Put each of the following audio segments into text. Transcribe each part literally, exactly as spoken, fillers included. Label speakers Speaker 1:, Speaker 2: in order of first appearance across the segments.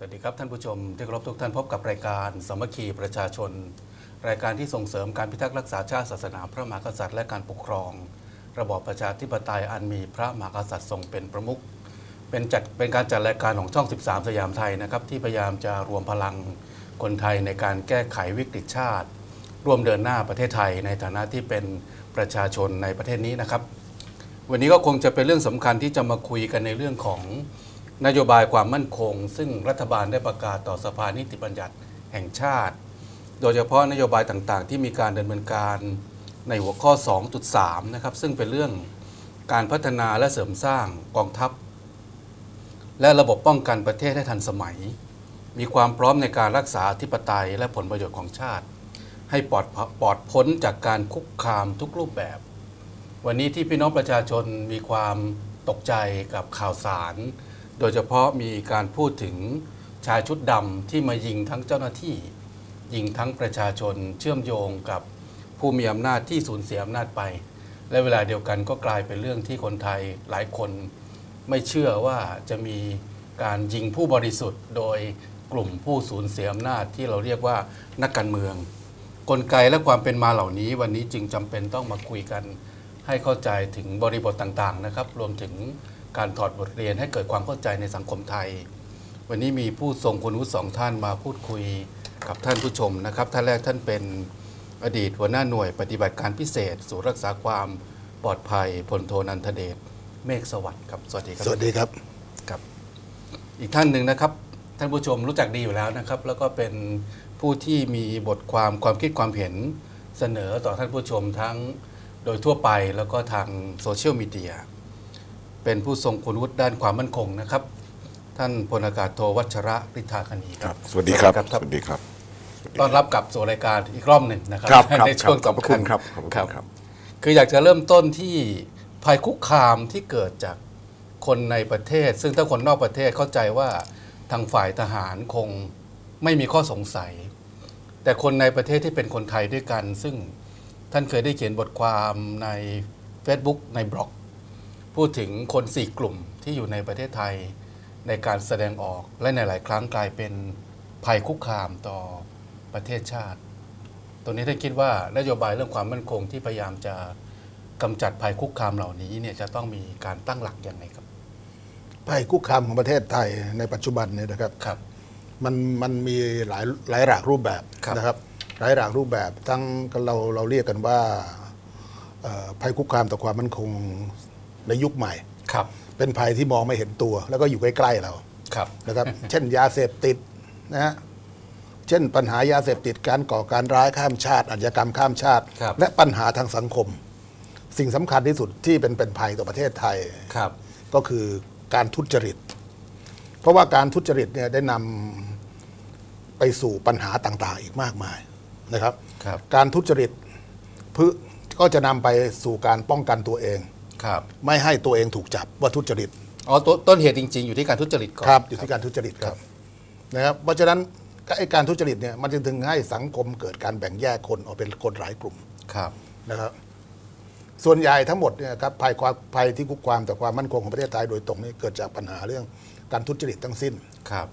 Speaker 1: วัสดีครับท่านผู้ชมที่เคารพทุกท่านพบกับรายการสามัคคีประชาชนรายการที่ส่งเสริมการพิทักษ์รักษาชาติศาสนาพระมหากษัตริย์และการปกครองระบอบประชาธิปไตยอันมีพระมหากษัตริย์ทรงเป็นประมุขเป็นจัดเป็นการจัดรายการของช่องสิบสามสยามไทยนะครับที่พยายามจะรวมพลังคนไทยในการแก้ไขวิกฤตชาติร่วมเดินหน้าประเทศไทยในฐานะที่เป็นประชาชนในประเทศนี้นะครับวันนี้ก็คงจะเป็นเรื่องสำคัญที่จะมาคุยกันในเรื่องของนโยบายความมั่นคงซึ่งรัฐบาลได้ประกาศต่อสภานิติบัญญัติแห่งชาติโดยเฉพาะนโยบายต่างๆที่มีการดำเนินการในหัวข้อ สองจุดสาม นะครับซึ่งเป็นเรื่องการพัฒนาและเสริมสร้างกองทัพและระบบป้องกันประเทศให้ทันสมัยมีความพร้อมในการรักษาอธิปไตยและผลประโยชน์ของชาติให้ปลอดปลอดพ้นจากการคุกคามทุกรูปแบบวันนี้ที่พี่น้องประชาชนมีความตกใจกับข่าวสารโดยเฉพาะมีการพูดถึงชายชุดดำที่มายิงทั้งเจ้าหน้าที่ยิงทั้งประชาชนเชื่อมโยงกับผู้มีอำนาจที่สูญเสียอำนาจไปและเวลาเดียวกันก็กลายเป็นเรื่องที่คนไทยหลายคนไม่เชื่อว่าจะมีการยิงผู้บริสุทธิ์โดยกลุ่มผู้สูญเสียอำนาจที่เราเรียกว่านักการเมืองกลไกและความเป็นมาเหล่านี้วันนี้จึงจำเป็นต้องมาคุยกันให้เข้าใจถึงบริบทต่างๆนะครับรวมถึงการถอดบทเรียนให้เกิดความเข้าใจในสังคมไทยวันนี้มีผู้ทรงคุณวุฒิสองท่านมาพูดคุยกับท่านผู้ชมนะครับท่านแรกท่านเป็นอดีตหัวหน้าหน่วยปฏิบัติการพิเศษศูนย์รักษาความปลอดภัยพลโทนันทเดชเมฆสวัสดิ์ครับสวัสดีครับ
Speaker 2: สวัสดีครับ
Speaker 1: ครับอีกท่านหนึ่งนะครับท่านผู้ชมรู้จักดีอยู่แล้วนะครับแล้วก็เป็นผู้ที่มีบทความความคิดความเห็นเสนอต่อท่านผู้ชมทั้งโดยทั่วไปแล้วก็ทางโซเชียลมีเดียเป็นผู้ทรงคุณวุฒิด้านความมั่นคงนะครับท่านพลอากาศโทวัชระฤทธาคณีครับ
Speaker 2: สวัสดีครับสวัสดีครับ
Speaker 1: ต้อนรับกลับสู่รายการอีกรอบหนึ่งนะครับในช่วงสำคัญ
Speaker 2: ครับ
Speaker 1: ครับคืออยากจะเริ่มต้นที่ภัยคุกคามที่เกิดจากคนในประเทศซึ่งถ้าคนนอกประเทศเข้าใจว่าทางฝ่ายทหารคงไม่มีข้อสงสัยแต่คนในประเทศที่เป็นคนไทยด้วยกันซึ่งท่านเคยได้เขียนบทความใน Facebook ในบล็อกพูดถึงคนสี่กลุ่มที่อยู่ในประเทศไทยในการแสดงออกและในหลายครั้งกลายเป็นภัยคุกคามต่อประเทศชาติตัวนี้ท่านคิดว่านโยบายเรื่องความมั่นคงที่พยายามจะกำจัดภัยคุกคามเหล่านี้เนี่ยจะต้องมีการตั้งหลักอย่างไรครับ
Speaker 2: ภัยคุกคามของประเทศไทยในปัจจุบันเนี่ยนะครับ
Speaker 1: ครับ
Speaker 2: มันมันมีหลายหลายหลากรูปแบบนะครับหลายหลากรูปแบบทั้งเราเราเรียกกันว่าภัยคุกคามต่อความมั่นคงในยุคใหม่
Speaker 1: ครับ
Speaker 2: เป็นภัยที่มองไม่เห็นตัวแล้วก็อยู่ใกล้ๆเรา
Speaker 1: ครับ
Speaker 2: นะครับ เช่นยาเสพติดนะฮะเช่นปัญหายาเสพติดการก่อการร้ายข้ามชาติอาชญากรรมข้ามชาติและปัญหาทางสังคมสิ่งสำคัญที่สุดที่เป็นเป็นภัยต่อประเทศไทย
Speaker 1: ครับ
Speaker 2: ก็คือการทุจริตเพราะว่าการทุจริตเนี่ยได้นำไปสู่ปัญหาต่างๆอีกมากมายนะครับ
Speaker 1: ครับ
Speaker 2: การทุจริตเพื่อก็จะนำไปสู่การป้องกันตัวเอง
Speaker 1: ครับ
Speaker 2: ไม่ให้ตัวเองถูกจับว่าทุจริต
Speaker 1: อ๋อต้นเหตุจริงๆอยู่ที่การทุจริตก่อน
Speaker 2: ครับอยู่ที่การทุจริตครับนะครับเพราะฉะนั้นไอ้การทุจริตเนี่ยมันจึงถึงให้สังคมเกิดการแบ่งแยกคนออกเป็นคนหลายกลุ่ม
Speaker 1: ครับ
Speaker 2: นะครับส่วนใหญ่ทั้งหมดเนี่ยครับภัยความภัยที่คุกคามต่อความมั่นคงของประเทศไทยโดยตรงนี้เกิดจากปัญหาเรื่องการทุจริตทั้งสิ้น
Speaker 1: ครับ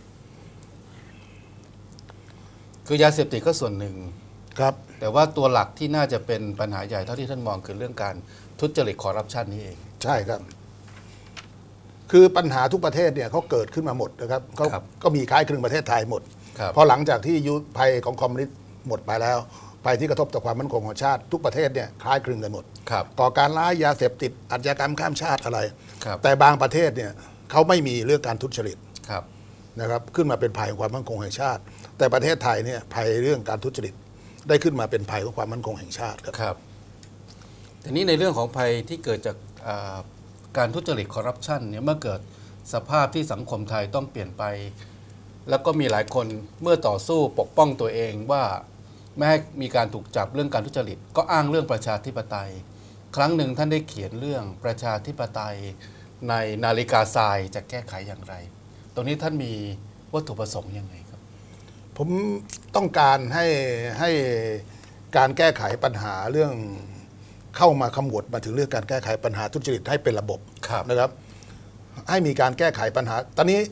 Speaker 1: คือยาเสพติดก็ส่วนหนึ่ง
Speaker 2: ครับ
Speaker 1: แต่ว่าตัวหลักที่น่าจะเป็นปัญหาใหญ่เท่าที่ท่านมองคือเรื่องการทุจริตคอร์รัปชันนี้เอง
Speaker 2: ใช่ครับคือปัญหาทุกประเทศเนี่ยเขาเกิดขึ้นมาหมดนะครับเขาก็มีคล้ายคลึงประเทศไทยหมดพอหลังจากที่ยุคภัยของคอมมิวนิสต์หมดไปแล้วภัยที่กระทบต่อความมั่นคงของชาติทุกประเทศเนี่ยคล้ายคลึงกันหมดก่อการร้ายยาเสพติดอาชญากรรมข้ามชาติอะไรแต่บางประเทศเนี่ยเขาไม่มีเรื่องการทุจริตนะครับขึ้นมาเป็นภัยของความมั่นคงแห่งชาติแต่ประเทศไทยเนี่ยภัยเรื่องการทุจริตได้ขึ้นมาเป็นภัยของความมั่นคงแห่งชาติ
Speaker 1: ครับทีนี้ในเรื่องของภัยที่เกิดจากการทุจริตคอร์รัปชันเนี่ยเมื่อเกิดสภาพที่สังคมไทยต้องเปลี่ยนไปแล้วก็มีหลายคนเมื่อต่อสู้ปกป้องตัวเองว่าไม่ให้มีการถูกจับเรื่องการทุจริตก็อ้างเรื่องประชาธิปไตยครั้งหนึ่งท่านได้เขียนเรื่องประชาธิปไตยในนาฬิกาทรายจะแก้ไขอย่างไรตรงนี้ท่านมีวัตถุประสงค์ยังไงครับ
Speaker 2: ผมต้องการให้ให้การแก้ไขปัญหาเรื่องเข้ามาขมวดมาถึงเรื่องการแก้ไขปัญหาทุจริตให้เป็นระบบนะครับให้มีการแก้ไขปัญหาตอนนี้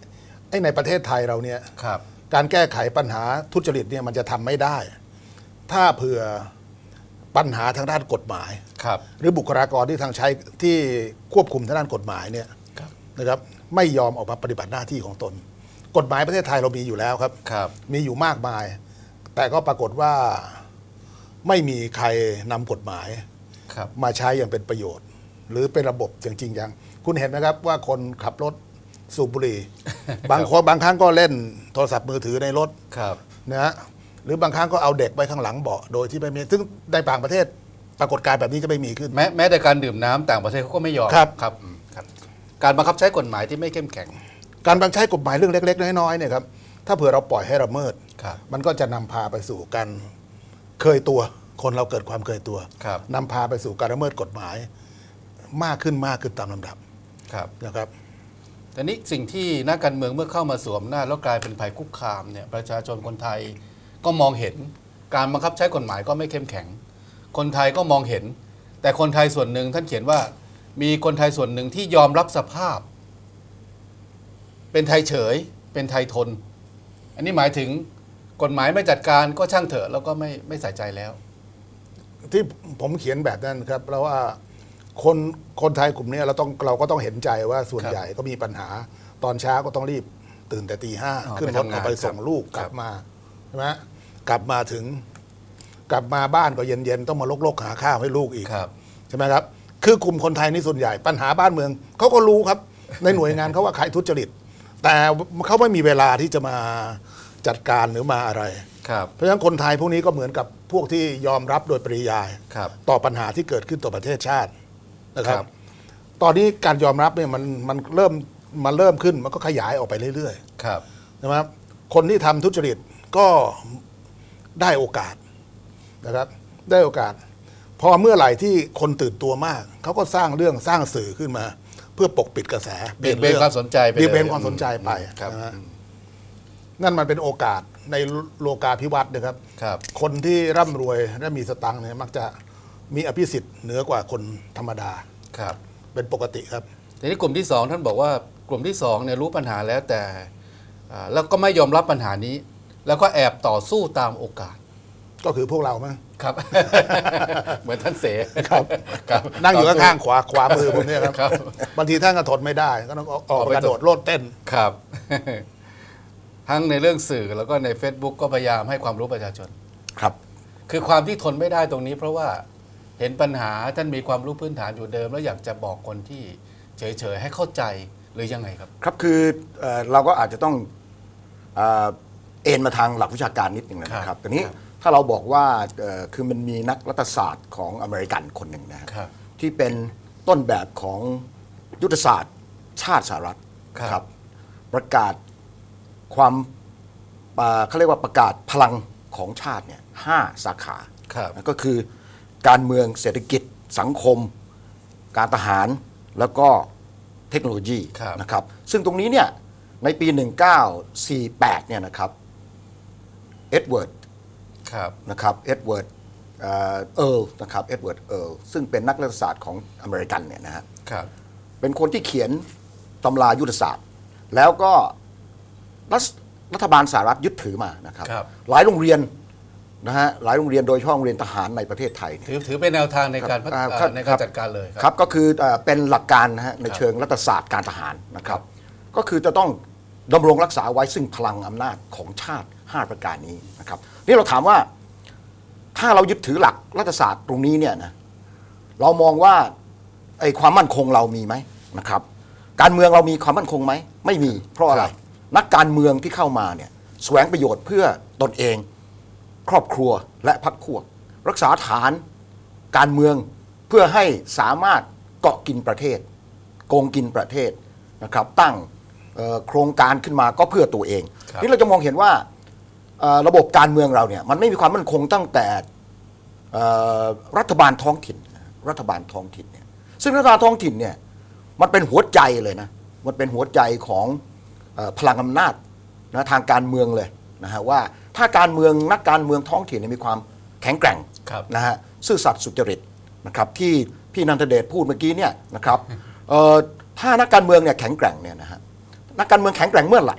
Speaker 2: ไอ้ในประเทศไทยเราเนี่ย
Speaker 1: ครับ
Speaker 2: การแก้ไขปัญหาทุจริตเนี่ยมันจะทำไม่ได้ ถ้าเผื่อปัญหาทางด้านกฎหมาย
Speaker 1: ครับ
Speaker 2: หรือบุคลากรที่ทางใช้ที่ควบคุมทางด้านกฎหมายเนี่ย
Speaker 1: ครับ
Speaker 2: นะครับไม่ยอมออกมาปฏิบัติหน้าที่ของตน กฎหมายประเทศไทยเรามีอยู่แล้วครับ
Speaker 1: ครับ
Speaker 2: มีอยู่มากมาย แต่ก็ปรากฏว่าไม่มีใครนำกฎหมาย
Speaker 1: ครับ
Speaker 2: มาใช้อย่างเป็นประโยชน์ หรือเป็นระบบจริงๆอย่างคุณเห็นไหมครับว่าคนขับรถสูบบุหรี่ บางคนบางครั้งก็เล่นโทรศัพท์มือถือในรถ
Speaker 1: ครับ
Speaker 2: นะฮะหรือบางครั้งก็เอาเด็กไว้ข้างหลังเบาะโดยที่ไม่มีซึ่งในต่างประเทศปรากฏการณ์แบบนี้จะไม่มีขึ้น
Speaker 1: แม้แม้แต่การดื่มน้ำต่างประเทศเขาก็ไม่ยอม
Speaker 2: ครับ
Speaker 1: ครับอืมครับ การบังคับใช้กฎหมายที่ไม่เข้มแข็ง
Speaker 2: การบังคับใช้กฎหมายเรื่องเล็กๆน้อยๆเนี่ยครับถ้าเผื่อเราปล่อยให้ละเมิด
Speaker 1: ครับ
Speaker 2: มันก็จะนำพาไปสู่การเคยตัว คนเราเกิดความเคยตัว
Speaker 1: ครับ
Speaker 2: นำพาไปสู่การละเมิดกฎหมายมากขึ้นมากขึ้นตามลำดับ
Speaker 1: ครับ
Speaker 2: นะครับ
Speaker 1: แต่นี้สิ่งที่นักการเมืองเมื่อเข้ามาสวมหน้าจแล้วกลายเป็นภัยคุกคามเนี่ยประชาชนคนไทยก็มองเห็นการบังคับใช้กฎหมายก็ไม่เข้มแข็ง คนไทยก็มองเห็น แต่คนไทยส่วนหนึ่งท่านเขียนว่ามีคนไทยส่วนหนึ่งที่ยอมรับสภาพ เป็นไทยเฉย เป็นไทยทน อันนี้หมายถึงกฎหมายไม่จัดการก็ช่างเถอะแล้วก็ไม่ไม่ใส่ใจแล้ว
Speaker 2: ที่ผมเขียนแบบนั้นครับเพราะว่าคนคนไทยกลุ่มนี้เราต้องเราก็ต้องเห็นใจว่าส่วน
Speaker 1: ครับ
Speaker 2: ใหญ่ก็มีปัญหาตอนเช้าก็ต้องรีบตื่นแต่ตีห้า
Speaker 1: อ๋อ
Speaker 2: ขึ้น
Speaker 1: ไป
Speaker 2: รถ
Speaker 1: ทำงาน
Speaker 2: ออกไปส่ง
Speaker 1: ครับ
Speaker 2: ลูกก
Speaker 1: ครั
Speaker 2: ลั
Speaker 1: บ
Speaker 2: บมาใช่ไหมกลับมาถึง กลับมาบ้านก็เย็นๆต้องมาลกๆหาข้าวให้ลูกอีก
Speaker 1: ครับ
Speaker 2: ใช่ไหมครับคือกลุ่มคนไทยนี่ส่วนใหญ่ปัญหาบ้านเมืองเขาก็รู้ครับในหน่วยงานเขาว่าใครทุจริต แต่เขาไม่มีเวลาที่จะมาจัดการหรือมาอะไร
Speaker 1: ครับ
Speaker 2: เพราะฉะนั้นคนไทยพวกนี้ก็เหมือนกับพวกที่ยอมรับโดยปริยาย
Speaker 1: ครับ
Speaker 2: ต่อปัญหาที่เกิดขึ้นต่อประเทศชาตินะครับ
Speaker 1: ครับ
Speaker 2: ตอนนี้การยอมรับเนี่ยมันมันเริ่มมันเริ่มขึ้นมันก็ขยายออกไปเรื่อย
Speaker 1: ครับ
Speaker 2: ๆนะครับคนที่ทำทุจริตก็ได้โอกาสนะครับ ได้โอกาส พอเมื่อไหร่ที่คนตื่นตัวมากเขาก็สร้างเรื่องสร้างสื่อขึ้นมา เพื่อปกปิดกระแส
Speaker 1: เบี่ยงเบนความสนใจไปเลย
Speaker 2: เบี่ยงเบนความสนใจไป
Speaker 1: ครับ
Speaker 2: นะฮะนั่นมันเป็นโอกาสในโลกาภิวัตน์นะครับ
Speaker 1: ครับ
Speaker 2: คนที่ร่ำรวยและมีสตังค์เนี่ยมักจะมีอภิสิทธิ์เหนือกว่าคนธรรมดา
Speaker 1: ครับ
Speaker 2: เป็นปกติครับ
Speaker 1: ทีนี้กลุ่มที่สองท่านบอกว่ากลุ่มที่สองเนี่ยรู้ปัญหาแล้วแต่อ่าแล้วก็ไม่ยอมรับปัญหานี้ แล้วก็แอบต่อสู้ตามโอกาส
Speaker 2: ก็คือพวกเรามั้ง
Speaker 1: ครับ เหมือนท่านเส
Speaker 2: ครับ
Speaker 1: ครับ
Speaker 2: นั่งอยู่ข้างๆขวาขวามือผมเนี่ยครับ
Speaker 1: ครับ
Speaker 2: บางทีท่านก็ทนไม่ได้ก็ต้องออกออกไปกระโดดโลดเต้น
Speaker 1: ครับ ทั้งในเรื่องสื่อแล้วก็ใน Facebook ก็พยายามให้ความรู้ประชาชน
Speaker 2: ครับ
Speaker 1: คือความที่ทนไม่ได้ตรงนี้ เพราะว่าเห็นปัญหาท่านมีความรู้พื้นฐานอยู่เดิม แล้วอยากจะบอกคนที่เฉยๆให้เข้าใจหรือยังไงครับ
Speaker 3: ครับคือเอ่อเราก็อาจจะต้องเอ่อเอ็นมาทางหลักวิชาการนิดหนึ่งนะ
Speaker 1: ค
Speaker 3: ค
Speaker 1: รั
Speaker 3: รั
Speaker 1: บบ
Speaker 3: แต่นี้
Speaker 1: ครับ
Speaker 3: ถ้าเราบอกว่าเอ่อคือมันมีนักรัฐศาสตร์ของอเมริกันคนหนึ่งนะฮะ
Speaker 1: ครับ
Speaker 3: ที่เป็นต้นแบบของยุทธศาสตร์ชาติสหรัฐ
Speaker 1: ครับ
Speaker 3: ประกาศความอ่าเขาเรียกว่าประกาศพลังของชาติเนี่ยห้าสาขา
Speaker 1: ครับ
Speaker 3: ก็คือการเมืองเศรษฐกิจสังคม การทหารแล้วก็เทคโนโลยี
Speaker 1: ครับ
Speaker 3: นะครับซึ่งตรงนี้เนี่ยในปี หนึ่งเก้าสี่แปดเนี่ยนะครับเอ็ดเวิร์ด
Speaker 1: ครับ
Speaker 3: นะครับเอ็ดเวิร์ดเอ่อเอิร์ลนะครับเอ็ดเวิร์ดเอิร์ลซึ่งเป็นนักรัฐศาสตร์ของอเมริกันเนี่ยนะฮะ
Speaker 1: ครับ
Speaker 3: เป็นคนที่เขียนตำรายุทธศาสตร์ แล้วก็รัฐรัฐบาลสหรัฐยึดถือมานะครับ
Speaker 1: ครับ
Speaker 3: หลายโรงเรียนนะฮะหลายโรงเรียนโดยเฉพาะโรงเรียนทหารในประเทศไทยเนี่ย
Speaker 1: ถือถือเป็นแนวทางในการพัฒ
Speaker 3: อ่า
Speaker 1: อ่า
Speaker 3: ครับ
Speaker 1: ใน
Speaker 3: ครั
Speaker 1: การ
Speaker 3: บ
Speaker 1: จัดการเลย
Speaker 3: ครับก็คือเอ่อเป็นหลักการนะฮะใน
Speaker 1: ครับ
Speaker 3: เชิงรัฐศาสตร์การทหารนะครับก็คือจะต้องดำรงรักษาไว้ซึ่งพลังอำนาจของชาติ ห้า ประการนี้นะครับนี่เราถามว่าถ้าเรายึดถือหลักรัฐศาสตร์ตรงนี้เนี่ยนะเรามองว่าไอ้ความมั่นคงเรามีไหมนะครับการเมืองเรามีความมั่นคงไหมไม่มีเพราะอะไร นักการเมืองที่เข้ามาเนี่ยแสวงประโยชน์เพื่อตนเองครอบครัวและพรรคพวกรักษาฐานการเมืองเพื่อให้สามารถเกาะกินประเทศโกงกินประเทศนะครับตั้งเอ่อโครงการขึ้นมาก็เพื่อตัวเอง
Speaker 1: ครับ
Speaker 3: นี่เราจะมองเห็นว่าเอ่อระบบการเมืองเราเนี่ยมันไม่มีความมั่นคงตั้งแต่เอ่อรัฐบาลท้องถิ่นรัฐบาลท้องถิ่นเนี่ยซึ่งรัฐบาลท้องถิ่นเนี่ยมันเป็นหัวใจเลยนะมันเป็นหัวใจของเอ่อพลังอำนาจนะทางการเมืองเลยนะฮะว่าถ้าการเมืองนักการเมืองท้องถิ่นเนี่ยมีความแข็งแกร่ง
Speaker 1: ครับ
Speaker 3: นะฮะซื่อสัตย์สุจริตนะครับที่พี่นันทเดชพูดเมื่อกี้เนี่ยนะครับเอ่อถ้านักการเมืองเนี่ยแข็งแกร่งเนี่ยนะฮะนักการเมืองแข็งแกร่งเมื่อไหร่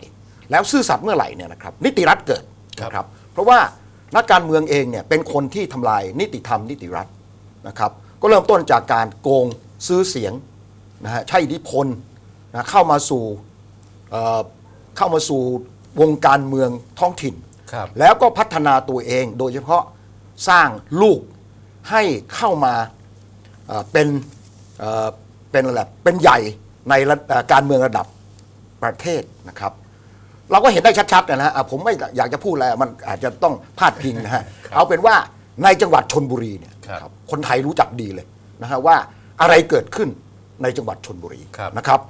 Speaker 3: แล้วซื่อสัตย์เมื่อไหร่เนี่ยนะครับนิติรัฐเกิดนะครับเพราะว่านักการเมืองเองเนี่ยเป็นคนที่ทำลายนิติธรรมนิติรัฐนะครับก็เริ่มต้นจากการโกงซื้อเสียงนะฮะใช้อิทธิพลนะเข้ามาสู่เอ่อเข้ามาสู่วงการเมืองท้องถิ่นแล้วก็พัฒนาตัวเองโดยเฉพาะสร้างลูกให้เข้ามาเอ่อเป็นเอ่อเป็นอะไรเป็นใหญ่ในการเมืองระดับประเทศนะครับเราก็เห็นได้ชัดๆนะฮะผมไม่อยากจะพูดอะไรมันอาจจะต้องพาดพิงนะฮะเอาเป็นว่าในจังหวัดชลบุรีเนี่ยคนไทยรู้จักดีเลยนะฮะว่าอะไรเกิดขึ้นในจังหวัดชลบุรีนะครับ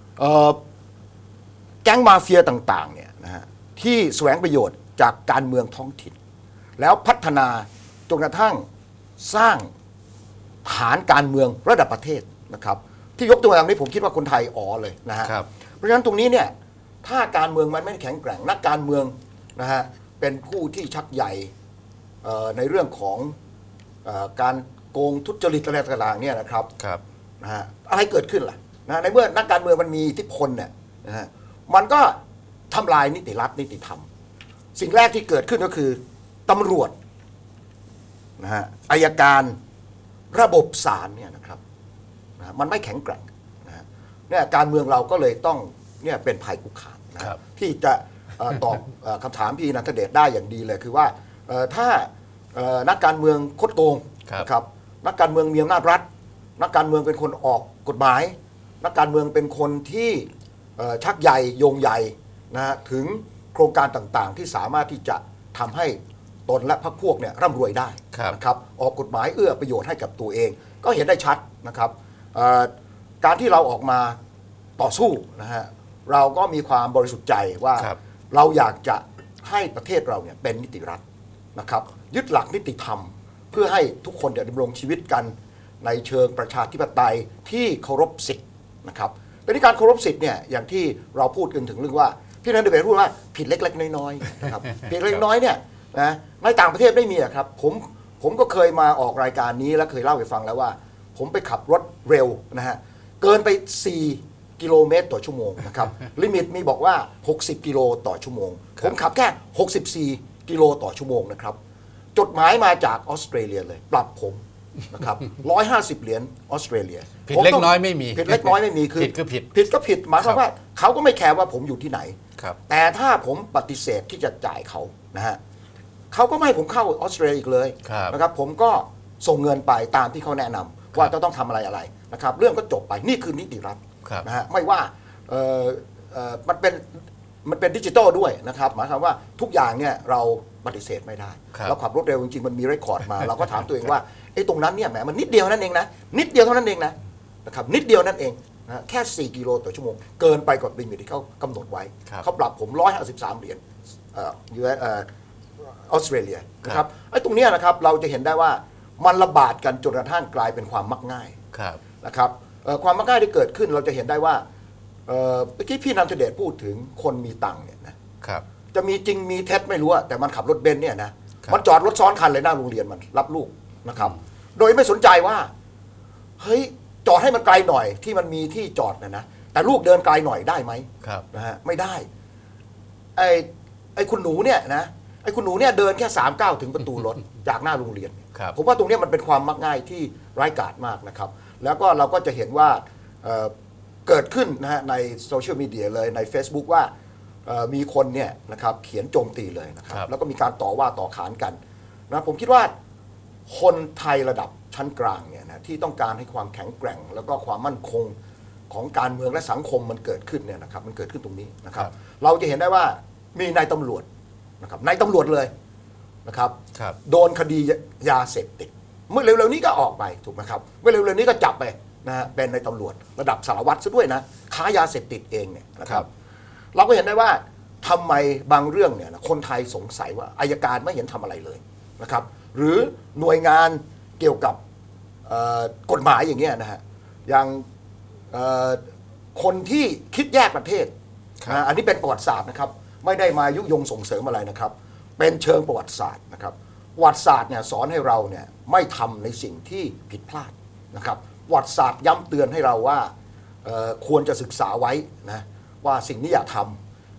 Speaker 3: แก๊งมาเฟียต่างๆเนี่ยนะฮะที่แสวงประโยชน์จากการเมืองท้องถิ่นแล้วพัฒนาจนกระทั่งสร้างฐานการเมืองระดับประเทศนะครับที่ยกตัวอย่างนี้ผมคิดว่าคนไทยอ๋อเลยนะฮะเพราะฉะนั้นตรงนี้เนี่ยถ้าการเมืองมันไม่แข็งแกร่งนักการเมืองนะฮะเป็นผู้ที่ชักใหญ่ในเรื่องของการโกงทุจริตอะไรต่างๆเนี่ยนะครับนะฮะอะไรเกิดขึ้นล่ะนะในเมื่อนักการเมืองมันมีอิทธิพลเนี่ยนะฮะมันก็ทำลายนิติรัฐนิติธรรมสิ่งแรกที่เกิดขึ้นก็คือตำรวจนะฮะอัยการระบบศาลเนี่ยนะครับนะมันไม่แข็งแกร่งนะฮะเนี่ยการเมืองเราก็เลยต้องเนี่ยเป็นภัยคุกคามนะที่จะตอบคำถามพี่ณัฐเดชได้อย่างดีเลยคือว่าถ้านักการเมืองคดโกงครับนักการเมืองมีอำนาจรัฐนักการเมืองเป็นคนออกกฎหมายนักการเมืองเป็นคนที่ชักใยโยงใยนะฮะถึงโครงการต่างๆที่สามารถที่จะทำให้ตนและพรรคพวกเนี่ยร่ำรวยได้นะครับออกกฎหมายเอื้อประโยชน์ให้กับตัวเองก็เห็นได้ชัดนะครับการที่เราออกมาต่อสู้นะฮะเราก็มีความบริสุทธิ์ใจว่าเราอยากจะให้ประเทศเราเนี่ยเป็นนิติรัฐนะครับยึดหลักนิติธรรมเพื่อให้ทุกคนดำรงชีวิตกันในเชิงประชาธิปไตยที่เคารพสิทธิ์นะครับเป็นการเคารพสิทธิ์เนี่ยอย่างที่เราพูดกันถึงเรื่องว่าพี่นันเดเบพูดว่าผิดเล็กๆน้อยๆนะครับผิดเล็กน้อยเนี่ยนะในต่างประเทศไม่มีครับผมผมก็เคยมาออกรายการนี้แล้วเคยเล่าให้ฟังแล้วว่าผมไปขับรถเร็วนะฮะเกินไปสี่กิโลเมตรต่อชั่วโมงนะครับลิมิตมีบอกว่าหกสิบกิโลต่อชั่วโมงผมขับแค่หกสิบสี่กิโลต่อชั่วโมงนะครับจดหมายมาจากออสเตรเลียเลยปรับผมนะครับร้อยห้าสิบเหรียญออสเตรเลีย
Speaker 1: ผิดเล็กน้อยไม่มี
Speaker 3: ผิดเล็กน้อยไม่มีคือ
Speaker 1: ผิดก็ผิด
Speaker 3: ผิดก็ผิดหมายความว่าเขาก็ไม่แคร์ว่าผมอยู่ที่ไหนแต่ถ้าผมปฏิเสธที่จะจ่ายเขานะฮะเขาก็ไม่ให้ผมเข้าออสเตรเลียอีกเลยนะครับผมก็ส่งเงินไปตามที่เขาแนะนำว่าจะต้องทำอะไรอะไรนะครับเรื่องก็จบไปนี่คือนิติรัฐนะฮะไม่ว่ามันเป็นมันเป็นดิจิตอลด้วยนะครับหมายความว่าทุกอย่างเนี่ยเราปฏิเสธไม่ได้เราขับรถเร็วจริงๆมันมีเรคคอร์ดมาเราก็ถามตัวเองว่าไอ้ตรงนั้นเนี่ยแหมมันนิดเดียวนั่นเองนะนิดเดียวเท่านั้นเองนะนะครับนิดเดียวนั่นเองนะแค่สี่กิโลต่อชั่วโมงเกินไปกว่าลิมิตที่เขากำหนดไว้เขาปรับผมหนึ่งร้อยห้าสิบสามเหรียญเอ่อยูเอสเอ่อออสเตรเลียนะครับไอ้ตรงนี้นะครับเราจะเห็นได้ว่ามันระบาดกันจนกระทั่งกลายเป็นความมักง่ายนะครับความมักง่ายที่เกิดขึ้นเราจะเห็นได้ว่าเมื่อกี้พี่นันทเดชพูดถึงคนมีตังค์เนี่ยนะจะมีจริงมีเท็จไม่รู้แต่มันขับรถเบนซ์เนี่ยนะมันจอดรถซ้อนคันเลยหน้าโรงเรียนมันรับลูกนะครับโดยไม่สนใจว่าเฮ้ยจอดให้มันไกลหน่อยที่มันมีที่จอดนะนะแต่ลูกเดินไกลหน่อยได้ไหมนะฮะไม่ได้ไอ้ไอ้คุณหนูเนี่ยนะไอ้คุณหนูเนี่ยเดินแค่สามก้าวถึงประตูรถจากหน้าโรงเรียนผมว่าตรงนี้มันเป็นความมักง่ายที่ร้ายกาจมากนะครับแล้วก็เราก็จะเห็นว่าเกิดขึ้นนะฮะในโซเชียลมีเดียเลยใน Facebook ว่ามีคนเนี่ยนะครับเขียนโจมตีเลยนะครับแล้วก็มีการต่อว่าต่อขานกันนะผมคิดว่าคนไทยระดับชั้นกลางเนี่ยนะที่ต้องการให้ความแข็งแกร่งแล้วก็ความมั่นคงของการเมืองและสังคมมันเกิดขึ้นเนี่ยนะครับมันเกิดขึ้นตรงนี้นะครับเราจะเห็นได้ว่ามีนายตำรวจนะครับนายตำรวจเลยนะครับโดนคดียาเสพติดเมื่อเร็วๆนี้ก็ออกไปถูกไหมครับเมื่อเร็วๆนี้ก็จับไปนะฮะเป็นนายตำรวจระดับสารวัตรซะด้วยนะค้ายาเสพติดเองเนี่ยนะครับเราก็เห็นได้ว่าทำไมบางเรื่องเนี่ยคนไทยสงสัยว่าอัยการไม่เห็นทำอะไรเลยนะครับหรือหน่วยงานเกี่ยวกับกฎหมายอย่างเงี้ยนะฮะอย่างคนที่คิดแยกประเทศนะอันนี้เป็นประวัติศาสตร์นะครับไม่ได้มายุยงส่งเสริมอะไรนะครับเป็นเชิงประวัติศาสตร์นะครับประวัติศาสตร์เนี่ยสอนให้เราเนี่ยไม่ทำในสิ่งที่ผิดพลาดนะครับประวัติศาสตร์ย้ำเตือนให้เราว่าควรจะศึกษาไว้นะว่าสิ่งนี้อย่าทำ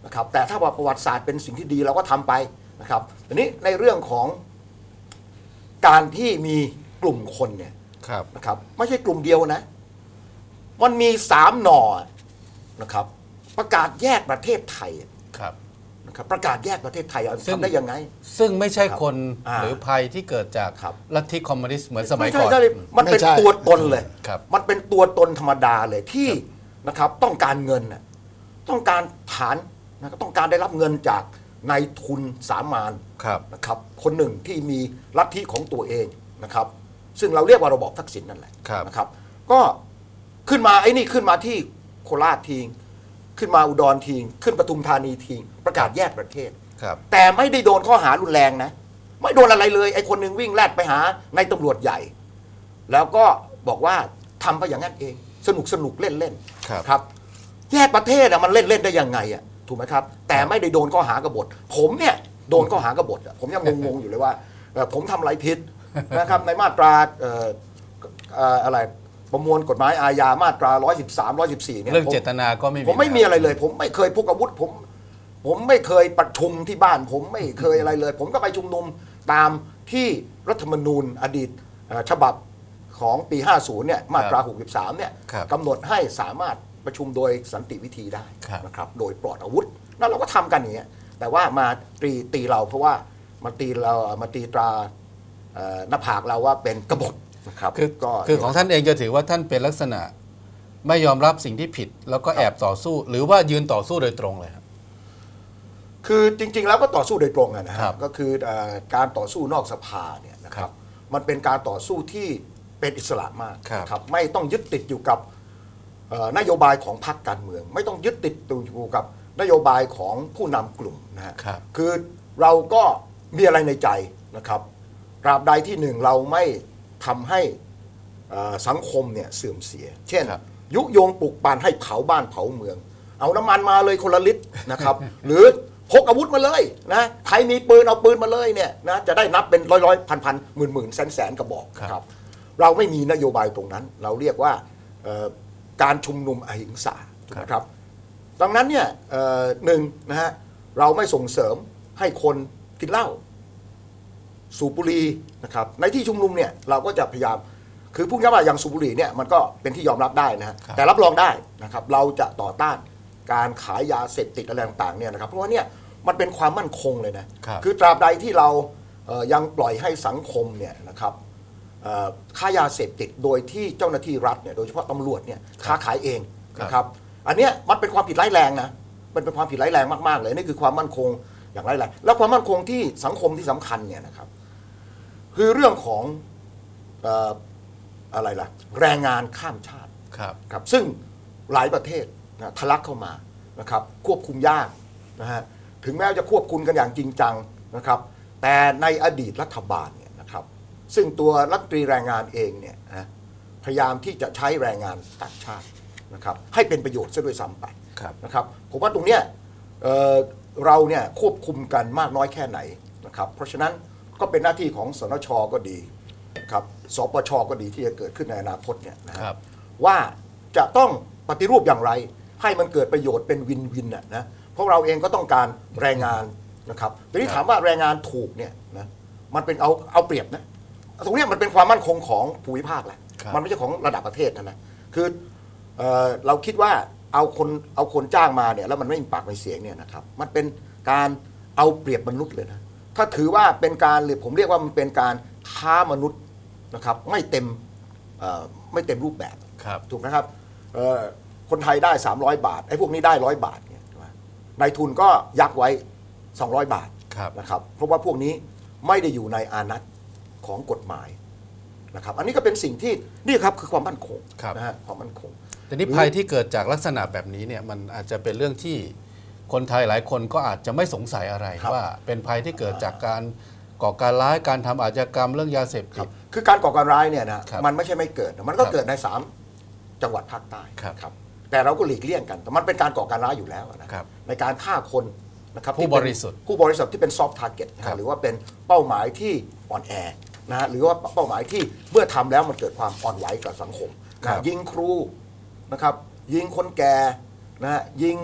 Speaker 3: นะครับแต่ถ้าว่าประวัติศาสตร์เป็นสิ่งที่ดีเราก็ทำไปนะครับทีนี้ในเรื่องของการที่มีกลุ่มคนเนี่ยนะครับไม่ใช่กลุ่มเดียวนะมันมีสามหน่อนะครับประกาศแยกประเทศไทยนะครับประกาศแยกประเทศไทยทำได้ยังไง
Speaker 1: ซึ่งไม่ใช่คนหรือภัยที่เกิดจากลัทธิคอมมิวนิสต์เหมือนสมัยก่อน
Speaker 3: มันเป็นตัวตนเลยมันเป็นตัวตนธรรมดาเลยที่นะครับต้องการเงินต้องการฐานนะต้องการได้รับเงินจากนายทุนสามานนะครับคนหนึ่งที่มีลัทธิของตัวเองนะครับซึ่งเราเรียกว่าระบอบทักษิณนั่นแหละนะครับก็ขึ้นมาไอ้นี่ขึ้นมาที่โคราชทีขึ้นมาอุดรทีขึ้นปทุมธานีทีประกาศแยกประเทศแต่ไม่ได้โดนข้อหารุนแรงนะไม่โดนอะไรเลยไอ้คนหนึ่งวิ่งแลดไปหาในตำรวจใหญ่แล้วก็บอกว่าทำไปอย่างนั้นเองสนุกสนุกเล่นเล่นครับแยกประเทศอะมันเล่นเล่นได้ยังไงอะถูกไหมครับแต่ไม่ได้โดนข้อหากบฏผมเนี่ยโดนข้อหากบฏผมยังงงๆอยู่เลยว่าผมทำอะไรผิดนะครับในมาตราอะไรประมวลกฎหมายอาญามาตราหนึ่งร้อยสิบสาม หนึ่งร้อยสิบสี่เนี่ย
Speaker 1: เรื่องเจตนาก็ไม่มี
Speaker 3: ผมไม่มีอะไรเลยผมไม่เคยพกอาวุธผมผมไม่เคยประชุมที่บ้านผมไม่เคยอะไรเลย ผมก็ไปชุมนุมตามที่รัฐธรรมนูญอดีตฉบับของปีห้าสิบเนี่ยมาตราหกสิบสามเนี่ยกำหนดให้สามารถประชุมโดยสันติวิธีได้นะครับโดยปลอดอาวุธนั่นเราก็ทำกันอย่างเงี้ยแต่ว่ามาตีตีเราเพราะว่ามาตีเรามาตีตราหน้าผากเราว่าเป็นกบฏนะครับ
Speaker 1: คือคือของท่านเองจะถือว่าท่านเป็นลักษณะไม่ยอมรับสิ่งที่ผิดแล้วก็แอบต่อสู้หรือว่ายืนต่อสู้โดยตรงเลยครับ
Speaker 3: คือจริงๆแล้วก็ต่อสู้โดยตรงนะครับก็คือการต่อสู้นอกสภาเนี่ยนะครับมันเป็นการต่อสู้ที่เป็นอิสระมากครับไม่ต้องยึดติดอยู่กับนโยบายของพรรคการเมืองไม่ต้องยึดติดอยู่กับนโยบายของผู้นำกลุ่มนะฮะคือเราก็มีอะไรในใจนะครับตราบใดที่หนึ่งเราไม่ทำให้สังคมเนี่ยเสื่อมเสียเช่นยุยงปลุกปั่นให้เผาบ้านเผาเมืองเอาน้ำมันมาเลยคนละลิตรนะครับหรือพกอาวุธมาเลยนะใครมีปืนเอาปืนมาเลยเนี่ยนะจะได้นับเป็นร้อยร้อยพันพันหมื่นหมื่นแสนแสนกระบอกครับเราไม่มีนโยบายตรงนั้นเราเรียกว่าการชุมนุมอหิงสาถูกไหมครับดังนั้นเนี่ยหนึ่งนะฮะเราไม่ส่งเสริมให้คนกินเหล้าสูบบุหรี่นะครับในที่ชุมนุมเนี่ยเราก็จะพยายามคือพูดง่ายๆว่าอย่างสูบบุหรี่เนี่ยมันก็เป็นที่ยอมรับได้นะฮะแต่รับรองได้นะครับเราจะต่อต้านการขายยาเสพติดอะไรต่างๆเนี่ยนะครับเพราะว่าเนี่ยมันเป็นความมั่นคงเลยนะคือตราบใดที่เรายังปล่อยให้สังคมเนี่ยนะครับค้ายาเสพติดโดยที่เจ้าหน้าที่รัฐเนี่ยโดยเฉพาะตำรวจเนี่ยค้าขายเองนะครับอันนี้มันเป็นความผิดร้ายแรงนะมันเป็นความผิดร้ายแรงมากๆเลยนี่คือความมั่นคงอย่างร้ายแรงแล้วความมั่นคงที่สังคมที่สำคัญเนี่ยนะครับคือเรื่องของเอ่ออะไรล่ะแรงงานข้ามชาติครับครับซึ่งหลายประเทศนะทะลักเข้ามานะครับควบคุมยากนะฮะถึงแม้จะควบคุมกันอย่างจริงจังนะครับแต่ในอดีตรัฐบาลเนี่ยนะครับซึ่งตัวรัฐมนตรีแรงงานเองเนี่ยนะพยายามที่จะใช้แรงงานต่างชาตินะครับให้เป็นประโยชน์ซะด้วยซ้ำไปนะครับผมว่าตรงเนี้ย เอ่อ เราเนี่ยควบคุมกันมากน้อยแค่ไหนนะครับเพราะฉะนั้นก็เป็นหน้าที่ของสนช.ก็ดีครับสปช.ก็ดีที่จะเกิดขึ้นในอนาคตเนี่ยนะครับว่าจะต้องปฏิรูปอย่างไรให้มันเกิดประโยชน์เป็นวินวินนะนะเพราะเราเองก็ต้องการแรงงานนะครับทีนี้ถามว่าแรงงานถูกเนี่ยนะมันเป็นเอาเอาเปรียบนะตรงนี้มันเป็นความมั่นคงของภูมิภาคแหละมันไม่ใช่ของระดับประเทศนะนะคือ เอ่อ เราคิดว่าเอาคนเอาคนจ้างมาเนี่ยแล้วมันไม่มีปากไม่เสียงเนี่ยนะครับมันเป็นการเอาเปรียบมนุษย์เลยนะถ้าถือว่าเป็นการหรือผมเรียกว่ามันเป็นการค้ามนุษย์นะครับไม่เต็มไม่เต็มรูปแบบถูกไหมครับคนไทยได้สามร้อยบาทไอ้พวกนี้ได้ร้อยบาทเนี่ยนายทุนก็ยักไว้สองร้อยบาทนะครับเพราะว่าพวกนี้ไม่ได้อยู่ในอานัตของกฎหมายนะครับอันนี้ก็เป็นสิ่งที่นี่ครับคือความมั่นคงนะฮะความมั่นคง
Speaker 1: แต่นี่ภัยที่เกิดจากลักษณะแบบนี้เนี่ยมันอาจจะเป็นเรื่องที่คนไทยหลายคนก็อาจจะไม่สงสัยอะไรว่าเป็นภัยที่เกิดจากการก่อการร้ายการทำอาชญากรรมเรื่องยาเสพติด
Speaker 3: คือการก่อการร้ายเนี่ยนะมันไม่ใช่ไม่เกิดมันก็เกิดในสามจังหวัดภาคใต้ครับแต่เราก็หลีกเลี่ยงกันแต่มันเป็นการก่อการร้ายอยู่แล้วนะในการฆ่าคนนะครับ
Speaker 1: ผู้บริสุทธิ์
Speaker 3: ผู้บริสุทธิ์ที่เป็นซอฟต์ทาร์เก็ตหรือว่าเป็นเป้าหมายที่อ่อนแอนะฮะหรือว่าเป้าหมายที่เมื่อทำแล้วมันเกิดความอ่อนไหวกับสังคมยิงครูนะครับยิงคนแก่นะฮะยิง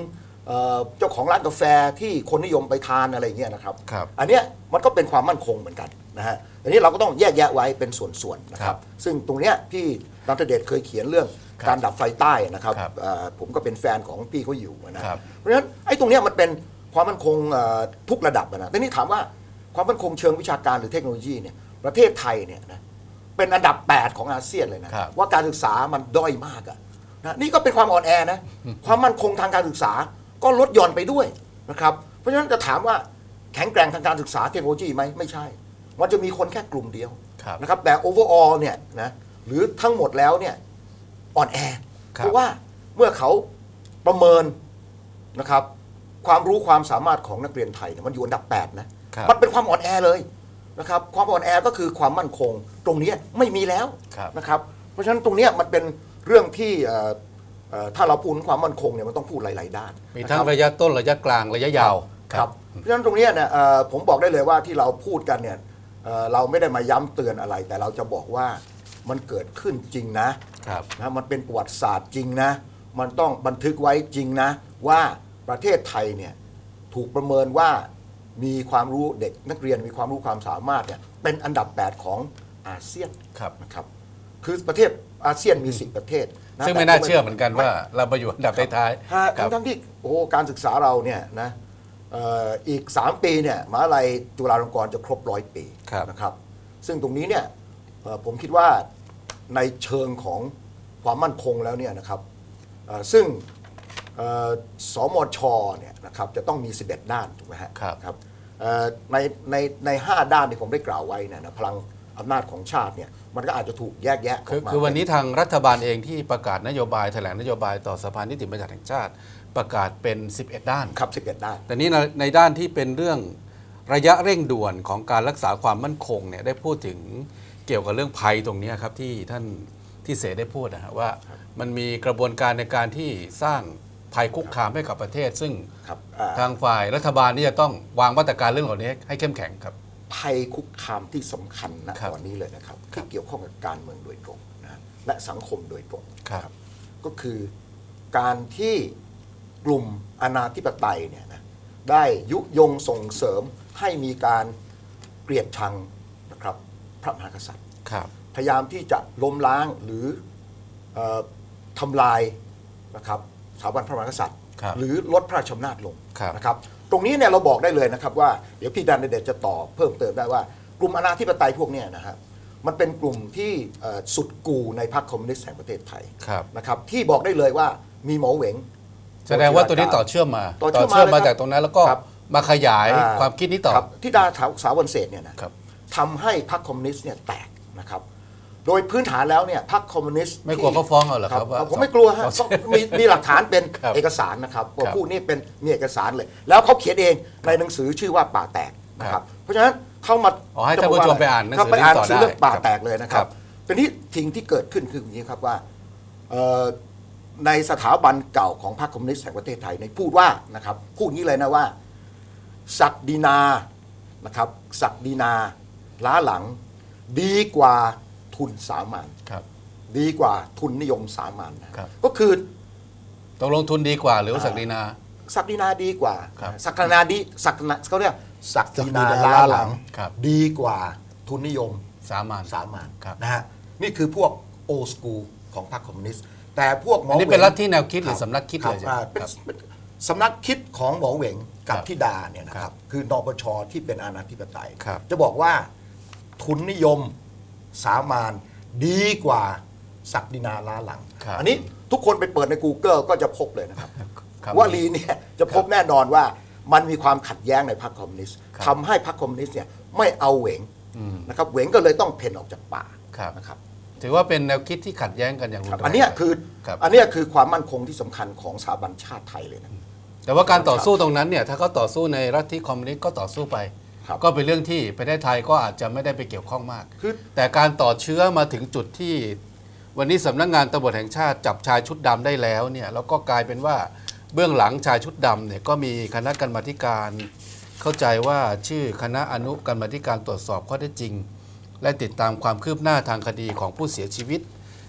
Speaker 3: เอ่อเจ้าของร้านกาแฟที่คนนิยมไปทานอะไรเงี้ยนะครับ
Speaker 1: ครับ
Speaker 3: อันเนี้ยมันก็เป็นความมั่นคงเหมือนกันนะฮะอันนี้เราก็ต้องแยกแยะไว้เป็นส่วนๆนะค
Speaker 1: ครั
Speaker 3: รับบ ซึ่งตรงเนี้ยพี่นัทเดชเคยเขียนเรื่อง
Speaker 1: ครับ
Speaker 3: การดับไฟใต้นะครับ
Speaker 1: ครับ
Speaker 3: เอ่อผมก็เป็นแฟนของพี่เขาอยู่นะครับ เพราะฉะนั้นไอ้ตรงเนี้ยมันเป็นความมั่นคงเอ่อทุกระดับนะแต่นี่ถามว่าความมั่นคงเชิงวิชาการหรือเทคโนโลยีเนี่ยประเทศไทยเนี่ยนะเป็นอันดับแปดของอาเซียนเลยนะครับ ว่าการศึกษามันด้อยมากอะนะนี่ก็เป็นความอ่อนแอนะความมั่นคงทางการศึกษาก็ลดหย่อนไปด้วยนะครับเพราะฉะนั้นจะถามว่าแข็งแกร่งทางการศึกษาเทคโนโลยีไหมไม่ใช่มันจะมีคนแค่กลุ่มเดียว
Speaker 1: ครับ
Speaker 3: นะครับแต่ overall เนี่ยนะหรือทั้งหมดแล้วเนี่ยอ่อนแอ
Speaker 1: ครับ
Speaker 3: เพราะว่าเมื่อเขาประเมินนะครับความรู้ความสามารถของนักเรียนไทยเนี่ยมันอยู่อันดับแปดนะครับ มันเป็นความอ่อนแอเลยนะครับความอ่อนแอก็คือความมั่นคงตรงนี้ไม่มีแล้ว
Speaker 1: ครับ
Speaker 3: นะครับเพราะฉะนั้นตรงเนี้ยมันเป็นเรื่องที่เอ่อเอ่อถ้าเราพูดถึงความมั่นคงเนี่ยมันต้องพูดหลาย ๆ ด้าน
Speaker 1: มี
Speaker 3: นค
Speaker 1: ทั้ง
Speaker 3: บ
Speaker 1: ระยะต้นระยะกลางระยะยาว
Speaker 3: ครับเพราะฉะนั้นตรงเนี้ยเนี่ยเอ่อผมบอกได้เลยว่าที่เราพูดกันเนี่ยเอ่อเราไม่ได้มาย้ำเตือนอะไร แต่เราจะบอกว่ามันเกิดขึ้นจริงนะครับ นะมันเป็นประวัติศาสตร์จริงนะมันต้องบันทึกไว้จริงนะว่าประเทศไทยเนี่ยถูกประเมินว่ามีความรู้เด็กนักเรียนมีความรู้ความสามารถเนี่ยเป็นอันดับแปดของอาเซียน
Speaker 1: ครับ
Speaker 3: นะครับคือประเทศอาเซียนมีสิบประเทศะ
Speaker 1: ซึ่งไม่น่าเชื่อเหมือนกันว่าเราไปอยู่อันดับท้าย
Speaker 3: ฮะ
Speaker 1: ๆครับ
Speaker 3: ทั้งๆที่โอ้การศึกษาเราเนี่ยนะเอ่ออีก สาม ปีเนี่ยมหาลัยจุฬาลงกรณ์จะครบร้อยปี
Speaker 1: ครับ
Speaker 3: นะครับซึ่งตรงนี้เนี่ยเอ่อผมคิดว่าในเชิงของความมั่นคงแล้วเนี่ยนะครับเอ่อซึ่งเอ่อสมชเนี่ยนะครับจะต้องมี สิบเอ็ด ด้านถูกไหมฮะ
Speaker 1: ครับ
Speaker 3: ครับเอ่อในในในห้าด้านที่ผมได้กล่าวไว้เนยนะพลังอำนาจของชาติเนี่ยมันก็อาจจะถูกแยกแยะอ
Speaker 1: คือ
Speaker 3: อกมา
Speaker 1: คือวันนี้ทางรัฐบาลเองที่ประกาศนโยบายแถลงนโยบายต่อสภานิติบัญญัติแห่งชาติ ประกาศเป็น สิบเอ็ด ด้าน
Speaker 3: ครับสิบเอ็ดด้าน
Speaker 1: แต่นี้ในในด้านที่เป็นเรื่องระยะเร่งด่วนของการรักษาความมั่นคงเนี่ยได้พูดถึงเกี่ยวกับเรื่องภัยตรงนี้ครับที่ท่านที่เสได้พูดนะฮะว่ามันมีกระบวนการในการที่สร้างภัยคุกคามให้กับประเทศ ซึ่ง
Speaker 3: ครับอ่า
Speaker 1: ทางฝ่ายรัฐบาลนี่จะต้องวางมาตรการเรื่องเหล่านี้ให้เข้มแข็งครับ
Speaker 3: ภัยคุกคามที่สำคัญนะครับ ตอนนี้เลยนะครับที่เกี่ยวข้องกับการเมืองโดยตรงนะและสังคมโดยตรง
Speaker 1: ครับ
Speaker 3: นะก็คือการที่กลุ่มอาณาธิปไตยเนี่ยนะได้ยุยงส่งเสริมให้มีการเกลียดชังนะครับพระมหากษัตริย์
Speaker 1: ครับ
Speaker 3: พยายามที่จะล้มล้างหรือเออทำลายนะครับสถาบันพระมหากษัตริย์
Speaker 1: ครับ
Speaker 3: หรือลดพระราชอำนาจลง
Speaker 1: ครับ
Speaker 3: นะครับตรงนี้เนี่ยเราบอกได้เลยนะครับว่าเดี๋ยวพี่ดันเดชจะต่อเพิ่มเติมได้ว่ากลุ่มอาณาธิปไตยพวกเนี้นะครับมันเป็นกลุ่มที่เอ่อสุดกูในพรรคคอมมิวนิสต์แห่งประเทศไทย
Speaker 1: ครับ
Speaker 3: นะครับที่บอกได้เลยว่ามีหมอเหวง
Speaker 1: แสดงว่าตัวนี้ต่อเชื่อมมา
Speaker 3: ต่อเชื่อมมาเลยครับ
Speaker 1: จากตรงนั้นแล้วก็
Speaker 3: ครับ
Speaker 1: มาขยาย
Speaker 3: อ่
Speaker 1: ความคิดนี้ต่อ
Speaker 3: ครับที่ดาสาววันเศษเนี่ยนะครับ ทำให้พรรคคอมมิวนิสต์เนี่ยแตกนะครับโดยพื้นฐานแล้วเนี่ยพรรคคอมมิวนิสต์
Speaker 1: ไม่กลัวเขาฟ้องเอาเหรอครับ
Speaker 3: ครับ
Speaker 1: ว่า
Speaker 3: ผมไม่กลัวฮะ
Speaker 1: สอง
Speaker 3: ก็มีมีหลักฐานเป็น
Speaker 1: ครับ
Speaker 3: เอกสารนะครับว่า
Speaker 1: ครับ
Speaker 3: ผู้นี้เป็นมีเอกสารเลย แล้วเขาเขียนเองในหนังสือชื่อว่าป่าแตกนะค
Speaker 1: ครั
Speaker 3: รับบ เพราะฉะนั้นเข้ามา
Speaker 1: อ๋อให้ท่านผู้ชมไปอ่านหนังสือ
Speaker 3: ครับไปอ่านหนังสือ
Speaker 1: นี้ต่อได้
Speaker 3: เรื่องป่าแตกเลยนะค
Speaker 1: ครั
Speaker 3: รับบ เป็นที่ทิ้งที่เกิดขึ้นคืออย่างนี้ครับว่าเอ่อในสถาบันเก่าของพรรคคอมมิวนิสต์แห่งประเทศไทยในพูดว่านะครับพูดอย่างนี้เลยนะว่าศักดินานะครับศักดินาล้าหลังดีกว่าทุนสามัญ
Speaker 1: ครับ
Speaker 3: ดีกว่าทุนนิยมสามัญนะครับ ก็คือ
Speaker 1: ตกลงทุนดีกว่าหรือว่าศักดินา
Speaker 3: ศักดินาดีกว่า
Speaker 1: ครับ
Speaker 3: ศักดินาดีศักดินาเขาเรียกศักดินา
Speaker 2: ศักดินา
Speaker 3: ล้า
Speaker 2: ล้า
Speaker 3: ห
Speaker 2: หลั
Speaker 3: ลัง
Speaker 2: ง
Speaker 1: ครับ
Speaker 3: ดีกว่าทุนนิยม
Speaker 1: สามัญ
Speaker 3: สามัญ
Speaker 1: ครับ
Speaker 3: นะฮะนี่คือพวกโอสกูของพรรคคอมมิวนิสต์แต่พวกหมอ
Speaker 1: อัน
Speaker 3: เห
Speaker 1: นี้
Speaker 3: วง
Speaker 1: เป็นลัทธิแนวคิดหรือ
Speaker 3: รับ
Speaker 1: สำนักคิด
Speaker 3: รับ
Speaker 1: เลยใช่ไหม
Speaker 3: อ่าเป็น
Speaker 1: ครับ
Speaker 3: เป็นสำนักคิดของหมอเหวงกับ
Speaker 1: ครับ
Speaker 3: ทิดาเนี่ยนะค
Speaker 1: ครั
Speaker 3: รับบ คือนปชที่เป็นอาณาธิปไตย
Speaker 1: ครับ
Speaker 3: จะบอกว่าทุนนิยมสามัญดีกว่าศักดินาล้าหลัง
Speaker 1: ครับ
Speaker 3: อันนี้ทุกคนไปเปิดใน Google ก็จะพบเลยนะครับ
Speaker 1: ครับ
Speaker 3: วลีเนี่ยจะพบแน่นอนว่ามันมีความขัดแย้งในพรรคคอมมิวนิสต์
Speaker 1: ครับ
Speaker 3: ทำให้พรรคคอมมิวนิสต์เนี่ยไม่เอาเหวง
Speaker 1: อืม
Speaker 3: นะครับเหวงก็เลยต้องเพ่นออกจากป่า
Speaker 1: ครับ
Speaker 3: นะครับ
Speaker 1: ถือว่าเป็นแนวคิดที่ขัดแย้งกันอย่างรุน
Speaker 3: ครับ
Speaker 1: แรง
Speaker 3: อันเนี้ยคือ
Speaker 1: ครับ
Speaker 3: อันเนี้ยคือความมั่นคงที่สำคัญของสถาบันชาติไทยเลยนะ
Speaker 1: แต่ว่าการต่อสู้ตรงนั้นเนี่ยถ้าเขาต่อสู้ในรัฐที่คอมมิวนิสต์ก็ต่อสู้ไป
Speaker 3: ครับ
Speaker 1: ก็เป็นเรื่องที่ประเทศไทยก็อาจจะไม่ได้ไปเกี่ยวข้องมาก
Speaker 3: คือ
Speaker 1: แต่การต่อเชื้อมาถึงจุดที่ วันนี้สำนักงานตำรวจแห่งชาติจับชายชุดดำได้แล้วเนี่ยแล้วก็กลายเป็นว่าเบื้องหลังชายชุดดำเนี่ยก็มีคณะกรรมาธิการเข้าใจว่าชื่อคณะอนุกรรมาธิการตรวจสอบข้อเท็จจริง และติดตามความคืบหน้าทางคดีของผู้เสียชีวิต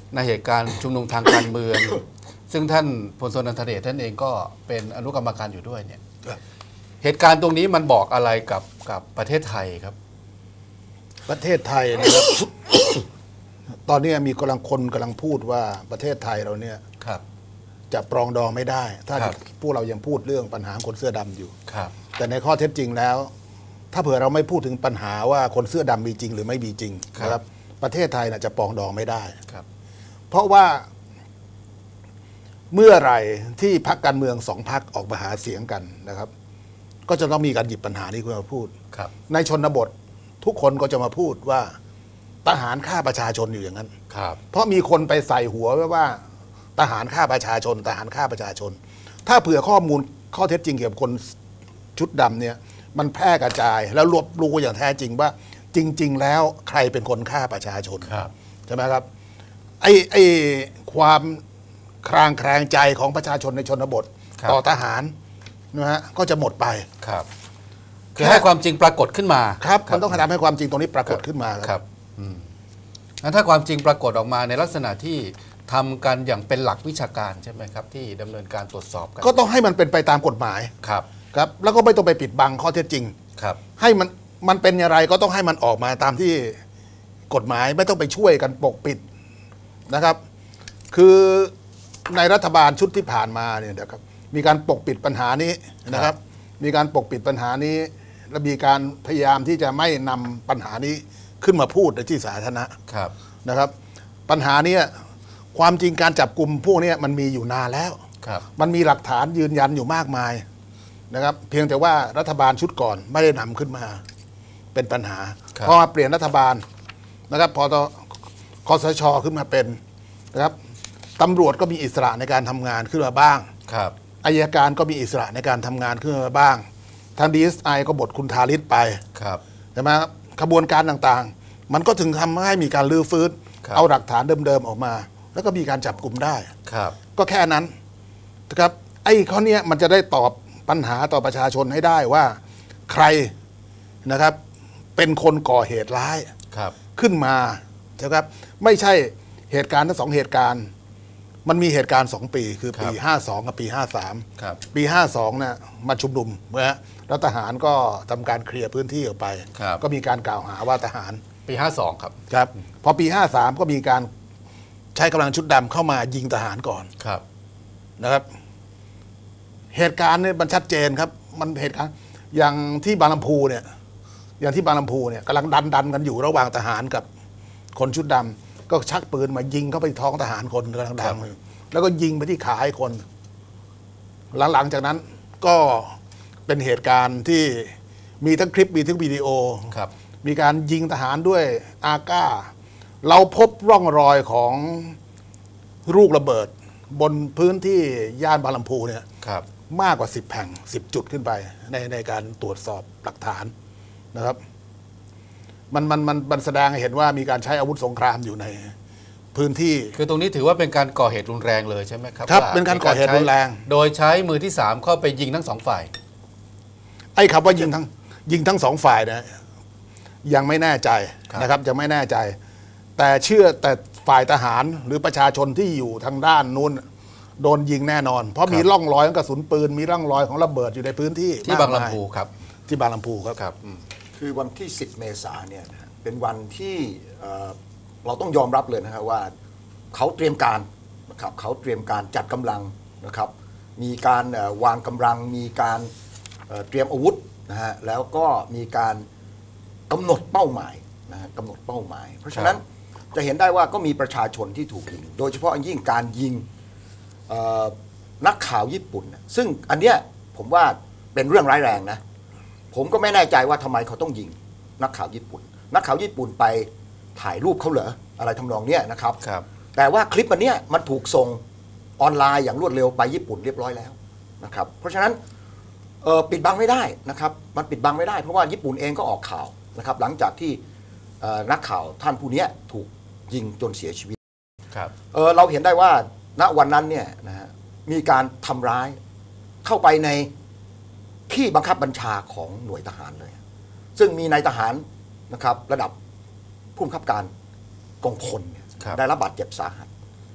Speaker 1: ในเหตุการณ์ชุมนุมทางการเมือง ซึ่งท่านพลสนนันทเดชท่านเองก็เป็นอนุกรรมการอยู่ด้วยเนี่ยเหตุการณ์ตรงนี้มันบอกอะไรกับกับประเทศไทยครับ
Speaker 2: ประเทศไทยนะครับ ตอนนี้มีกำลังคนกำลังพูดว่าประเทศไทยเราเนี่ยจะปรองดองไม่ได้ถ้าพวกเรายังพูดเรื่องปัญหาคนเสื้อดำอยู่แต่ในข้อเท็จจริงแล้วถ้าเผื่อเราไม่พูดถึงปัญหาว่าคนเสื้อดำมีจริงหรือไม่มีจริงนะครับประเทศไทยน่ะจะปรองดองไม่ได้เพราะว่าเมื่อไหร่ที่พรรคการเมืองสองพรรคออกมาหาเสียงกันนะครับ ก็จะต้องมีการหยิบปัญหานี้ขึ้นมาพูดในชนบททุกคนก็จะมาพูดว่าทหารฆ่าประชาชนอยู่อย่างนั้นเพราะมีคนไปใส่หัวไว้ว่าทหารฆ่าประชาชนทหารฆ่าประชาชนถ้าเผื่อข้อมูลข้อเท็จจริงเกี่ยวกับคนชุดดำเนี่ยมันแพร่กระจายแล้วรวบรู้อย่างแท้จริงว่าจริงๆแล้วใครเป็นคนฆ่าประชาชนใช่ไหมครับไอ้ไอ้ความคลางแคลงใจของประชาชนในชนบทต่อทหารนะฮะก็จะหมดไป
Speaker 1: ครับคือให้ความจริงปรากฏขึ้นมา
Speaker 2: ครับมันต้องทำให้ความจริงตรงนี้ปรากฏขึ้นมา
Speaker 1: ครับงั้นถ้าความจริงปรากฏออกมาในลักษณะที่ทำกันอย่างเป็นหลักวิชาการใช่ไหมครับที่ดำเนินการตรวจสอบกัน
Speaker 2: ก็ต้องให้มันเป็นไปตามกฎหมาย
Speaker 1: ครับ
Speaker 2: ครับแล้วก็ไม่ต้องไปปิดบังข้อเท็จจริง
Speaker 1: ครับ
Speaker 2: ให้มันมันเป็นอย่างไรก็ต้องให้มันออกมาตามที่กฎหมายไม่ต้องไปช่วยกันปกปิดนะครับคือในรัฐบาลชุดที่ผ่านมาเนี่ยนะครับมีการปกปิดปัญหานี้นะครับมีการปกปิดปัญหานี้และมีการพยายามที่จะไม่นำปัญหานี้ขึ้นมาพูดในที่สาธารณะนะครับปัญหานี้ความจริงการจับกลุ่มพวกนี้มันมีอยู่นานแล้วมันมีหลักฐานยืนยันอยู่มากมายนะครับเพียงแต่ว่ารัฐบาลชุดก่อนไม่ได้นำขึ้นมาเป็นปัญหาพอมาเปลี่ยนรัฐบาลนะครับพอตคสช.ขึ้นมาเป็นนะครับตำรวจก็มีอิสระในการทำงานขึ้นมาบ้างอัยการก็มีอิสระในการทำงานขึ้นมาบ้างทาง ดี เอส ไอ ก็บทคุณธาริศไปใช่ไหมขบวนการต่างๆมันก็ถึงทำให้มีการลื้อฟื้นเอาหลักฐานเดิมๆออกมาแล้วก็มีการจับกลุ่มได้ก็แค่นั้นนะครับไอ้ข้อนี้มันจะได้ตอบปัญหาต่อประชาชนให้ได้ว่าใครนะครับเป็นคนก่อเหตุร้ายขึ้นมาใช่ครับไม่ใช่เหตุการณ์ทั้งสองเหตุการณ์มันมีเหตุการณ์สองปีคือปีห้าสองกับปีห้าสามปีห้าสองเนี่ยมาชุมนุมนะฮะแล้วทหารก็ทำการเคลียร์พื้นที่ออกไปก็มีการกล่าวหาว่าทหาร
Speaker 1: ปีห้าสองครับ
Speaker 2: ครับพอปีห้าสามก็มีการใช้กำลังชุดดำเข้ามายิงทหารก่อนนะครับเหตุการณ์เนี่ยมันชัดเจนครับมันเหตุการณ์อย่างที่บางลำพูเนี่ยอย่างที่บางลำพูเนี่ยกำลังดันดันกันอยู่ระหว่างทหารกับคนชุดดำก็ชักปืนมายิงเข้าไปท้องทหารคนกำลังดังแล้วก็ยิงไปที่ขาให้คน หลังจากนั้นก็เป็นเหตุการณ์ที่มีทั้งคลิปมีทั้งวิดีโอมีการยิงทหารด้วยอาก้าเราพบร่องรอยของลูกระเบิดบนพื้นที่ย่านบางลำพูเนี่ยมากกว่าสิบแห่งสิบจุดขึ้นไปในในการตรวจสอบหลักฐานนะครับมันมันมันมันแสดงให้เห็นว่ามีการใช้อาวุธสงครามอยู่ในพื้นที่
Speaker 1: คือตรงนี้ถือว่าเป็นการก่อเหตุรุนแรงเลยใช่ไหมครับ
Speaker 2: ครับเป็นการก่อเหตุรุนแรง
Speaker 1: โดยใช้มือที่สามเข้าไปยิงทั้งสองฝ่าย
Speaker 2: ไอ้คำว่ายิงทั้งยิงทั้งสองฝ่ายนะยังไม่แน่ใจนะครับยังไม่แน่ใจแต่เชื่อแต่ฝ่ายทหารหรือประชาชนที่อยู่ทางด้านนู้นโดนยิงแน่นอนเพราะมีร่องรอยของกระสุนปืนมีร่องรอยของระเบิดอยู่ในพื้นที่
Speaker 1: ที่บางลำพูครับ
Speaker 2: ที่บางลำพูครับ
Speaker 3: ครับคือวันที่สิบเมษายนเนี่ยเป็นวันที่เราต้องยอมรับเลยนะครับว่าเขาเตรียมการนะครับเขาเตรียมการจัดกำลังนะครับมีการวางกำลังมีการเตรียมอาวุธนะฮะแล้วก็มีการกำหนดเป้าหมายนะฮะกำหนดเป้าหมายเพราะฉะนั้นจะเห็นได้ว่าก็มีประชาชนที่ถูกยิงโดยเฉพาะยิ่งการยิงนักข่าวญี่ปุ่นซึ่งอันเนี้ยผมว่าเป็นเรื่องร้ายแรงนะผมก็ไม่แน่ใจว่าทำไมเขาต้องยิงนักข่าวญี่ปุ่นนักข่าวญี่ปุ่นไปถ่ายรูปเขาเหรออะไรทำนองเนี้ยนะครับแต่ว่าคลิปอันเนี้ยมันถูกส่งออนไลน์อย่างรวดเร็วไปญี่ปุ่นเรียบร้อยแล้วนะครับเพราะฉะนั้นปิดบังไม่ได้นะครับมันปิดบังไม่ได้เพราะว่าญี่ปุ่นเองก็ออกข่าวนะครับหลังจากที่นักข่าวท่านผู้นี้ถูกยิงจนเสียชีวิตครับเเราเห็นได้ว่าณวันนั้นเนี่ยนะฮะมีการทำร้ายเข้าไปในที่บังคับบัญชาของหน่วยทหารเลยซึ่งมีนายทหารนะครับระดับผู้บังคับการกองพลได้รับบาดเจ็บสาหัส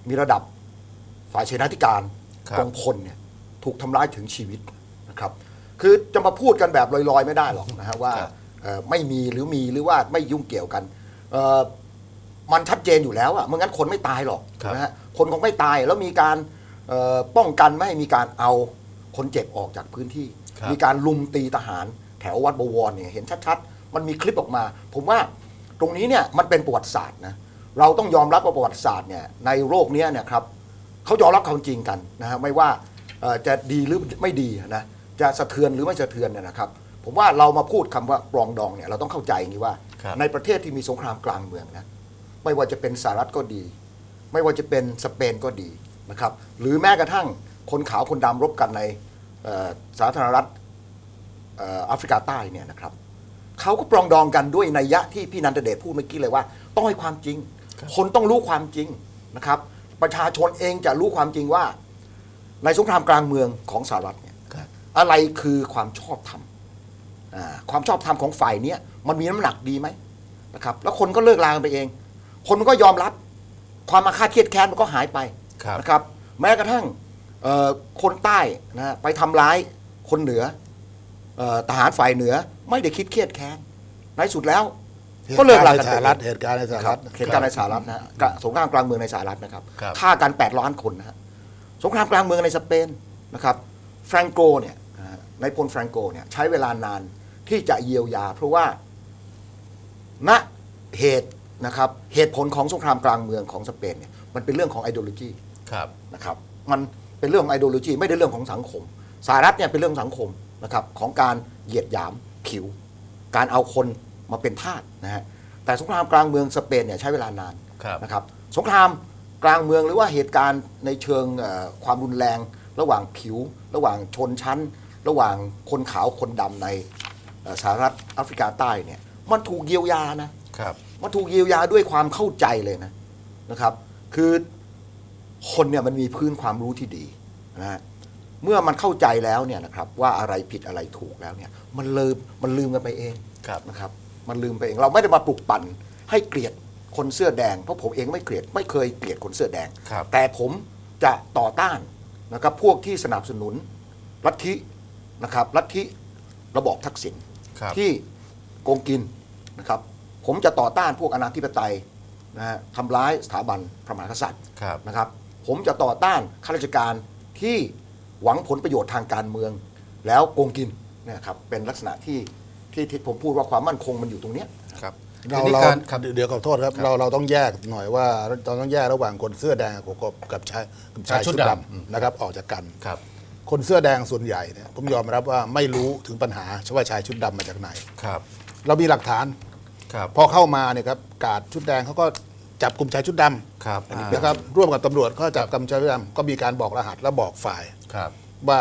Speaker 3: มีระดับฝ่ายเสนาธิการ
Speaker 1: ครับ
Speaker 3: กองพลเนี่ยถูกทำร้ายถึงชีวิตนะครับคือจะมาพูดกันแบบลอยๆไม่ได้หรอกนะฮะว่า
Speaker 1: ครับ
Speaker 3: เอ่อไม่มีหรือมีหรือว่าไม่ยุ่งเกี่ยวกันเอ่อมันชัดเจนอยู่แล้วอะไม่งั้นคนไม่ตายหรอก
Speaker 1: ครับ
Speaker 3: นะฮะคนคงไม่ตายแล้วมีการเอ่อป้องกันไม่ให้มีการเอาคนเจ็บออกจากพื้นที่
Speaker 1: ครับ
Speaker 3: มีการลุมตีทหารแถววัดบวรเนี่ยเห็นชัดๆมันมีคลิปออกมา ผมว่าตรงนี้เนี่ยมันเป็นประวัติศาสตร์นะเราต้องยอมรับว่าประวัติศาสตร์เนี่ยในโลกเนี้ยเนี่ยครับเขายอมรับความจริงกันนะฮะไม่ว่าเอ่อจะดีหรือไม่ดีนะจะสะเทือนหรือไม่สะเทือนเนี่ยนะครับผมว่าเรามาพูดคำว่าปรองดองเนี่ยเราต้องเข้าใจอย่างนี้ว่า
Speaker 1: ครับ
Speaker 3: ในประเทศที่มีสงครามกลางเมืองนะไม่ว่าจะเป็นสหรัฐก็ดี ไม่ว่าจะเป็นสเปนก็ดีนะครับหรือแม้กระทั่งคนขาวคนดำรบกันในเอ่อสาธารณรัฐเอ่อแอฟริกาใต้เนี่ยนะครับเขาก็ปรองดองกันด้วยนัยยะที่พี่นันทเดชพูดเมื่อกี้เลยว่าต้องให้ความจริง คนต้องรู้ความจริงนะครับประชาชนเองจะรู้ความจริงว่าในสงครามกลางเมืองของสหรัฐเนี่ย
Speaker 1: ครับ
Speaker 3: อะไรคือความชอบธรรมอ่าความชอบธรรมของฝ่ายเนี้ยมันมีน้ำหนักดีไหมนะครับแล้วคนก็เลิกลากันไปเอง คนมันก็ยอมรับความอาฆาตเครียดแค้นมันก็หายไป
Speaker 1: ครับ
Speaker 3: นะครับแม้กระทั่งเอ่อคนใต้นะฮะไปทำร้ายคนเหนือเอ่อทหารฝ่ายเหนือไม่ได้คิดเครียดแค้นในสุดแล้ว ก็เลิกลากัน
Speaker 2: ส
Speaker 3: ไป
Speaker 2: หรัฐเหตุการณ์ในสห
Speaker 3: ครั
Speaker 2: รับ ฐ
Speaker 3: เหตุการณ์ในสหรัฐนะฮะกะสงครามกลางเมืองในสหรัฐนะครับ
Speaker 1: ครับ
Speaker 3: ฆ่ากันแปดล้านคนนะฮะสงครามกลางเมืองในสเปนนะครับแฟรงโกเนี่ยนะฮะนายพลแฟรงโกเนี่ยใช้เวลานานที่จะเยียวยา เพราะว่าณเหตุนะครับเหตุผลของสงครามกลางเมืองของสเปนเนี่ยมันเป็นเรื่องของไอเดโอโลจี
Speaker 1: ครับ
Speaker 3: นะครับมันเป็นเรื่องของไอเดโอโลจีไม่ได้เรื่องของสังคมสหรัฐเนี่ยเป็นเรื่องสังคมนะครับของการเหยียดหยามผิว การเอาคนมาเป็นทาสนะฮะแต่สงครามกลางเมืองสเปนเนี่ยใช้เวลานาน
Speaker 1: ครับ
Speaker 3: นะครับสงครามกลางเมืองหรือว่าเหตุการณ์ในเชิงเอ่อความรุนแรงระหว่างผิว ระหว่างชนชั้น ระหว่างคนขาวคนดำในเอ่อสหรัฐแอฟริกาใต้เนี่ยมันถูกเยียวยานะครับ มันถูกเยียวยาด้วยความเข้าใจเลยนะนะครับคือคนเนี่ยมันมีพื้นความรู้ที่ดีนะฮะเมื่อมันเข้าใจแล้วเนี่ยนะครับว่าอะไรผิดอะไรถูกแล้วเนี่ยมันลืมมันลืมกันไปเอง
Speaker 1: ครับ
Speaker 3: นะครับมันลืมไปเองเราไม่ได้มาปลุกปั่นให้เกลียดคนเสื้อแดงเพราะผมเองไม่เกลียดไม่เคยเกลียดคนเสื้อแดง
Speaker 1: ครับ
Speaker 3: แต่ผมจะต่อต้านนะครับพวกที่สนับสนุนลัทธินะครับลัทธิระบอบทักษิณ
Speaker 1: ครับ
Speaker 3: ที่โกงกินนะครับผมจะต่อต้านพวกอนาธิปไตยนะฮะทำร้ายสถาบันพระมหากษัตริย์
Speaker 1: ครับ
Speaker 3: นะครับผมจะต่อต้านข้าราชการที่หวังผลประโยชน์ทางการเมือง แล้วโกงกินนะครับเป็นลักษณะที่ที่ที่ผมพูดว่าความมั่นคงมันอยู่ตรงเนี้ย
Speaker 1: ครับ
Speaker 2: เรา
Speaker 1: ทีนี้
Speaker 2: เรา
Speaker 1: การครับ
Speaker 2: เดี๋ยวขอโทษครับเราเราต้องแยกหน่อยว่าเราต้องแยกระหว่างคนเสื้อแดงกับกับกับชายกับชาย
Speaker 1: ชายชุ
Speaker 2: ชุ
Speaker 1: ด
Speaker 2: ด
Speaker 1: ดำ
Speaker 2: ดำนะครับออกจากกัน
Speaker 1: ครับ
Speaker 2: คนเสื้อแดงส่วนใหญ่เนี่ยผมยอมรับว่าไม่รู้ถึงปัญหาว่าชายชุดดำมาจากไหน
Speaker 1: ครับ
Speaker 2: เรามีหลักฐาน
Speaker 1: ครับ
Speaker 2: พอเข้ามาเนี่ยครับกาดชุดแดงเขาก็จับกลุ่มชายชุดด
Speaker 1: ครับ
Speaker 2: ำนะครับร่วมกับตำรวจก็จับกลุ่มชายชุดดำก็มีการบอกรหัสและบอกฝ่าย
Speaker 1: ครับ
Speaker 2: ว่า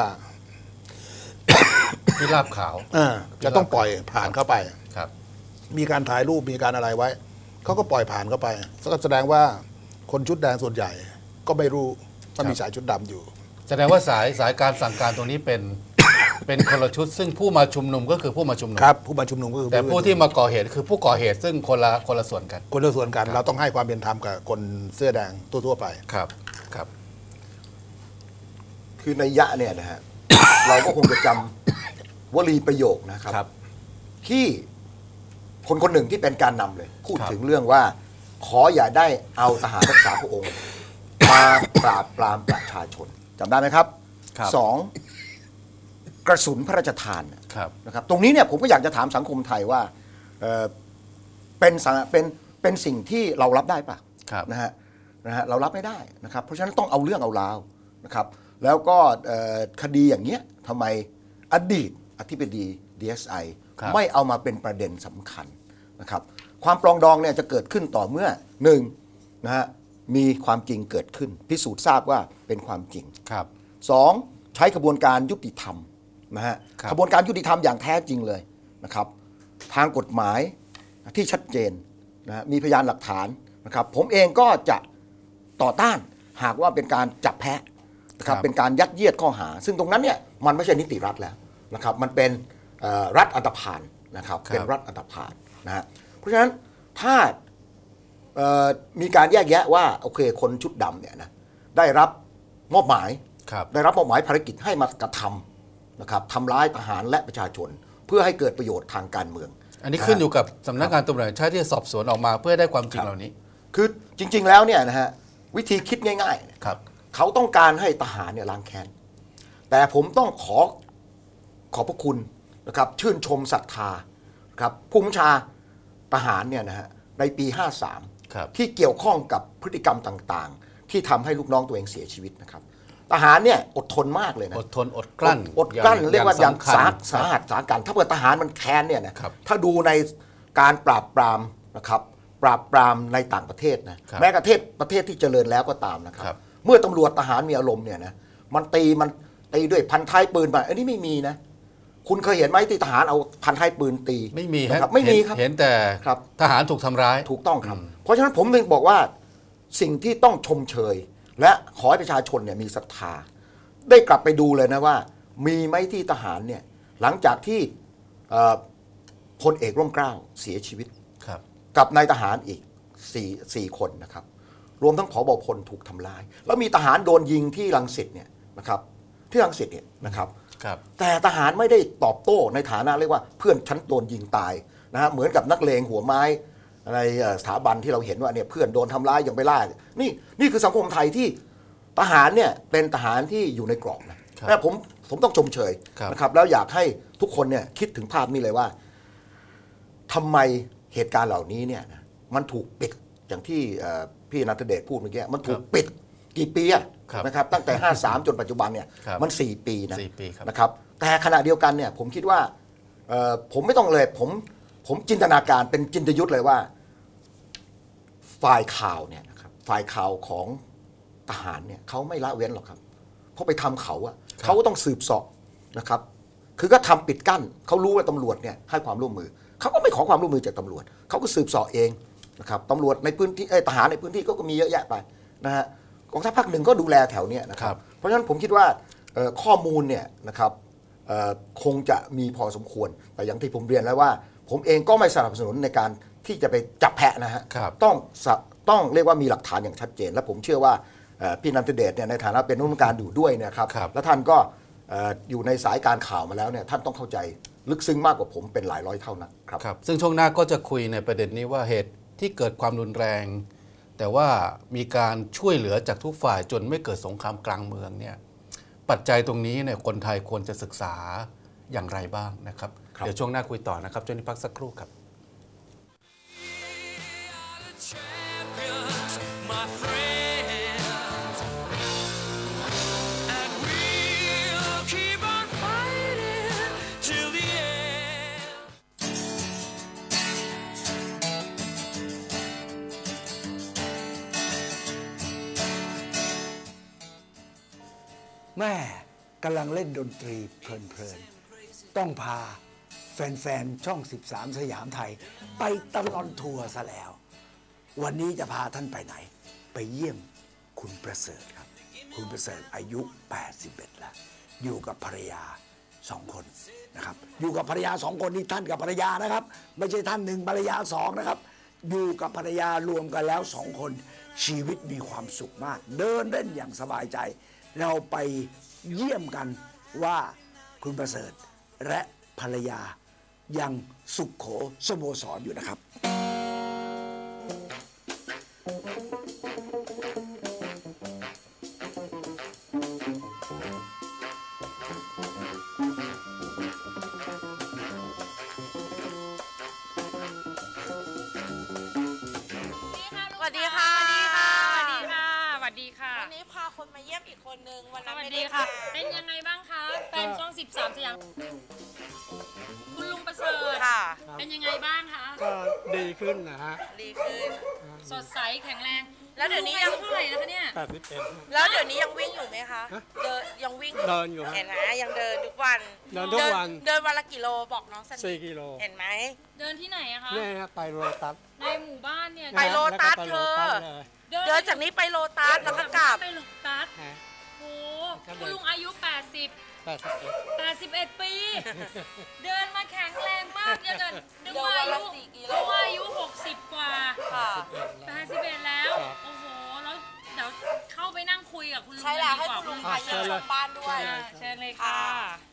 Speaker 1: ที่ลาบขาว
Speaker 2: เออจะต้องปล่อยผ่านเข้าไป
Speaker 1: ครับ
Speaker 2: มีการถ่ายรูปมีการอะไรไว้เขาก็ปล่อยผ่านเข้าไปก็แสดงว่าคนชุดแดงส่วนใหญ่ ก็ไม่รู้ว่ามีชายชุดดำอยู่
Speaker 1: แสดงว่าสายสายการสั่งการตรงนี้เป็น เป็นคนละชุด ซึ่งผู้มาชุมนุมก็คือผู้มาชุมนุม
Speaker 2: ครับผู้มาชุมนุมก็คือ
Speaker 1: แต่ผู้ที่มาก่อเหตุคือผู้ก่อเหตุซึ่งคนละคนละส่วนกัน
Speaker 2: คนละส่วนกันเราต้องให้ความเป็นธรรมกับคนเสื้อแดงทั่วๆไป
Speaker 1: ครับ ครับ
Speaker 3: คือในยะเนี่ยนะฮะ เราก็คงจะจำวลีประโยคนะครับ
Speaker 1: ครับ
Speaker 3: ที่คนคนหนึ่งที่เป็นการนำเลย พูด
Speaker 1: ครับ
Speaker 3: ถึงเรื่องว่า ขออย่าได้เอาทหารรักษาพระองค์ มาปราบปรามประชาชนจำได้ไหมครับ
Speaker 1: ครับ
Speaker 3: สองกระสุนพระราชทาน
Speaker 1: ครับ
Speaker 3: นะครับตรงนี้เนี่ยผมก็อยากจะถามสังคมไทยว่าเอ่อเป็นสาเป็นเป็นสิ่งที่เรารับได้ปะ
Speaker 1: ครับ
Speaker 3: นะฮะนะฮะเรารับไม่ได้นะครับเพราะฉะนั้นต้องเอาเรื่องเอาราวนะครับแล้วก็เอ่อคดีอย่างเงี้ยทำไมอดีตอธิบดี ดี เอส ไอ
Speaker 1: ครับ
Speaker 3: ไม่เอามาเป็นประเด็นสำคัญนะครับความปรองดองเนี่ยจะเกิดขึ้นต่อเมื่อหนึ่งนะฮะมีความจริงเกิดขึ้น พิสูจน์ทราบว่าเป็นความจริง
Speaker 1: ครับ
Speaker 3: สองใช้กระบวนการยุติธรรมนะฮะ
Speaker 1: ครับ
Speaker 3: กระบวนการยุติธรรมอย่างแท้จริงเลยนะครับทางกฎหมายที่ชัดเจนนะฮะมีพยานหลักฐานนะครับผมเองก็จะต่อต้านหากว่าเป็นการจับแพะนะครับเป็นการยัดเยียดข้อหา ซึ่งตรงนั้นเนี่ยมันไม่ใช่นิติรัฐแล้วนะครับมันเป็นเอ่อรัฐอันธพาลนะครับเป็นรัฐอันธพาลนะฮะเพราะฉะนั้นถ้ามีการแยกแยะว่าโอเคคนชุดดำเนี่ยนะได้รับมอบหมายได้รับมอบหมายภารกิจให้มากระทำนะครับทำร้ายทหารและประชาชนเพื่อให้เกิดประโยชน์ทางการเมือง
Speaker 1: อันนี้ขึ้นอยู่กับสำนักงานตำรวจแห่งชาติที่จะสอบสวนออกมาเพื่อได้ความจริงเหล่านี้
Speaker 3: คือจริงๆแล้วเนี่ยนะฮะวิธีคิดง่ายๆครับเขาต้องการให้ทหารเนี่ยล้างแค้นแต่ผมต้องขอขอบพระคุณนะครับชื่นชมศรัทธาครับผู้บัญชาทหารเนี่ยนะฮะในปีห้าสามที่เกี่ยวข้องกับพฤติกรรมต่างๆที่ทำให้ลูกน้องตัวเองเสียชีวิตนะครับทหารเนี่ยอดทนมากเลยนะ
Speaker 1: อดทนอดกลั้น
Speaker 3: อดกลั้นเรียกว่าอย่างสาสาหัสสากันถ้าเกิดทหารมันแค้นเนี่ยนะถ้าดูในการปราบปรามนะครับปราบปรามในต่างประเทศนะแม้กระทั่งประเทศที่เจริญแล้วก็ตามนะครับเมื่อตำรวจทหารมีอารมณ์เนี่ยนะมันตีมันตีด้วยพันท้ายปืนมาอันนี้ไม่มีนะคุณเคยเห็นไหมที่ทหารเอาพันท้ายปืนตี
Speaker 1: ไม่มี
Speaker 3: ครับไม่มีครับ
Speaker 1: เห็นแต่ทหารถูกทำร้าย
Speaker 3: ถูกต้องครับเพราะฉะนั้นผมถึงบอกว่าสิ่งที่ต้องชมเชยและขอให้ประชาชนเนี่ยมีศรัทธาได้กลับไปดูเลยนะว่ามีไหมที่ทหารเนี่ยหลังจากที่พลเอกร่มเกล้าเสียชีวิตกับนายทหารอีกสี่สี่คนนะครับรวมทั้งผบ.พลถูกทำร้ายแล้วมีทหารโดนยิงที่รังสิตเนี่ยนะครับที่รังสิตเนี่ยนะครับแต่ทหารไม่ได้ตอบโต้ในฐานะเรียกว่าเพื่อนฉันโดนยิงตายนะฮะเหมือนกับนักเลงหัวไม้ในสถาบันที่เราเห็นว่าเนี่ยเพื่อนโดนทำร้ายยังไปล่านี่นี่คือสังคมไทยที่ทหารเนี่ยเป็นทหารที่อยู่ในกรอบนะและผมผมต้องชมเชยนะครับแล้วอยากให้ทุกคนเนี่ยคิดถึงภาพนี้เลยว่าทำไมเหตุการณ์เหล่านี้เนี่ยมันถูกปิดอย่างที่พี่ณัฐเดชพูดเมื่อกี้มันถูกปิดกี่ปีนะครับตั้งแต่ห้าสามจนปัจจุบันเนี่ยมันสี่ปีนะนะครับแต่ขณะเดียวกันเนี่ยผมคิดว่าผมไม่ต้องเลยผมผมจินตนาการเป็นจินตยุทธเลยว่าฝ่ายข่าวเนี่ยนะครับฝ่ายข่าวของทหารเนี่ยเขาไม่ละเว้นหรอกครับเพราะไปทำเขาอะเขาก็ต้องสืบเสาะนะครับคือก็ทำปิดกั้นเขารู้ว่าตำรวจเนี่ยให้ความร่วมมือเขาก็ไม่ขอความร่วมมือจากตำรวจเขาก็สืบเสาะเองนะครับตำรวจในพื้นที่ทหารในพื้นที่ก็มีเยอะแยะไปนะฮะกองทัพภาคหนึ่งก็ดูแลแถวเนี้ยนะครับเพราะฉะนั้นผมคิดว่าข้อมูลเนี่ยนะครับคงจะมีพอสมควรแต่อย่างที่ผมเรียนแล้วว่าผมเองก็ไม่สนับสนุนในการที่จะไปจับแพะนะฮะต้องต้องเรียกว่ามีหลักฐานอย่างชัดเจนและผมเชื่อว่าพี่ณัฐเดชเนี่ยในฐานะเป็นผู้บัญชาการอยู่ด้วยนะครับและท่านก็อยู่ในสายการข่าวมาแล้วเนี่ยท่านต้องเข้าใจลึกซึ้งมากกว่าผมเป็นหลายร้อยเท่านะครับ
Speaker 1: ครับซึ่งช่วงหน้าก็จะคุยในประเด็นนี้ว่าเหตุที่เกิดความรุนแรงแต่ว่ามีการช่วยเหลือจากทุกฝ่ายจนไม่เกิดสงครามกลางเมืองเนี่ยปัจจัยตรงนี้เนี่ยคนไทยควรจะศึกษาอย่างไรบ้างนะครับเดี๋ยวช่วงหน้าคุยต่อนะครับช่วงนี้พักสักครู่ครับ
Speaker 4: แม่กำลังเล่นดนตรีเพลินๆต้องพาแฟนๆช่องสิบสามสยามไทยไปตลอดทัวร์ซะแล้ววันนี้จะพาท่านไปไหนไปเยี่ยมคุณประเสริฐครับคุณประเสริฐอายุแปดสิบเอ็ดแล้วอยู่กับภรรยาสองคนนะครับอยู่กับภรรยาสองคนนี่ท่านกับภรรยานะครับไม่ใช่ท่านหนึ่งภรรยาสองนะครับอยู่กับภรรยารวมกันแล้วสองคนชีวิตมีความสุขมากเดินเล่นอย่างสบายใจเราไปเยี่ยมกันว่าคุณประเสริฐและภรรยายังสุขโขสโมสรอยู่นะครับ
Speaker 5: สวัสดีค่ะสวัสดีค่ะ
Speaker 6: สวัสดีค่ะสวัสดีค่ะ
Speaker 5: วันนี้พาคนมาเยี่ยมอีกคนนึงวันนั้น
Speaker 6: ไม่ได้ค่ะเป็นยังไงบ้างคะแฟนช่องสิบสามสยามคุณลุงประเสริฐ
Speaker 5: ค่ะ
Speaker 6: เป็นยังไงบ้างคะ
Speaker 7: ก็ดีขึ้นนะฮะ
Speaker 5: ดีขึ้น
Speaker 6: สดใสแข็งแรง
Speaker 5: แล้วเดี๋ยวนี้ยัง
Speaker 6: เท่าไหร่นะคะเนี่ย
Speaker 7: แปดสิบเอ็ด
Speaker 5: แล้วเดี๋ยวนี้ยังวิ่งอยู่ไหมคะเดินยังวิ่ง
Speaker 7: เดินอยู่
Speaker 5: เห็นไหมยังเดินทุกวัน
Speaker 7: เดินทุกวัน
Speaker 5: เดินวันละกี่โลบอกน้องสัน
Speaker 7: สี่กิโล
Speaker 5: เห็นไหม
Speaker 6: เดินที่ไหนอะคะ
Speaker 7: นี่ไปโลตัส
Speaker 6: ในหมู่บ้านเนี่ย
Speaker 5: ไปโลตัสเธอเดินจากนี้ไปโลตัสแล้วก็กลับ
Speaker 6: ไปโลตัสโอ้คุณลุงอายุแปดสิบ
Speaker 7: แปดสิบเอ็ด
Speaker 6: แปดสิบเอ็ดปี เดินมาแข็งแรงมากอย่าเดินนึกว่าอายุนึกว่าอายุหกสิบกว่า
Speaker 5: ค่ะ
Speaker 6: แปดสิบเอ็ดแล้ว โอ้โห แล้วเดี๋ยวเข้าไปนั่งคุยกับคุณลุง
Speaker 5: ใช่แล้ว
Speaker 6: กัน
Speaker 5: ให้
Speaker 6: ดีกว่า
Speaker 5: คุณลุง
Speaker 6: คุ
Speaker 5: พา
Speaker 6: ณ
Speaker 5: เยี่ยมชมบ้านด้วย
Speaker 6: อ่าเชิญเลยค่ะ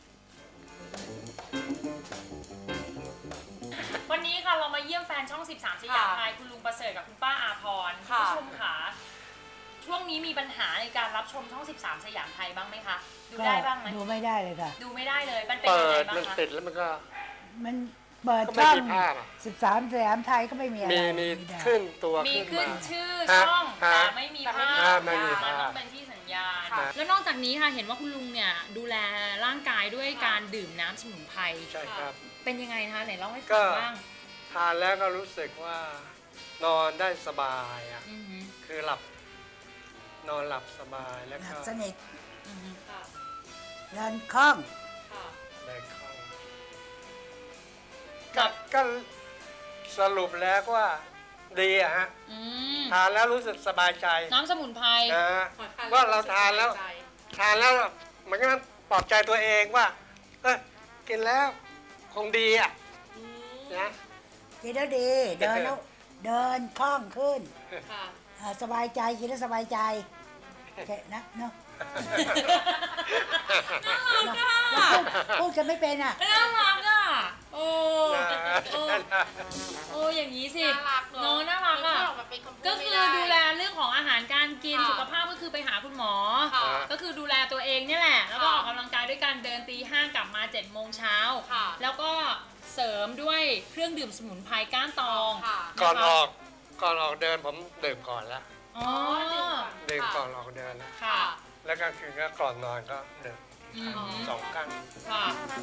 Speaker 6: วันนี้ค่ะเรามาเยี่ยมแฟนช่องสิบสามสยามไทยคุณลุงประเสริฐกับคุณป้าอาภรณ์คุณ
Speaker 5: ค่ะ
Speaker 6: ผู้ชมค่ะช่วงนี้มีปัญหาในการรับชมช่องสิบสามสยามไทยบ้างไหมคะ ดูได้บ้างไหม
Speaker 8: ดูไม่ได้เลยค่ะ
Speaker 6: ดูไม่ได้เลย มันเป็น
Speaker 7: เปิ
Speaker 6: ยังไง
Speaker 7: ด
Speaker 6: บ้าง
Speaker 7: มัน
Speaker 6: คะ
Speaker 7: ติดแล้วมันก็
Speaker 8: มันเปิด
Speaker 7: ก็ไม่
Speaker 8: ช่อง
Speaker 7: มีภาพอะ
Speaker 8: สิบสามสยามไทยก็ไม่มีอะไร
Speaker 7: มีมี
Speaker 8: ไได้
Speaker 7: ขึ้นตัว
Speaker 6: มี
Speaker 7: ขึ้น
Speaker 6: ขึ้น
Speaker 7: มา
Speaker 6: ชื่อ
Speaker 7: ฮะ
Speaker 6: ช่อง
Speaker 7: ฮะ
Speaker 6: แต่ไม่มีภาพ
Speaker 7: ฮะไม่มีภาพ
Speaker 6: มันต้องเป็นที่สัญญาณ
Speaker 7: ค่ะ
Speaker 6: แล้วนอกจากนี้ค่ะเห็นว่าคุณลุงเนี่ยดูแลร่างกายด้วยการดื่มน้ำสมุนไพร
Speaker 7: ใช่ครับ
Speaker 6: เป็นยังไงนะคะไหนเล่าให้
Speaker 7: ก็
Speaker 6: ฟังบ้าง
Speaker 7: ทานแล้วก็รู้สึกว่านอนได้สบายอ่ะ
Speaker 6: อือหือ
Speaker 7: คือหลับ นอนหลับสบายแล้ว
Speaker 8: หลั
Speaker 7: ก็
Speaker 8: บสนิท
Speaker 6: อือหือ
Speaker 8: เดินคล่อง
Speaker 7: ได้เข้า
Speaker 6: หลั
Speaker 7: ก็
Speaker 6: บ
Speaker 7: ก็สรุปแล้วว่าดีอะฮะ
Speaker 6: อืม
Speaker 7: ทานแล้วรู้สึกสบายใจ
Speaker 6: น้ำสมุนไพร
Speaker 7: นะฮะว่าเราทานแล้ว ทานแล้วเหมือนกับปลอบใจตัวเองว่า เออกินแล้วคงดีอ่ะนะ
Speaker 8: กินแล้วดี เดินแล้วเดินคล่องขึ้น
Speaker 6: ค่ะ
Speaker 8: อ่าสบายใจกินแล้วสบายใจโอเคนะเนาะ
Speaker 6: น่า
Speaker 8: เน
Speaker 6: รั
Speaker 8: อะ
Speaker 6: กอ่ะ
Speaker 8: พูดกันไม่เป็นอ่ะ
Speaker 6: น่ารักอ่ะโอ้
Speaker 7: นะ
Speaker 6: โอ้โอ้อย่างนี้สิ
Speaker 5: น่ารักเนอะ
Speaker 6: น้องน่ารักอ่ะ
Speaker 5: นึกไม่ออกมาเป็นคำพูด
Speaker 6: ก็
Speaker 5: ไม่
Speaker 6: คือ
Speaker 5: ได้
Speaker 6: ดูแลเรื่องของอาหารการกิน
Speaker 5: ค่ะ
Speaker 6: สุขภาพก็คือไปหาคุณหมอ
Speaker 5: ค่ะ
Speaker 6: ก็คือดูแลตัวเองเนี่ยแหละ แล้วก็อ
Speaker 5: ค่ะ
Speaker 6: อกกำลังกายด้วยการเดินตีห้ากลับมาเจ็ดโมงเช้า
Speaker 5: ค่ะ
Speaker 6: แล้วก็เสริมด้วยเครื่องดื่มสมุนไพรก้านตอง
Speaker 5: ค่ะ
Speaker 7: ก่อน
Speaker 6: นะคะ
Speaker 7: ออกก่อนออกเดินผมดื่มก่อนแล้ว
Speaker 6: อ๋อ
Speaker 7: ดื่มก่อนออกเดินแล้ว
Speaker 6: ค่ะ
Speaker 7: แล้วก็คือก็ก่อนนอนก็ดื่ม
Speaker 6: อืม
Speaker 7: สองครั้ง
Speaker 6: ค่ะ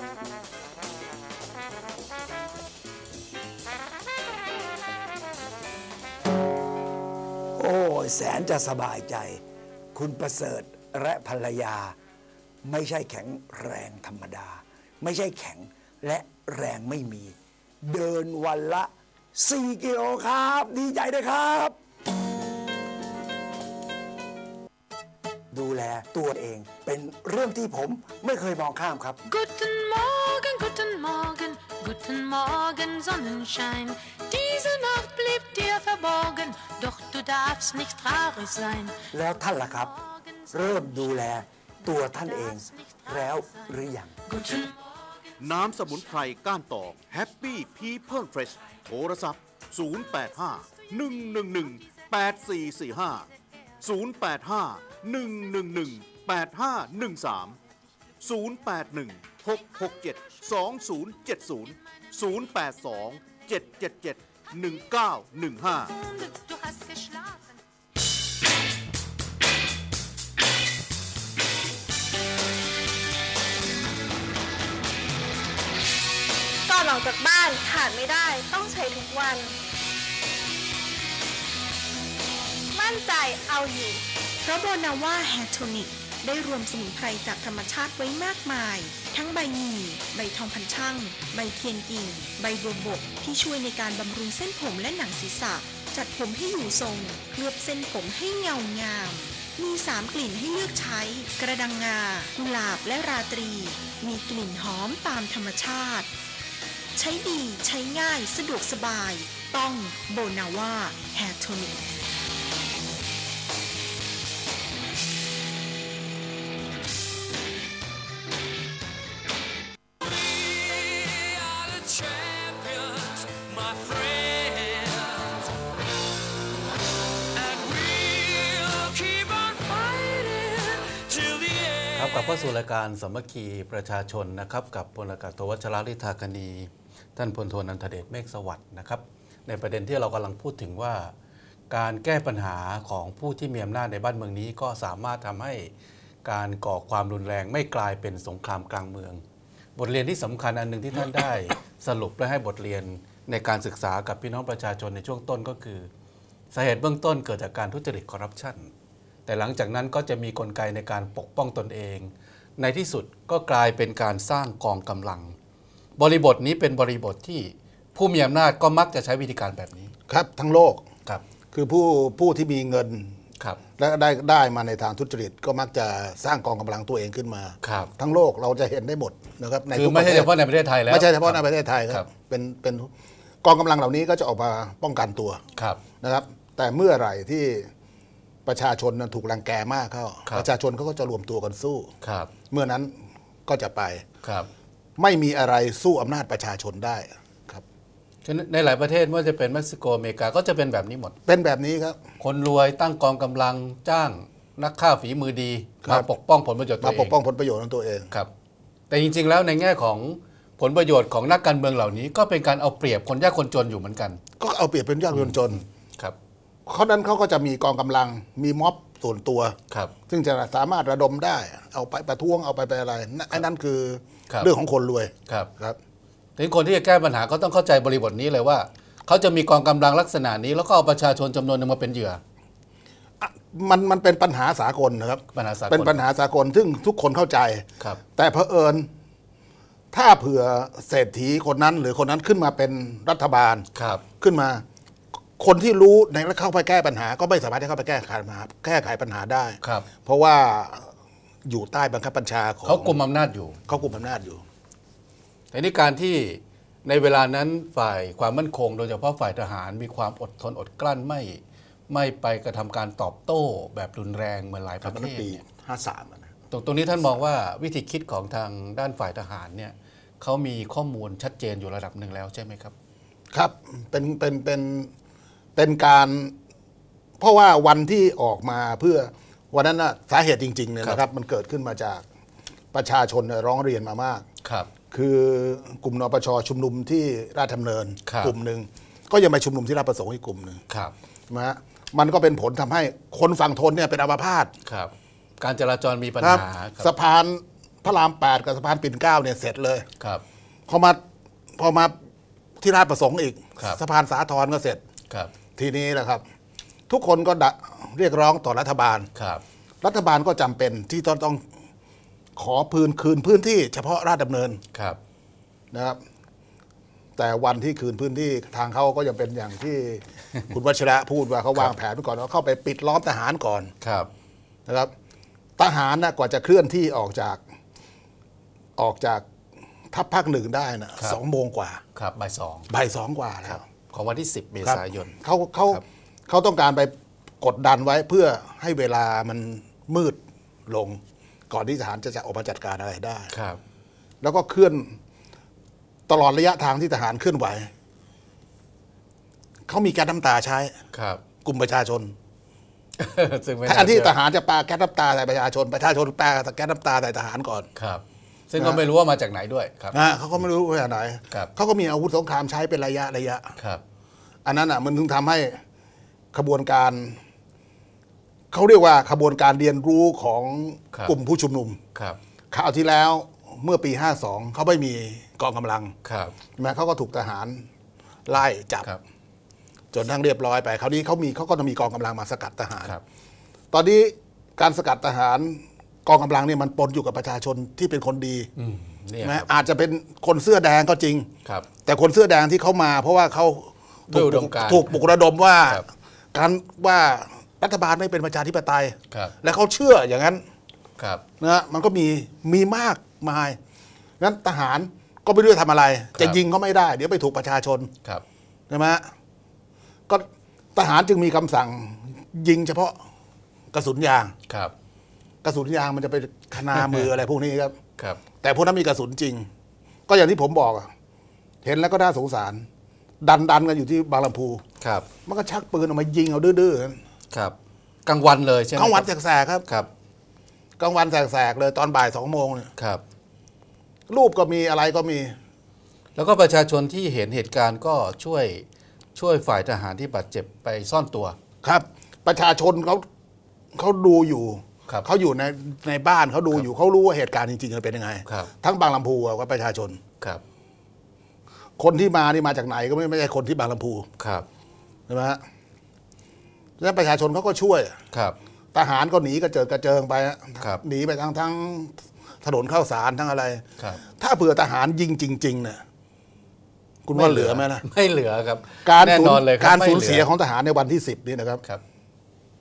Speaker 4: โอ้ยแสนจะสบายใจ คุณประเสริฐและภรรยา ไม่ใช่แข็งแรงธรรมดา ไม่ใช่แข็งและแรงไม่มี เดินวันละสี่กิโลครับ ดีใจด้วยครับ ดูแลตัวเองเป็นเรื่องที่ผมไม่เคยมองข้ามครับ
Speaker 9: Guten Morgen, guten Morgen, guten Morgen, Sonnenschein. Diese Nacht blieb dir verborgen, doch du darfst nicht traurig sein.
Speaker 4: แล้วท่านล่ะครับ เริ่มดูแลตัวท่านเองแล้วหรือยัง
Speaker 9: Guten
Speaker 10: น้ำสมุนไพรก้านตอง Happy People Fresh โทรศัพท์ ศูนย์ แปด ห้า หนึ่ง หนึ่ง หนึ่ง แปด สี่ สี่ ห้า ศูนย์ แปด ห้า หนึ่ง หนึ่ง หนึ่ง แปด ห้า หนึ่ง สาม ศูนย์ แปด หนึ่ง หก หก เจ็ด สอง ศูนย์ เจ็ด ศูนย์ ศูนย์ แปด สอง เจ็ด เจ็ด เจ็ด หนึ่ง เก้า หนึ่ง ห้า
Speaker 9: du hast geschlafen.
Speaker 5: ก่อนออกจากบ้านขาดไม่ได้ต้องใช้ทุกวัน มั่นใจเอาอยู่
Speaker 11: เพราะโบนาว่าแฮร์โทนิกได้รวมสมุนไพรจากธรรมชาติไว้มากมาย ทั้งใบหมี่ใบทองพันช่างใบเทียนกิ่ง ใบบัวบกที่ช่วยในการบำรุงเส้นผมและหนังศีรษะ จัดผมให้อยู่ทรงเคลือบเส้นผมให้เงางาม มีสามกลิ่นให้เลือกใช้ กระดังงากุหลาบและราตรี มีกลิ่นหอมตามธรรมชาติ ใช้ดีใช้ง่ายสะดวกสบาย ต้องโบนาว่าแฮร์โทนิก
Speaker 1: ครับกลับเข้าสู่รายการสามัคคีประชาชนนะครับกับพลอากาศโทวชราฤทธาคณีท่านพลโทนันทเดชเมฆสวัสดิ์นะครับในประเด็นที่เรากำลังพูดถึงว่า การแก้ปัญหาของผู้ที่มีอำนาจในบ้านเมืองนี้ก็สามารถทำให้การก่อความรุนแรงไม่กลายเป็นสงครามกลางเมือง บทเรียนที่สำคัญอันหนึ่งที่ท่านได้ สรุปและให้บทเรียนในการศึกษากับพี่น้องประชาชนในช่วงต้นก็คือสาเหตุเบื้องต้นเกิดจากการทุจริตคอร์รัปชันแต่หลังจากนั้นก็จะมีกลไกในการปกป้องตนเอง ในที่สุดก็กลายเป็นการสร้างกองกำลัง บริบทนี้เป็นบริบทที่ผู้มีอำนาจก็มักจะใช้วิธีการแบบนี้
Speaker 2: ครับทั้งโลก
Speaker 1: ครับ
Speaker 2: คือผู้ผู้ที่มีเงิน
Speaker 1: ครับ
Speaker 2: และได้ได้มาในทางทุจริตก็มักจะสร้างกองกำลังตัวเองขึ้นมา
Speaker 1: ครับ
Speaker 2: ทั้งโลกเราจะเห็นได้หมดนะครับใน
Speaker 1: คือ
Speaker 2: ทุก
Speaker 1: ไม่
Speaker 2: ประ
Speaker 1: ใช่
Speaker 2: เท
Speaker 1: เฉ
Speaker 2: ศ
Speaker 1: พาะในประเทศไทยแล้ว
Speaker 2: ไม่ใช่เฉพาะในประเทศไทยค
Speaker 1: ครั
Speaker 2: รับบ เป็นเป็นกองกำลังเหล่านี้ก็จะออกมาป้องกันตัว
Speaker 1: ครับ
Speaker 2: นะครับ แต่เมื่อไหร่ที่ประชาชนนั้นถูกรังแกมากเข้า
Speaker 1: ครับ
Speaker 2: ประชาชนเขาก็จะรวมตัวกันสู้
Speaker 1: ครับ
Speaker 2: เมื่อนั้นก็จะไป
Speaker 1: ครับ
Speaker 2: ไม่มีอะไรสู้อำนาจประชาชนได้ครับ
Speaker 1: ในหลายประเทศไม่ว่าจะเป็นเม็กซิโกอเมริกาก็จะเป็นแบบนี้หมด
Speaker 2: เป็นแบบนี้ครับ
Speaker 1: คนรวยตั้งกองกำลังจ้างนักฆ่าฝีมือดี
Speaker 2: ครั
Speaker 1: มา
Speaker 2: บ
Speaker 1: ปกป้องผลประโยชน์ตัว
Speaker 2: มา
Speaker 1: เอง
Speaker 2: ปกป้องผลประโยชน์ของตัวเอง
Speaker 1: ครับ แต่จริงๆแล้วในแง่ของผลประโยชน์ของนักการเมืองเหล่านี้ ก็เป็นการเอาเปรียบคนยากคนจนอยู่เหมือนกัน
Speaker 2: ก็เอาเปรียบเป็นยากจนจน
Speaker 1: ครับ
Speaker 2: เขานั้นเขาก็จะมีกองกำลังมีม็อบส่วนตัว
Speaker 1: ครับ
Speaker 2: ซึ่งจะสามารถระดมได้ เอาไปประท้วงเอาไปไปอะไรนั่นไอ้นั่นคือ
Speaker 1: ครับ
Speaker 2: เรื่องของคนรวย
Speaker 1: ครับ
Speaker 2: ครับ
Speaker 1: ทีนี้คนที่จะแก้ปัญหาก็ต้องเข้าใจบริบทนี้เลยว่าเขาจะมีกองกำลังลักษณะนี้ แล้วก็เอาประชาชนจำนวนหนึงมาเป็นเหยื่อ
Speaker 2: มันมันเป็นปัญหาสากลนะครับ
Speaker 1: ปัญหาสากล
Speaker 2: เป็นปัญหาสากลซึ่งทุกคนเข้าใจ
Speaker 1: ครับ
Speaker 2: แต่เผอิญถ้าเผื่อเศรษฐีคนนั้น หรือคนนั้นขึ้นมาเป็นรัฐบาล
Speaker 1: ครับ
Speaker 2: ขึ้นมา คนที่รู้ในแล้วเข้าไปแก้ปัญหา ก็ไม่สามารถที่เข้าไปแก้ไขปัญหาแก้ไขปัญหาได้
Speaker 1: ครับ
Speaker 2: เพราะว่าอยู่ใต้บังคับบัญชาของ
Speaker 1: เขากุมอำนาจอยู่
Speaker 2: เขากุมอำนาจอยู่
Speaker 1: แต่นี่การที่ในเวลานั้นฝ่ายความมั่นคง โดยเฉพาะฝ่ายทหารมีความอดทนอดกลั้นไม่ไม่ไปกระทำการตอบโต้แบบรุนแรงเหมือนหลายประเทศ
Speaker 3: ปี
Speaker 1: เนี่ย
Speaker 3: ห้าสามนะ
Speaker 1: ตรงตรงนี้ท่านมองว่าวิธีคิดของทางด้านฝ่ายทหารเนี่ยเขามีข้อมูลชัดเจนอยู่ระดับหนึ่งแล้วใช่ไหมครับ
Speaker 2: ครับเป็นเป็นเป็นเป็นการ เพราะว่าวันที่ออกมาเพื่อวันนั้นนะสาเหตุจริงๆเนี่ยนะครับ มันเกิดขึ้นมาจากประชาชนเนี่ยร้องเรียนมามาก
Speaker 1: ครับ
Speaker 2: คือกลุ่มนปชชุมนุมที่ราชดำเนิน
Speaker 1: ครับ
Speaker 2: กลุ่มหนึ่งก็ยังไปชุมนุมที่ราชประสงค์อีกกลุ่มหนึ่ง
Speaker 1: ครับ
Speaker 2: นะฮะมันก็เป็นผลทำให้คนฝั่งทนเนี่ยเป็นอัมพาต
Speaker 1: ครับ การจราจรมีปัญ
Speaker 2: ครับ
Speaker 1: หาครับ
Speaker 2: สะพานพระรามแปดกับสะพานปิ่นเกล้าเนี่ยเสร็จเลย
Speaker 1: ครับ
Speaker 2: พอมาพอมาที่ราชประสงค์อีก
Speaker 1: ครับ
Speaker 2: สะพานสาทรก็เสร็จ
Speaker 1: ครับ
Speaker 2: ทีนี้แหละครับ ทุกคนก็ดะเรียกร้องต่อรัฐบาล
Speaker 1: ครับ
Speaker 2: รัฐบาลก็จำเป็นที่ต้องต้องขอพื้นคืนพื้นที่เฉพาะราชดำเนิน
Speaker 1: ครับ
Speaker 2: นะครับ แต่วันที่คืนพื้นที่ทางเขาก็ยังเป็นอย่างที่ คุณวัชระพูดว่าเขาวางแผนไว้ก่อนว่าเข้าไปปิดล้อมทหารก่อน
Speaker 1: ครับ
Speaker 2: นะครับ ทหารนะกว่าจะเคลื่อนที่ออกจากออกจากทัพภาคหนึ่งได้นะครับ สองโมงกว่า
Speaker 1: ครับบ่ายสอง
Speaker 2: บ่ายสองกว่าแล้ว
Speaker 1: ของวันที่สิบเม
Speaker 2: ครับ
Speaker 1: ษายน
Speaker 2: เขาเขา
Speaker 1: ครับ
Speaker 2: เขาต้องการไปกดดันไว้เพื่อให้เวลามันมืดลง ก่อนที่ทหารจะจะออกมาจัดการอะไรได้
Speaker 1: ครับ
Speaker 2: แล้วก็เคลื่อนตลอดระยะทางที่ทหารเคลื่อนไหวเขามีแก๊สน้ำตาใช้
Speaker 1: ครับ
Speaker 2: กลุ่มประชาชน
Speaker 1: ซึ่งไม่
Speaker 2: แท
Speaker 1: น่าน
Speaker 2: ที่
Speaker 1: เชื่อ
Speaker 2: ทหารจะปาแก๊สน้ำตาใส่ประชาชนประชาชนปาแก๊สน้ำตาใส่ทหารก่อน
Speaker 1: ครับ ซึ่งก็ไม่รู้ว่ามาจากไหนด้วยครับ
Speaker 2: นะเขาก็ไม่รู้ว่าจากไหน
Speaker 1: ครับ
Speaker 2: เขาก็มีอาวุธสงครามใช้เป็นระยะระยะ
Speaker 1: ครับ
Speaker 2: อันนั้นอ่ะมันถึงทำให้ขบวนการเขาเรียกว่าขบวนการเรียนรู้ของ
Speaker 1: ครับ
Speaker 2: กลุ่มผู้ชุมนุม
Speaker 1: ครับ
Speaker 2: คราวที่แล้วเมื่อปีห้าสองเขาไม่มีกองกำลัง
Speaker 1: ครับ
Speaker 2: ใช่ไหมเขาก็ถูกทหารไล่จับ
Speaker 1: ครับ
Speaker 2: จนทั้งเรียบร้อยไปคราวนี้เขามีเขาก็จะมีกองกำลังมาสกัดทหาร
Speaker 1: ครับ
Speaker 2: ตอนนี้การสกัดทหารกองกำลังเนี่ยมันปนอยู่กับประชาชนที่เป็นคนดี
Speaker 1: อืมเนี่ย
Speaker 2: ใช่ไหม
Speaker 1: ครับ
Speaker 2: อาจจะเป็นคนเสื้อแดงก็จริง
Speaker 1: ครับ
Speaker 2: แต่คนเสื้อแดงที่เขามา เพราะว่าเขา
Speaker 1: ด้วยอุดมการณ์
Speaker 2: ถูกปลุกระดมว่า
Speaker 1: ครับ
Speaker 2: การว่ารัฐบาลไม่เป็นประชาธิปไตย
Speaker 1: ครับ
Speaker 2: และเขาเชื่ออย่างนั้น
Speaker 1: ครับ
Speaker 2: นะมันก็มีมีมากมายงั้นทหารก็ไม่รู้จะทำอะไร จะยิงก็ไม่ได้ เดี๋ยวไปถูกประชาชน
Speaker 1: ครับ
Speaker 2: ใช่ไหมก็ทหารจึงมีคำสั่งยิงเฉพาะกระสุนยาง
Speaker 1: ครับ
Speaker 2: กระสุนยางมันจะไปคนามือ อะไรพวกนี้ครับ
Speaker 1: ครับ
Speaker 2: แต่พวกนั้นมีกระสุนจริง ก็อย่างที่ผมบอกอะเห็นแล้วก็น่าสงสาร ดันดันกันอยู่ที่บางลำพู
Speaker 1: ครับ
Speaker 2: มันก็ชักปืนออกมายิงเอาดื้อๆ
Speaker 1: ครับกลางวันเลยใช่ไหม
Speaker 2: กลางวัน
Speaker 1: ครับ
Speaker 2: แสกๆครับ
Speaker 1: ครับ
Speaker 2: กลางวันแสกๆเลยตอนบ่ายสองโมงเนี่ย
Speaker 1: ครับ
Speaker 2: รูปก็มีอะไรก็มี
Speaker 1: แล้วก็ประชาชนที่เห็นเหตุการณ์ก็ช่วยช่วยฝ่ายทหารที่บาดเจ็บไปซ่อนตัว
Speaker 2: ครับ ประชาชนเขาเขาดูอยู่
Speaker 1: ครับ
Speaker 2: เขาอยู่ในในบ้านเขาดู
Speaker 1: ครับ
Speaker 2: อยู่เขารู้ว่าเหตุการณ์จริงๆมันเป็นยังไง
Speaker 1: ครับ
Speaker 2: ทั้งบางลำพูอะก็ประชาชน
Speaker 1: ครับ
Speaker 2: คนที่มานี่มาจากไหนก็ไม่ไม่ใช่คนที่บางลำพู
Speaker 1: ครับ
Speaker 2: ใช่ไหมฮะแล้วประชาชนเขาก็ช่วย
Speaker 1: ครับ
Speaker 2: ทหารก็หนีกระเจิดกระเจิงไปอะ
Speaker 1: ครับ
Speaker 2: หนีไปทั้งทั้งถนนข้าวสารทั้งอะไร
Speaker 1: ครับ
Speaker 2: ถ้าเผื่อทหารยิงจริงๆเนี่ยคุณว่าเหลือไหมล่ะ
Speaker 1: ไม่เหลือครับ
Speaker 2: การ
Speaker 1: แน่
Speaker 2: สูญ
Speaker 1: นอนเลยคบ
Speaker 2: การ
Speaker 1: ไม่
Speaker 2: สูญ
Speaker 1: หลือ
Speaker 2: เสียของทหารในวันที่สิบนี่นะครับ
Speaker 1: ครับ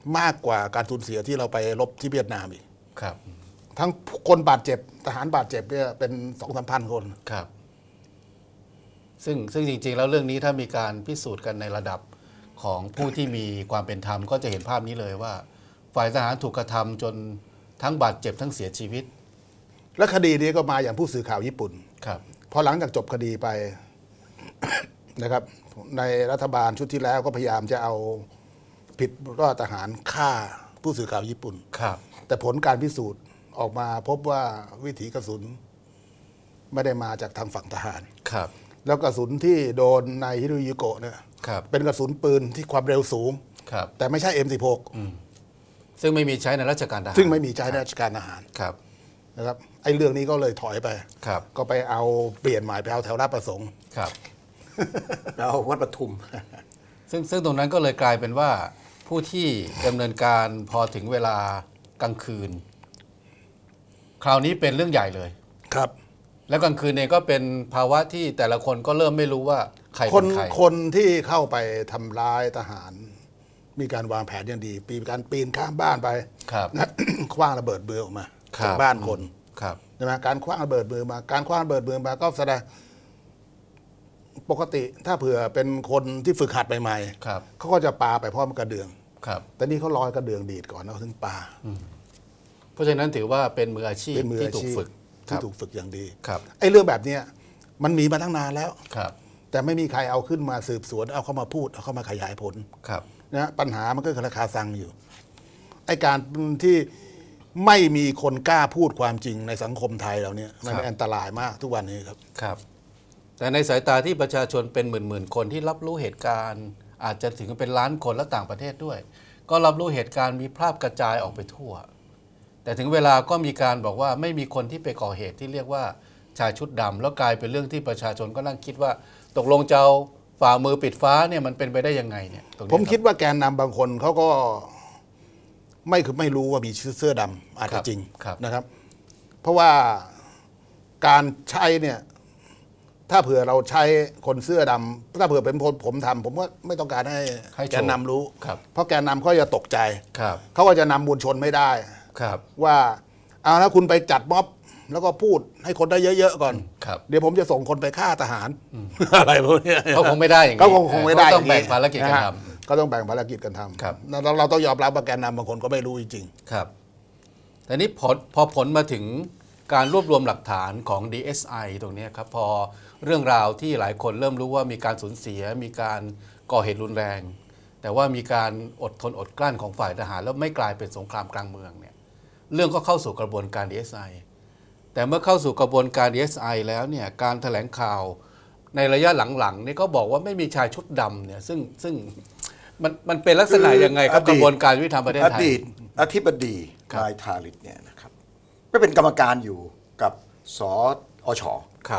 Speaker 2: มากกว่าการสูญเสียที่เราไปรบที่เวียดนามอีก
Speaker 1: ครับ
Speaker 2: ทั้งคนบาดเจ็บทหารบาดเจ็บเนี่ยเป็นสองสามพันคน
Speaker 1: ครับ ซึ่งซึ่งจริงๆแล้วเรื่องนี้ถ้ามีการพิสูจน์กันในระดับของผู้ที่มีความเป็นธรรมก็จะเห็นภาพนี้เลยว่า ฝ่ายทหารถูกกระทำจนทั้งบาดเจ็บทั้งเสียชีวิต
Speaker 2: และคดีนี้ก็มาอย่างผู้สื่อข่าวญี่ปุ่น
Speaker 1: ครับ
Speaker 2: พอหลังจากจบคดีไป นะครับ ในรัฐบาลชุดที่แล้วก็พยายามจะเอาผิดว่าทหารฆ่าผู้สื่อข่าวญี่ปุ่น
Speaker 1: ครับ
Speaker 2: แต่ผลการพิสูจน์ออกมาพบว่าวิถีกระสุนไม่ได้มาจากทางฝั่งทหาร
Speaker 1: ครับ
Speaker 2: แล้วกระสุนที่โดนในฮิโรยุโกะเนี่ย
Speaker 1: ครับ
Speaker 2: เป็นกระสุนปืนที่ความเร็วสูง
Speaker 1: ครับ
Speaker 2: แต่ไม่ใช่ เอ็ม สิบหก
Speaker 1: ซึ่งไม่มีใช้ในราชการทหาร
Speaker 2: ซึ่งไม่มีใช้ในราชการทหาร
Speaker 1: ครับ
Speaker 2: นะครับไอ้เรื่องนี้ก็เลยถอยไป
Speaker 1: ครับ
Speaker 2: ก็ไปเอาเปลี่ยนหมายไปเอาแถวราชประสงค์
Speaker 1: ครับ
Speaker 3: แล้ววัดปทุม
Speaker 1: ซึ่งซึ่งตรงนั้นก็เลยกลายเป็นว่าผู้ที่ดำเนินการพอถึงเวลากลางคืน คราวนี้เป็นเรื่องใหญ่เลย
Speaker 2: ครับ
Speaker 1: แล้วกลางคืนเองก็เป็นภาวะที่แต่ละคนก็เริ่มไม่รู้ว่าใคร
Speaker 2: ค
Speaker 1: เป็น นใคร
Speaker 2: คนที่เข้าไปทำร้ายทหาร มีการวางแผนอย่างดีมีการปีนข้ามบ้านไป
Speaker 1: ครับ
Speaker 2: นะ คว้างระเบิดมือออกมา
Speaker 1: ครับ
Speaker 2: จากบ้านคน
Speaker 1: ครับ
Speaker 2: ใช่ไหมการคว้างระเบิดมือมา การคว้างระเบิดมือมาก็แสดงปกติถ้าเผื่อเป็นคนที่ฝึกหัดใหม่
Speaker 1: ครับ
Speaker 2: ๆเขาก็จะปาไปพร้อมกระเดื่อง
Speaker 1: ครับ
Speaker 2: แต่นี่เขาลอยกระเดื่องดีดก่อนแล้วถึงปา
Speaker 1: เพราะฉะนั้นถือว่าเป็นมืออาชีพ
Speaker 2: เป็นมือ
Speaker 1: ที่
Speaker 2: อา
Speaker 1: ถูก
Speaker 2: ชีพ
Speaker 1: ฝึก
Speaker 2: ที่ถูกฝึกอย่างดี
Speaker 1: ครับ
Speaker 2: ไอ้เรื่องแบบเนี้ยมันมีมาตั้งนานแล้ว
Speaker 1: ครับ
Speaker 2: แต่ไม่มีใครเอาขึ้นมาสืบสวนเอาเข้ามาพูดเอาเข้ามาขยายผล
Speaker 1: ครับ
Speaker 2: นะปัญหามันก็คือราคาซังอยู่ไอ้การที่ไม่มีคนกล้าพูดความจริงในสังคมไทยเราเนี่ยมันอันตรายมากทุกวันนี้ครับ
Speaker 1: ครับ แต่ในสายตาที่ประชาชนเป็นหมื่นๆคนที่รับรู้เหตุการณ์ อาจจะถึงเป็นล้านคนและต่างประเทศด้วย ก็รับรู้เหตุการณ์มีภาพกระจายออกไปทั่ว แต่ถึงเวลาก็มีการบอกว่าไม่มีคนที่ไปก่อเหตุที่เรียกว่าชายชุดดำแล้วกลายเป็นเรื่องที่ประชาชนก็นั่งคิดว่าตกลงจะเอาฝ่ามือปิดฟ้าเนี่ยมันเป็นไปได้ยังไงเนี่ยตรงนี้
Speaker 2: ผมคิดว่าแกนนำบางคนเขาก็ไม่คือไม่รู้ว่ามีเสื้อดำอาจจะจริงนะครับ เพราะว่าการใช้เนี่ยถ้าเผื่อเราใช้คนเสื้อดำถ้าเผื่อเป็นผมผมทำผมก็ไม่ต้องการให้แกนนำรู้ เพราะแกนนำเขาจะตกใจเขาก็จะนำมวลชนไม่ได้ว่าเอาแล้วคุณไปจัดม็อบแล้วก็พูดให้คนได้เยอะๆก่อนเดี๋ยวผมจะส่งคนไปฆ่าทหารอะไรพวกนี้
Speaker 1: เขาคงไม่ได้อย่างนี้
Speaker 2: เขาคงไม่ได้
Speaker 1: ต้องแบ่งภารกิจกันทำ
Speaker 2: ก็ต้องแบ่งภารกิจกันทำเราเราต้องยอมรับว่าแกนนำบางคนก็ไม่รู้จริง
Speaker 1: ๆครับแต่นี้พอพอผลมาถึงการรวบรวมหลักฐานของ ดี เอส ไอ ตรงนี้ครับพอเรื่องราวที่หลายคนเริ่มรู้ว่ามีการสูญเสียมีการก่อเหตุรุนแรง แต่ว่ามีการอดทนอดกลั้นของฝ่ายทหารแล้วไม่กลายเป็นสงครามกลางเมืองเนี่ยเรื่องก็เข้าสู่กระบวนการ ดี เอส ไอ แต่เมื่อเข้าสู่กระบวนการ ดี เอส ไอ แล้วเนี่ยการแถลงข่าวในระยะหลังๆนี่ก็บอกว่าไม่มีชายชุดดำเนี่ยซึ่งซึ่งมันมันเป็นลักษณะยังไงครับกระบวนการยุติธรรมประเทศไทย
Speaker 3: อดีตอธิบดีนายทาริศเนี่ยนะครับก็เป็นกรรมการอยู่กับสอช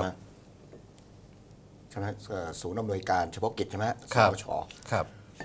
Speaker 3: ใช่ไหมศูนย์อำนวยการเฉพาะกิจใช่ไหมสอช
Speaker 1: ครับ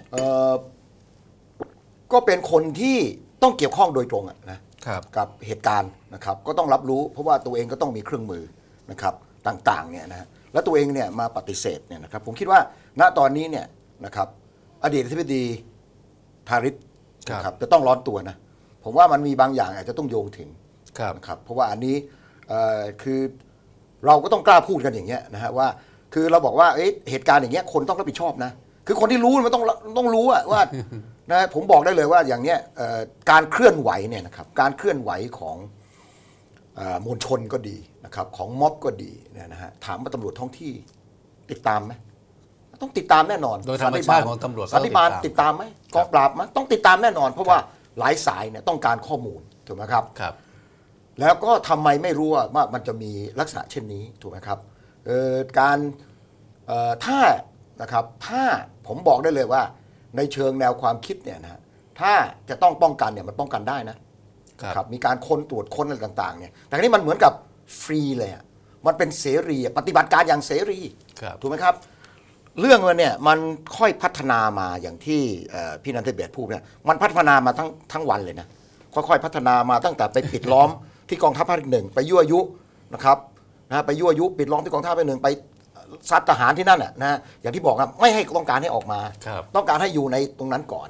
Speaker 3: ก็เป็นคนที่ต้องเกี่ยวข้องโดยตรงนะกับเหตุการณ์นะครับก็ต้องรับรู้เพราะว่าตัวเองก็ต้องมีเครื่องมือนะครับต่างๆเนี่ยนะแล้วตัวเองเนี่ยมาปฏิเสธเนี่ยนะครับผมคิดว่าณตอนนี้เนี่ยนะครับอดีตอธิบดีทาริศนะครับจะต้องร้อนตัวนะผมว่ามันมีบางอย่างอาจจะต้องโยงถึงนะครับเพราะว่าอันนี้คือเราก็ต้องกล้าพูดกันอย่างเงี้ยนะฮะว่าคือเราบอกว่าเหตุการณ์อย่างเงี้ยคนต้องรับผิดชอบนะคือคนที่รู้มันต้องต้องรู้ว่านะผมบอกได้เลยว่าอย่างเนี้ยการเคลื่อนไหวเนี่ยนะครับการเคลื่อนไหวของมวลชนก็ดีนะครับของม็อบก็ดีเนี่ยนะฮะถามว่าตำรวจท้องที่ติดตามไหมต้องติดตามแน่นอน
Speaker 1: โดยธรรมชาติของตำรวจ
Speaker 3: สันติบาลติดตามไหมกองปราบมั้ยต้องติดตามแน่นอนเพราะว่าหลายสายเนี่ยต้องการข้อมูลถูกไหมครับ
Speaker 1: ครับ
Speaker 3: แล้วก็ทำไมไม่รู้ว่ามันจะมีลักษณะเช่นนี้ถูกไหมครับการถ้านะครับถ้าผมบอกได้เลยว่าในเชิงแนวความคิดเนี่ยนะถ้าจะต้องป้องกันเนี่ยมันป้องกันได้นะครับมีการค้นตรวจค้นอะไรต่างๆเนี่ยแต่ทีนี้มันเหมือนกับฟรีเลยมันเป็นเสรีปฏิบัติการอย่างเสรีถูกไหมครับเรื่องมันเนี่ยมันค่อยพัฒนามาอย่างที่พี่นันทเบศพูดเนี่ยมันพัฒนามาทั้งทั้งวันเลยนะค่อยๆพัฒนามาตั้งแต่ไปปิดล้อมที่กองทัพภาคที่หนึ่งไปยั่วยุนะครับนะไปยั่วยุปิดล้อมที่กองทัพภาคที่หนึ่งไปซัดทหารที่นั่นน่ะนะอย่างที่บอกครับไม่ให้ต้องการให้ออกมาต้องการให้อยู่ในตรงนั้นก่อน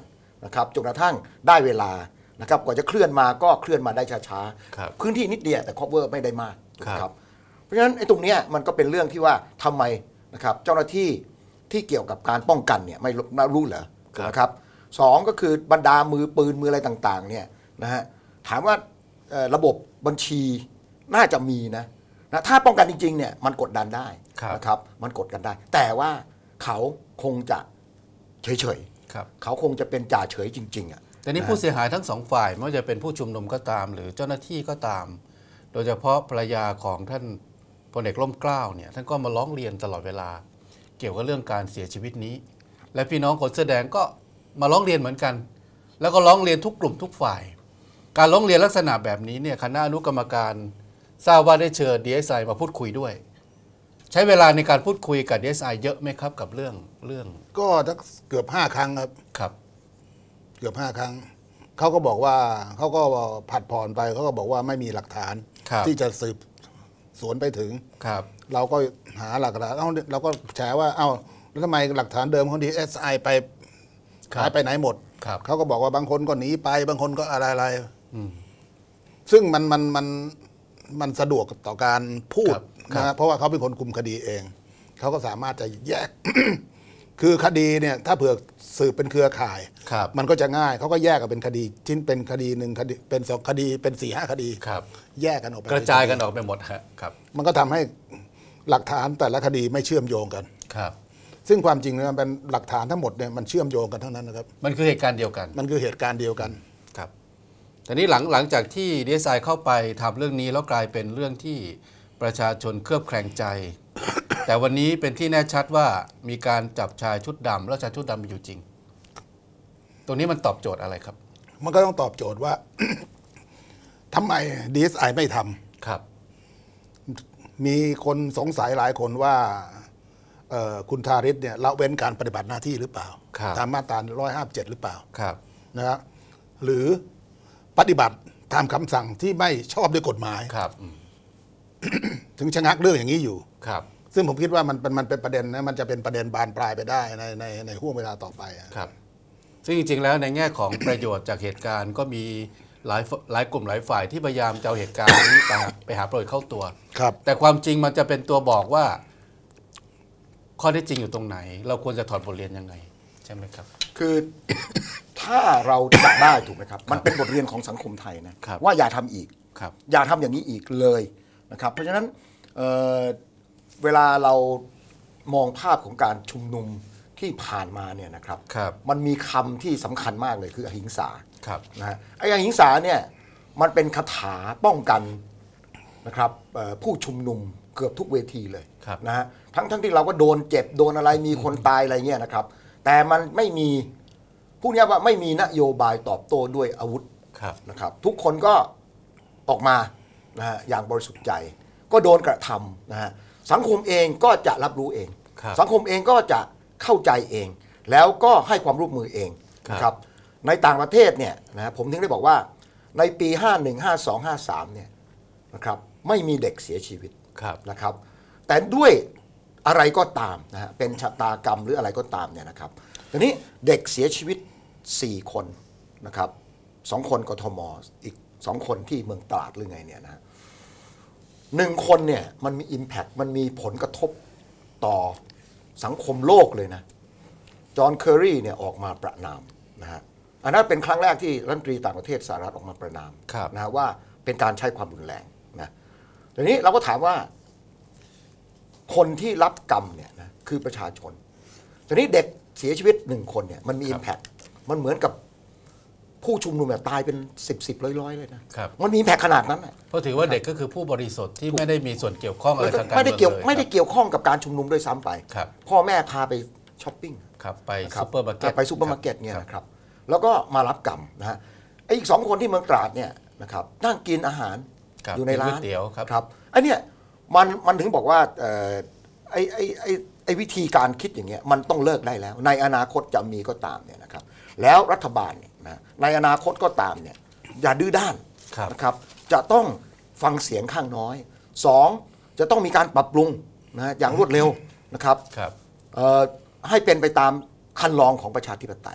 Speaker 3: นะครับจนกระทั่งได้เวลานะครับกว่าจะเคลื่อนมาก็เคลื่อนมาได้ช้า
Speaker 1: ครับ
Speaker 3: ๆพื้นที่นิดเดียวแต่ cover ไม่ได้มาก
Speaker 1: ครับ
Speaker 3: นะครับเพราะฉะนั้นไอ้ตรงเนี้ยมันก็เป็นเรื่องที่ว่าทำไมนะครับเจ้าหน้าที่ที่เกี่ยวกับการป้องกันเนี่ยไม่รู้เหรอนะครับสองก็คือบรรดามือปืนมืออะไรต่างๆเนี่ยนะฮะถามว่าเอ่อระบบบัญชีน่าจะมีนะนะถ้าป้องกันจริงๆเนี่ยมันกดดันได้นะครับมันกดกันได้ แต่ว่าเขาคงจะเฉย
Speaker 1: ครับ
Speaker 3: ๆเขาคงจะเป็นจ่าเฉยจริงๆอ่ะ
Speaker 1: แต่นี้ผู้เสียหายทั้งสองฝ่ายไม่ว่าจะเป็นผู้ชุมนุมก็ตาม หรือเจ้าหน้าที่ก็ตาม โดยเฉพาะภรรยาของท่านพลเอกร่มเกล้าเนี่ยท่านก็มาร้องเรียนตลอดเวลา เกี่ยวกับเรื่องการเสียชีวิตนี้ และพี่น้องคนเสื้อแดงก็มาร้องเรียนเหมือนกัน แล้วก็ร้องเรียนทุกกลุ่มทุกฝ่าย การร้องเรียนลักษณะแบบนี้เนี่ยคณะอนุกรรมการทราบว่าได้เชิญ ดี เอส ไอ มาพูดคุยด้วย ใช้เวลาในการพูดคุยกับ ดี เอส ไอ เยอะไหมครับกับเรื่องเรื่อง
Speaker 2: ก็เกือบห้าครั้งครับ
Speaker 1: ครับ
Speaker 2: เกือบห้าครั้งเขาก็บอกว่าเขาก็ผัดผ่อนไปเขาก็บอกว่าไม่มีหลักฐาน
Speaker 1: ครับ
Speaker 2: ที่จะสืบสวนไปถึง
Speaker 1: ครับ
Speaker 2: เราก็หาหลักฐานเอ้าเราก็แฉว่าเอ้าแล้วทำไมหลักฐานเดิมของ ดี เอส ไอ ไป
Speaker 1: ครับ
Speaker 2: หายไปไหนหมด
Speaker 1: ครับ
Speaker 2: เขาก็บอกว่าบางคนก็หนีไป บางคนก็อะไรอะไร
Speaker 1: อืม
Speaker 2: ซึ่งมันมันมันมันสะดวกต่อการพูด
Speaker 1: ครับ
Speaker 2: นะฮะเพราะว่าเขาเป็นคนคุมคดีเองเขาก็สามารถจะแยก คือคดีเนี่ยถ้าเผื่อสืบเป็นเครือข่าย
Speaker 1: ครับ
Speaker 2: มันก็จะง่ายเขาก็แยกกันเป็นคดีชิ้นเป็นคดีหนึ่งคดีเป็นสองคดีเป็นสี่ห้าคดี
Speaker 1: ครับ
Speaker 2: แยกกันออกไป
Speaker 1: กระจายกันออกไปหมดฮะครับ
Speaker 2: มันก็ทำให้หลักฐานแต่ละคดีไม่เชื่อมโยงกัน
Speaker 1: ครับ
Speaker 2: ซึ่งความจริงเนี่ยมันเป็นหลักฐานทั้งหมดเนี่ยมันเชื่อมโยงกันทั้งนั้นนะครับ
Speaker 1: มันคือเหตุการณ์เดียวกัน
Speaker 2: มันคือเหตุการณ์เดียวกัน
Speaker 1: ครับแต่นี้หลังหลังจากที่ ดี เอส ไอ เข้าไปทำเรื่องนี้แล้วกลายเป็นเรื่องที่ประชาชนเคลือบแคลงใจ แต่วันนี้เป็นที่แน่ชัดว่ามีการจับชายชุดดำแล้วชายชุดดำมีอยู่จริง ตรงนี้มันตอบโจทย์อะไรครับ
Speaker 2: มันก็ต้องตอบโจทย์ว่า ทำไม ดี เอส ไอ ไม่ทำ
Speaker 1: ครับ
Speaker 2: มีคนสงสัยหลายคนว่าเอ่อคุณธาริศเนี่ยละเว้นการปฏิบัติหน้าที่หรือเปล่า
Speaker 1: ครับ
Speaker 2: ตามมาตราหนึ่งร้อยห้าสิบเจ็ดหรือเปล่า
Speaker 1: ครับ
Speaker 2: นะฮะหรือปฏิบัติตามคำสั่งที่ไม่ชอบด้วยกฎหมาย
Speaker 1: ครับอืม
Speaker 2: ถึงชะงักเรื่องอย่างนี้อยู่
Speaker 1: ครับ
Speaker 2: ซึ่งผมคิดว่ามันเป็นมันเป็นประเด็นนะมันจะเป็นประเด็นบานปลายไปได้ในในในห่วงเวลาต่อไปอะ
Speaker 1: ครับ ซึ่งจริงๆแล้วในแง่ของ ประโยชน์จากเหตุการณ์ก็มีหลายหลายกลุ่มหลายฝ่ายที่พยายามจะเอาเหตุการณ์นี้ไปหาไปหาประโยชน์เข้าตัว
Speaker 2: ครับ
Speaker 1: แต่ความจริงมันจะเป็นตัวบอกว่า ข้อเท็จจริงอยู่ตรงไหน เราควรจะถอดบทเรียนยังไง ใช่ไหมครับ
Speaker 3: คือ ถ้าเราจับได้ถูกไหมครับ มันเป็นบทเรียนของสังคมไทยนะครับ ว่าอย่าทำอีก
Speaker 1: ครับ
Speaker 3: อย่าทำอย่างนี้อีกเลยนะครับ เพราะฉะนั้นเอ่อเวลาเรามองภาพของการชุมนุมที่ผ่านมาเนี่ยนะครับ
Speaker 1: ครับ
Speaker 3: มันมีคำที่สำคัญมากเลยคืออหิงสา
Speaker 1: ครับ
Speaker 3: นะฮะไอ้อหิงสาเนี่ยมันเป็นคาถาป้องกันนะครับเอ่อผู้ชุมนุมเกือบทุกเวทีเลย
Speaker 1: ครับ
Speaker 3: นะฮะทั้งทั้งที่เราก็โดนเจ็บโดนอะไรมีคนตายอะไรเงี้ยนะครับ แต่มันไม่มีพูดง่ายๆว่าไม่มีนโยบายตอบโต้ด้วยอาวุธ
Speaker 1: ครับ
Speaker 3: นะครับทุกคนก็ออกมานะฮะอย่างบริสุทธิ์ใจ ก็โดนกระทำนะฮะสังคมเองก็จะรับรู้เอง
Speaker 1: ครับ
Speaker 3: สังคมเองก็จะเข้าใจเอง แล้วก็ให้ความร่วมมือเองนะครับในต่างประเทศเนี่ยนะผมถึงได้บอกว่าในปี ห้าสิบเอ็ด ห้าสิบสอง ห้าสิบสามเนี่ยนะครับไม่มีเด็กเสียชีวิต
Speaker 1: ครับ
Speaker 3: นะครับแต่ด้วยอะไรก็ตามนะฮะเป็นชะตากรรมหรืออะไรก็ตามเนี่ยนะครับทีนี้เด็กเสียชีวิตสี่คนนะครับสองคนกทมอีกสองคนที่เมืองตราดหรือไงเนี่ยนะหนึ่งคนเนี่ยมันมี impact มันมีผลกระทบต่อสังคมโลกเลยนะจอห์นเคอรีเนี่ยออกมาประณามนะฮะอันนั้นเป็นครั้งแรกที่รัฐมนตรีต่างประเทศสหรัฐออกมาประณาม
Speaker 1: ครับ
Speaker 3: นะฮะว่าเป็นการใช้ความรุนแรงนะทีนี้เราก็ถามว่าคนที่รับกรรมเนี่ยนะคือประชาชนทีนี้เด็กเสียชีวิตหนึ่งคนเนี่ยมันมี impact มันเหมือนกับผู้ชุมนุมเนี่ยตายเป็นสิบสิบร้อยร้อยเลยนะครับมันมี impact ขนาดนั้นนะ
Speaker 1: เพราะถือว่าเด็กก็คือผู้บริสุทธิ์ที่ไม่ได้มีส่วนเกี่ยวข้องอะไรทางการ
Speaker 3: ไม่
Speaker 1: เมื
Speaker 3: ได้
Speaker 1: อง
Speaker 3: เกี่ยว
Speaker 1: เลย
Speaker 3: ไม่ได้เกี่ยวข้องกับการชุมนุมด้วยซ้ำไป
Speaker 1: ครับ
Speaker 3: พ่อแม่พาไปช้อปปิ้ง
Speaker 1: ครับไป
Speaker 3: นะครั
Speaker 1: ซูเปอร์มาร์เก็ต
Speaker 3: ไปซูเปอร์มาร์เก็ตเนี่ยนะครับแล้วก็มารับกรรมนะฮะไอ้อีกสองคนที่เมืองตราดเนี่ยนะครับนั่งกินอาหาร
Speaker 1: ครับ
Speaker 3: อยู่ในร้าน
Speaker 1: ก๋วยเตี๋ยวครับ
Speaker 3: ครับไอ้เนี่ยมันมันถึงบอกว่าเอ่อไอ้ไอ้ไอ้ไอ้วิธีการคิดอย่างเงี้ยมันต้องเลิกได้แล้ว ในอนาคตจะมีก็ตามเนี่ยนะครับแล้วรัฐบาลเนี่ยนะในอนาคตก็ตามเนี่ยอย่าดื้อด้าน
Speaker 1: ครับ
Speaker 3: นะครับจะต้องฟังเสียงข้างน้อยสองจะต้องมีการปรับปรุงนะอย่างรวดเร็วนะครับ
Speaker 1: ครับ
Speaker 3: เอ่อให้เป็นไปตามคันลองของประชาธิปไตย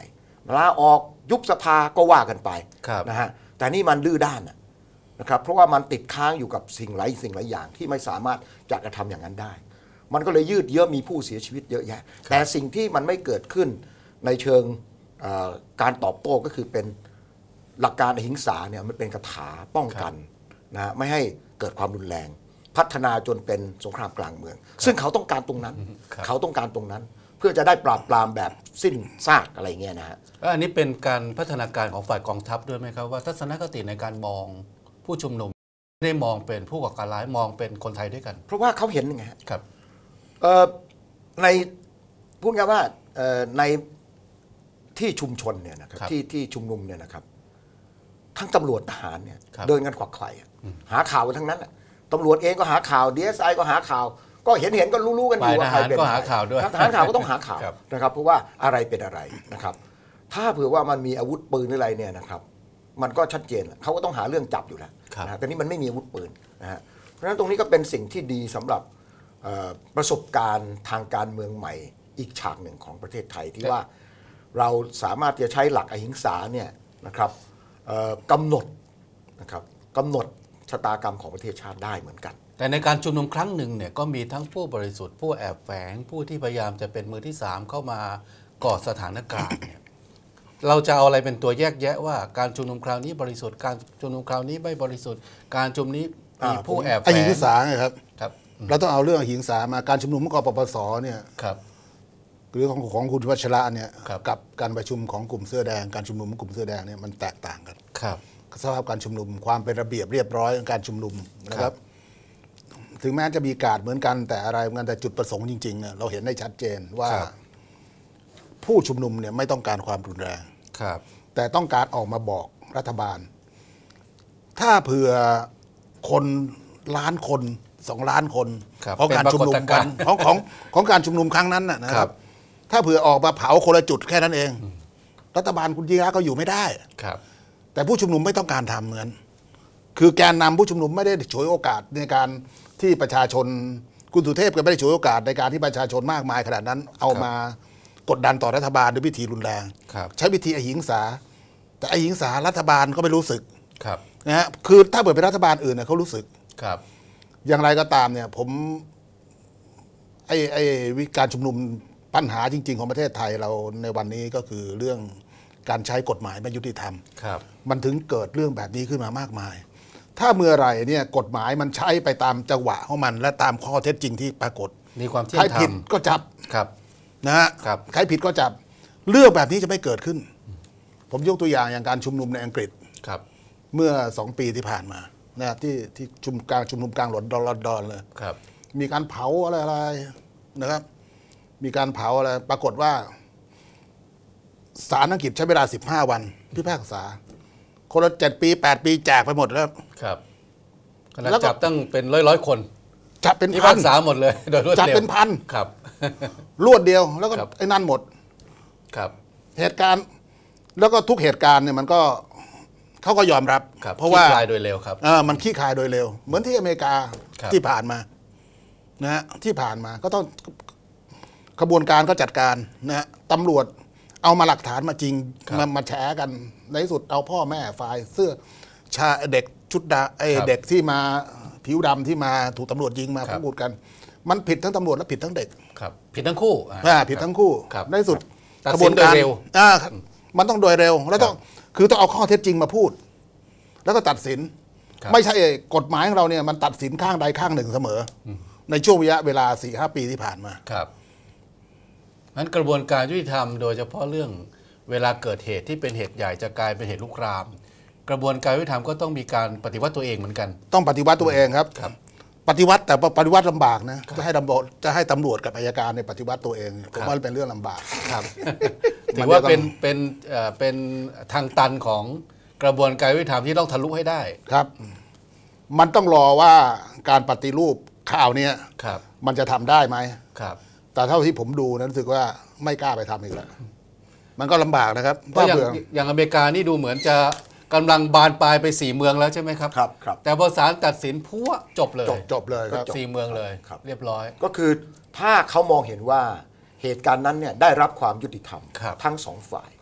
Speaker 3: ลาออกยุบสภาก็ว่ากันไปนะฮะแต่นี่มันดื้อด้านนะครับเพราะว่ามันติดค้างอยู่กับสิ่งหลายสิ่งหลายอย่างที่ไม่สามารถจะกระทำอย่างนั้นได้มันก็เลยยืดเยื้อมีผู้เสียชีวิตเยอะแยะแต่สิ่งที่มันไม่เกิดขึ้นในเชิงการตอบโต้ก็คือเป็นหลักการอหิงสาเนี่ยมันเป็นคาถาป้องกันนะไม่ให้เกิดความรุนแรงพัฒนาจนเป็นสงครามกลางเมืองซึ่งเขาต้องการตรงนั้นเขาต้องการตรงนั้นเพื่อจะได้ปราบปรามแบบสิ้นซากอะไรเงี้ยนะฮะ
Speaker 1: อันนี้เป็นการพัฒนาการของฝ่ายกองทัพด้วยไหมครับว่าทัศนคติในการมองผู้ชุมนุมไม่ได้มองเป็นผู้ก่อการร้ายมองเป็นคนไทยด้วยกัน
Speaker 3: เพราะว่าเขาเห็นยังไง
Speaker 1: ครับ
Speaker 3: ในพูดง่ายว่าในที่ชุมชนเนี่ยนะครับที่ที่ชุมนุมเนี่ยนะครับทั้งตำรวจทหารเนี่ยเดินกันขวักไขว่หาข่าวกันทั้งนั้นตำรวจเองก็หาข่าว ดี เอส ไอ ก็หาข่าวก็เห็นเห็นก็รู้ๆกันอยู่ว่าใครเป็น
Speaker 1: ทหารก็หาข่าวด้วย
Speaker 3: ทหารข่าวก็ต้องหาข่าวนะครับเพราะว่าอะไรเป็นอะไรนะครับถ้าเผื่อว่ามันมีอาวุธปืนหรืออะไรเนี่ยนะครับมันก็ชัดเจนเขาก็ต้องหาเรื่องจับอยู่แล้วนะแต่นี่มันไม่มีอาวุธปืนนะฮะเพราะฉะนั้นตรงนี้ก็เป็นสิ่งที่ดีสำหรับประสบการณ์ทางการเมืองใหม่อีกฉากหนึ่งของประเทศไทยที่ว่าเราสามารถจะใช้หลักอหิงสาเนี่ยนะครับกำหนดนะครับกำหนดชะตากรรมของประเทศชาติได้เหมือนกัน
Speaker 1: แต่ในการชุมนุมครั้งหนึ่งเนี่ยก็มีทั้งผู้บริสุทธิ์ผู้แอบแฝงผู้ที่พยายามจะเป็นมือที่สามเข้ามาก่อสถานการณ์เนี่ยเราจะเอาอะไรเป็นตัวแยกแยะว่าการชุมนุมคราวนี้บริสุทธิ์การชุมนุมคราวนี้ไม่บริสุทธิ์การชุมนุมนี้มีผู้แอบแฝง
Speaker 2: อหิงสาไงครับ
Speaker 1: ครับ
Speaker 2: เราต้องเอาเรื่องอหิงสามาการชุมนุมของกปปสเนี่ย
Speaker 1: ครับ
Speaker 2: หรือของของคุณวัชระเนี่ยกับการประชุมของกลุ่มเสื้อแดงการชุมนุมของกลุ่มเสื้อแดงเนี่ยมันแตกต่างกัน
Speaker 1: ครับ
Speaker 2: สภาพการชุมนุมความเป็นระเบียบเรียบร้อยของการชุมนุมนะครับถึงแม้จะมีการ์ดเหมือนกันแต่อะไรเหมือนกันแต่จุดประสงค์จริงๆเราเห็นได้ชัดเจนว่าผู้ชุมนุมเนี่ยไม่ต้องการความรุนแรงแต่ต้องการออกมาบอกรัฐบาลถ้าเผื่อคนล้านคนสองล้านคนของการชุมนุมกันของของของการชุมนุมครั้งนั้นนะครับถ้าเผื่อออกมาเผาคนละจุดแค่นั้นเองรัฐบาลคุณยิ่งรักก็อยู่ไม่ได้แต่ผู้ชุมนุมไม่ต้องการทำเหมือนคือแกนนำผู้ชุมนุมไม่ได้ฉวยโอกาสในการที่ประชาชนคุณสุเทพก็ไม่ได้ฉวยโอกาสในการที่ประชาชนมากมายขนาดนั้นเอามากดดันต่อรัฐบาลด้วยวิธีรุนแรงใช้วิธีอหิงสาแต่อหิงสารัฐบาลก็ไม่รู้สึกนะฮะคือถ้าเปิดเป็นรัฐบาลอื่นเนี่ยเขารู้สึกอย่างไรก็ตามเนี่ยผมไอ้ไอ้การชุมนุมปัญหาจริงๆของประเทศไทยเราในวันนี้ก็คือเรื่องการใช้กฎหมายไม่ยุติธรรมมันถึงเกิดเรื่องแบบนี้ขึ้นมามากมายถ้าเมื่อไหร่เนี่ยกฎหมายมันใช้ไปตามจังหวะของมันและตามข้อเท็จจริงที่ปรากฏ
Speaker 1: มีความเที่ยงธรรม
Speaker 2: ใครผิดก็จับ
Speaker 1: ครับ
Speaker 2: นะฮะใครผิดก็จับเรื่องแบบนี้จะไม่เกิดขึ้นผมยกตัวอย่างอย่างการชุมนุมในอังกฤษเมื่อสองปีที่ผ่านมานะที่ที่ชุมกลางชุมนุมกลางลอนดอนลอนดอนเลยมีการเผาอะไรอะไรนะครับมีการเผาอะไรปรากฏว่าศาลอังกฤษใช้เวลาสิบห้าวันพิพากษาคนละเจ็ดปีแปดปีแจกไปหมดแล้ว
Speaker 1: ครับแล้วจับตั้งเป็นร้อยร้อยคน
Speaker 2: จับเป็น
Speaker 1: พิพากษาหมดเลยโดยรวดเร็ว
Speaker 2: จับเป็นพัน
Speaker 1: ครับ
Speaker 2: รวดเดียวแล้วก็ไอ้นั่นหมด
Speaker 1: ครับ
Speaker 2: เหตุการณ์แล้วก็ทุกเหตุการณ์เนี่ยมันก็เขาก็ยอมรับเพราะว่า
Speaker 1: ขี้คายโดยเร็วครับ
Speaker 2: เออมันขี้คายโดยเร็วเหมือนที่อเมริกาที่ผ่านมานะฮะที่ผ่านมาก็ต้องกระบวนการก็จัดการนะฮะตำรวจเอามาหลักฐานมาจริงมามาแฉกันในที่สุดเอาพ่อแม่ฝ่ายเสื้อชาเด็กชุดดาไอเด็กที่มาผิวดำที่มาถูกตำรวจยิงมาพูดกันมันผิดทั้งตำรวจและผิดทั้งเด็ก
Speaker 1: ครับผิดทั้งคู่
Speaker 2: อ่าผิดทั้งคู่ในที่สุด
Speaker 1: กระบวนการ
Speaker 2: อ่ามันต้องโดยเร็วแล้วต้องคือต้องเอาข้อเท็จจริงมาพูดแล้วก็ตัดสินไม่ใช่กฎหมายของเราเนี่ยมันตัดสินข้างใดข้างหนึ่งเสมอในช่วงระยะเวลา สี่ห้า ปีที่ผ่านมา
Speaker 1: ครับนั้นกระบวนการยุติธรรมโดยเฉพาะเรื่องเวลาเกิดเหตุที่เป็นเหตุใหญ่จะกลายเป็นเหตุลุกรามกระบวนการยุติธรรมก็ต้องมีการปฏิวัติตัวเองเหมือนกัน
Speaker 2: ต้องปฏิวัติตัวเองครับปฏิวัติแต่ปฏิวัติลำบากนะจะให้ตำรวจจะให้ตำรวจกับอัยการในปฏิวัติตัวเองผมว่าเป็นเรื่องลำบาก
Speaker 1: ครับถือว่าเป็นเป็นเป็นทางตันของกระบวนการยุติธรรมที่ต้องทะลุให้ได้
Speaker 2: ครับมันต้องรอว่าการปฏิรูปข่าวนี้มันจะทำได้ไหม
Speaker 1: ครับ
Speaker 2: แต่เท่าที่ผมดูนั้นรู้สึกว่าไม่กล้าไปทำอีกแล้วมันก็ลำบากนะครับ
Speaker 1: เพราะอย่างอย่างอเมริกานี่ดูเหมือนจะกำลังบานปลายไปสี่เมืองแล้วใช่ไหมครับ
Speaker 3: ครับครับ
Speaker 1: แต่พอศาลตัดสินพัวจบเลย
Speaker 2: จบจบเลยครับ
Speaker 1: สี่เมืองเลยเรียบร้อย
Speaker 3: ก็คือถ้าเขามองเห็นว่าเหตุการณ์นั้นเนี่ยได้รับความยุติธรรมทั้งสองฝ่าย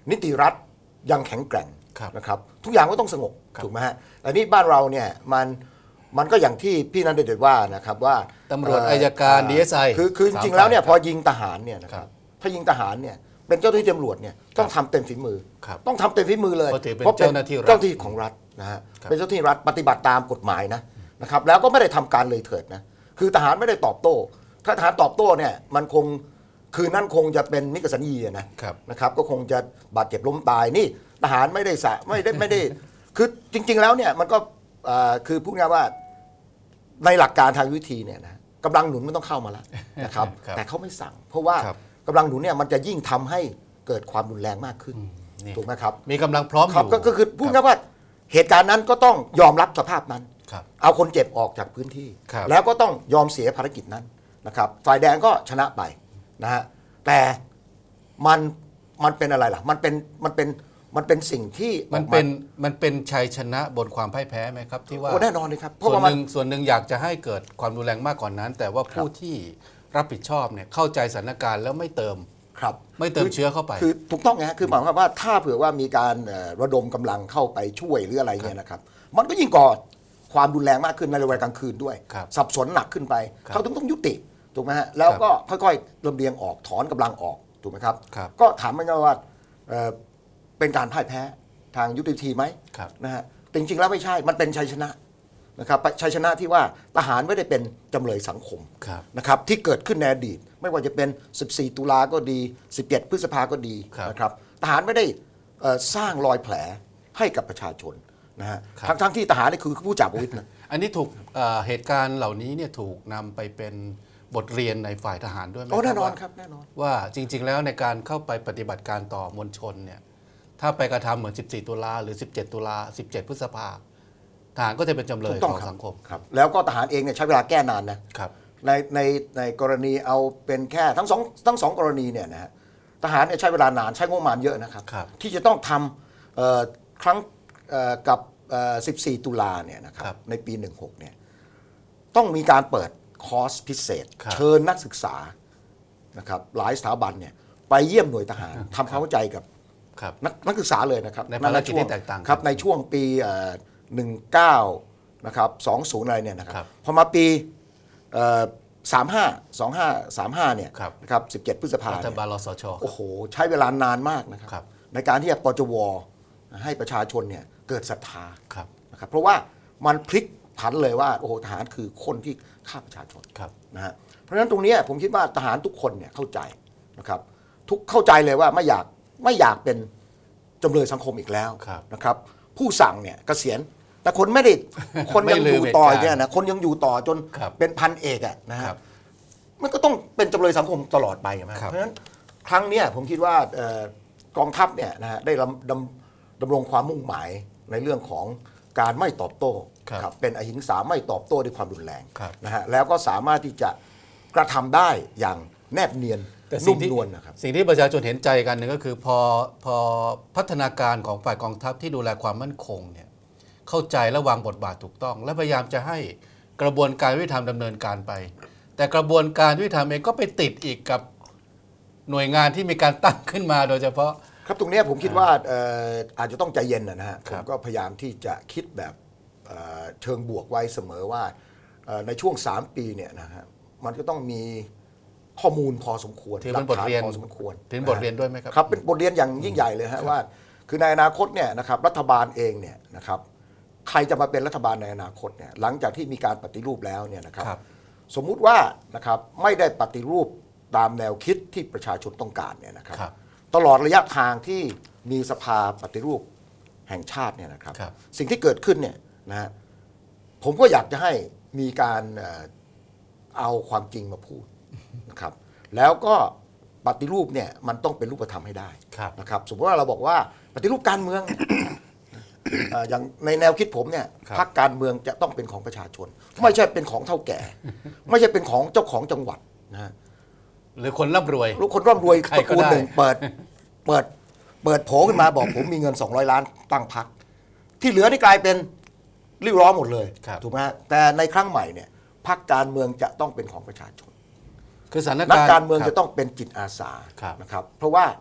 Speaker 3: นิติรัฐยังแข็งแกร่งนะครับทุกอย่างก็ต้องสงบถูกไหมฮะแต่นี่บ้านเราเนี่ยมันมันก็อย่างที่พี่นันเดชว่านะครับว่า
Speaker 1: ตำรวจอัยการ ดี เอส ไอ
Speaker 3: คือคือจริงๆแล้วเนี่ยพอยิงทหารเนี่ยนะครับถ้ายิงทหารเนี่ยเป็นเจ้าหน้าที่ตำรวจเนี่ยต้องทำเต็มฝีมือต้องทำเต็มฝีมือเลย
Speaker 1: เพราะเป็นเจ้าหน้าที่รัฐ
Speaker 3: เจ้าหน้าที่ของรัฐนะฮะเป็นเจ้าหน้าที่รัฐปฏิบัติตามกฎหมายนะนะครับแล้วก็ไม่ได้ทำการเลยเถิดนะคือทหารไม่ได้ตอบโต้ถ้าทหารตอบโต้เนี่ยมันคงคืนนั้นคงจะเป็นนิกสัญญีนะนะครับก็คงจะบาดเจ็บล้มตายนี่ทหารไม่ได้สะไม่ได้ไม่ได้คือจริงๆแล้วเนี่ยมันก็คือพูดง่ายว่าในหลักการทางวิธีเนี่ยนะกำลังหนุนมันต้องเข้ามาแล้วนะครับแต่เขาไม่สั่งเพราะว่ากำลังหนุนเนี่ยมันจะยิ่งทำให้เกิดความรุนแรงมากขึ้นถูกไหมครับ
Speaker 1: มีกำลังพร้อมอยู่
Speaker 3: ก็คือพูดง่ายว่าเหตุการณ์นั้นก็ต้องยอมรับสภาพนั้นเอาคนเจ็บออกจากพื้นที่แล้วก็ต้องยอมเสียภารกิจนั้นนะครับฝ่ายแดงก็ชนะไปนะฮะแต่มันมันเป็นอะไรล่ะมันเป็นมันเป็นมันเป็นสิ่งที่
Speaker 1: มันเป็นมันเป็นชัยชนะบนความพ่ายแพ้ไหมครับที่ว่า
Speaker 3: แน่นอนเลยครับ
Speaker 1: ส่วนหนึ่งส่วนหนึ่งอยากจะให้เกิดความรุนแรงมากกว่านั้นแต่ว่าผู้ที่รับผิดชอบเนี่ยเข้าใจสถานการณ์แล้วไม่เติม
Speaker 3: ครับ
Speaker 1: ไม่เติมเชื้อเข้าไป
Speaker 3: คือถูกต้องไงคือหมายความว่าถ้าเผื่อว่ามีการระดมกำลังเข้าไปช่วยหรืออะไรเนี่ยนะครับมันก็ยิ่งก่อความรุนแรงมากขึ้นในเวลากลางคืนด้วยสับสนหนักขึ้นไปเขาต้องต้องยุติถูกไหมฮะแล้วก็ค่อยๆลำเลียงออกถอนกำลังออกถูกไหมครับก็ถามมันว่าเป็นการพ่ายแพ้ทางยุติธรรมไหมนะฮะจริงๆแล้วไม่ใช่มันเป็นชัยชนะนะครับชัยชนะที่ว่าทหารไม่ได้เป็นจำเลยสังคมนะครับที่เกิดขึ้นในอดีตไม่ว่าจะเป็นสิบสี่ตุลาก็ดีสิบเจ็ดพฤษภาก็ดีนะครับทหารไม่ได้สร้างรอยแผลให้กับประชาชนนะฮะทั้งทั้งที่ทหารนี่คือผู้จับอาวุธนะ
Speaker 1: อันนี้ถูกเหตุการณ์เหล่านี้เนี่ยถูกนำไปเป็นบทเรียนในฝ่ายทหารด้วยไหมครับ
Speaker 3: แน่นอนครับแน่นอน
Speaker 1: ว่าจริงๆแล้วในการเข้าไปปฏิบัติการต่อมวลชนเนี่ยถ้าไปกระทำเหมือนสิบสี่ตุลาหรือสิบเจ็ดตุลาสิบเจ็ดพฤษภาทหารก็จะเป็นจำเลยของสังคม
Speaker 3: ครับแล้วก็ทหารเองเนี่ยใช้เวลาแก้นานนะครับในในในกรณีเอาเป็นแค่ทั้งสองทั้งสองกรณีเนี่ยนะฮะทหารเนี่ยใช้เวลานานใช้งบประมาณเยอะนะครับที่จะต้องทำครั้งกับสิบสี่ตุลาเนี่ยนะครับในปีหนึ่งหกเนี่ยต้องมีการเปิดคอร์สพิเศษเชิญนักศึกษานะครับหลายสถาบันเนี่ยไปเยี่ยมหน่วยทหารทำความเข้าใจกับนักนักศึกษาเลยนะครับ
Speaker 1: ในภารกิจที่แตกต่าง
Speaker 3: ครับในช่วงปีหนึ่งเก้านะครับสองศูนย์อะไรเนี่ยนะครับพอมาปีสามห้าสองห้าสามห้าเนี่ยนะครับสิบเจ็ดพฤษภาคม
Speaker 1: รัฐบาลรสช.
Speaker 3: โอ้โหใช้เวลานานมากนะครับในการที่จะปจวให้ประชาชนเนี่ยเกิดศรัทธานะครับเพราะว่ามันพลิกผันเลยว่าโอ้โหทหารคือคนที่ฆ่าประชาชนนะฮะเพราะฉะนั้นตรงนี้ผมคิดว่าทหารทุกคนเนี่ยเข้าใจนะครับทุกเข้าใจเลยว่าไม่อยากไม่อยากเป็นจำเลยสังคมอีกแล้วนะครับผู้สั่งเนี่ยเกษียณแต่คนไม่ได้คนยังอยู่ต่อเนี่ยนะคนยังอยู่ต่อจนเป็นพันเอกอะนะฮะมันก็ต้องเป็นจำเลยสังคมตลอดไปนะเพราะฉะนั้นครั้งนี้ผมคิดว่ากองทัพเนี่ยนะฮะได้ดำดำรงความมุ่งหมายในเรื่องของการไม่ตอบโต้เป็นอหิงสาไม่ตอบโต้ด้วยความรุนแรงนะฮะแล้วก็สามารถที่จะกระทำได้อย่างแนบเนียนนุ่มนวลนะครับ
Speaker 1: สิ่งที่ประชาชนเห็นใจกันนึงก็คือพอพอพัฒนาการของฝ่ายกองทัพที่ดูแลความมั่นคงเนี่ยเข้าใจและวางบทบาทถูกต้องและพยายามจะให้กระบวนการยุติธรรมดำเนินการไปแต่กระบวนการยุติธรรมเองก็ไปติดอีกกับหน่วยงานที่มีการตั้งขึ้นมาโดยเฉพาะ
Speaker 3: ครับตรงนี้ผมคิดว่าอาจจะต้องใจเย็นนะฮะผมก็พยายามที่จะคิดแบบเชิงบวกไว้เสมอว่าในช่วงสามปีเนี่ยนะฮะมันก็ต้องมีข้อมูลพอสมควร
Speaker 1: ถือเป็นบทเรียน
Speaker 3: พอสมควร
Speaker 1: ถือบทเรียนด้วยไหมครับ
Speaker 3: ครับเป็นบทเรียนอย่างยิ่งใหญ่เลยฮะว่าคือในอนาคตเนี่ยนะครับรัฐบาลเองเนี่ยนะครับใครจะมาเป็นรัฐบาลในอนาคตเนี่ยหลังจากที่มีการปฏิรูปแล้วเนี่ยนะครับสมมุติว่านะครับไม่ได้ปฏิรูปตามแนวคิดที่ประชาชนต้องการเนี่ยนะครับตลอดระยะทางที่มีสภาปฏิรูปแห่งชาติเนี่ยนะครับสิ่งที่เกิดขึ้นเนี่ยนะฮะผมก็อยากจะให้มีการเอาความจริงมาพูดนะครับแล้วก็ปฏิรูปเนี่ยมันต้องเป็นรูปธรรมให้ได้นะครับสมมติว่าเราบอกว่าปฏิรูปการเมือง อย่างในแนวคิดผมเนี่ยพรรคการเมืองจะต้องเป็นของประชาชนไม่ใช่เป็นของเท่าแก่ ไม่ใช่เป็นของเจ้าของจังหวัดนะ
Speaker 1: หรือคนร่ำรวย
Speaker 3: หรือคนร่ำรวยตระกูลหนึ่งเปิดเปิดเปิดโผขึ้นมาบอกผมมีเงินสองร้อยล้านตั้งพรรคที่เหลือนี่กลายเป็นริ้วล้อหมดเลยถูกไหมแต่ในครั้งใหม่เนี่ยพรรคการเมืองจะต้องเป็นของประชาชน
Speaker 1: คือสถานการณ์
Speaker 3: นักการเมืองจะต้องเป็นจิตอาสานะครับเพราะว่า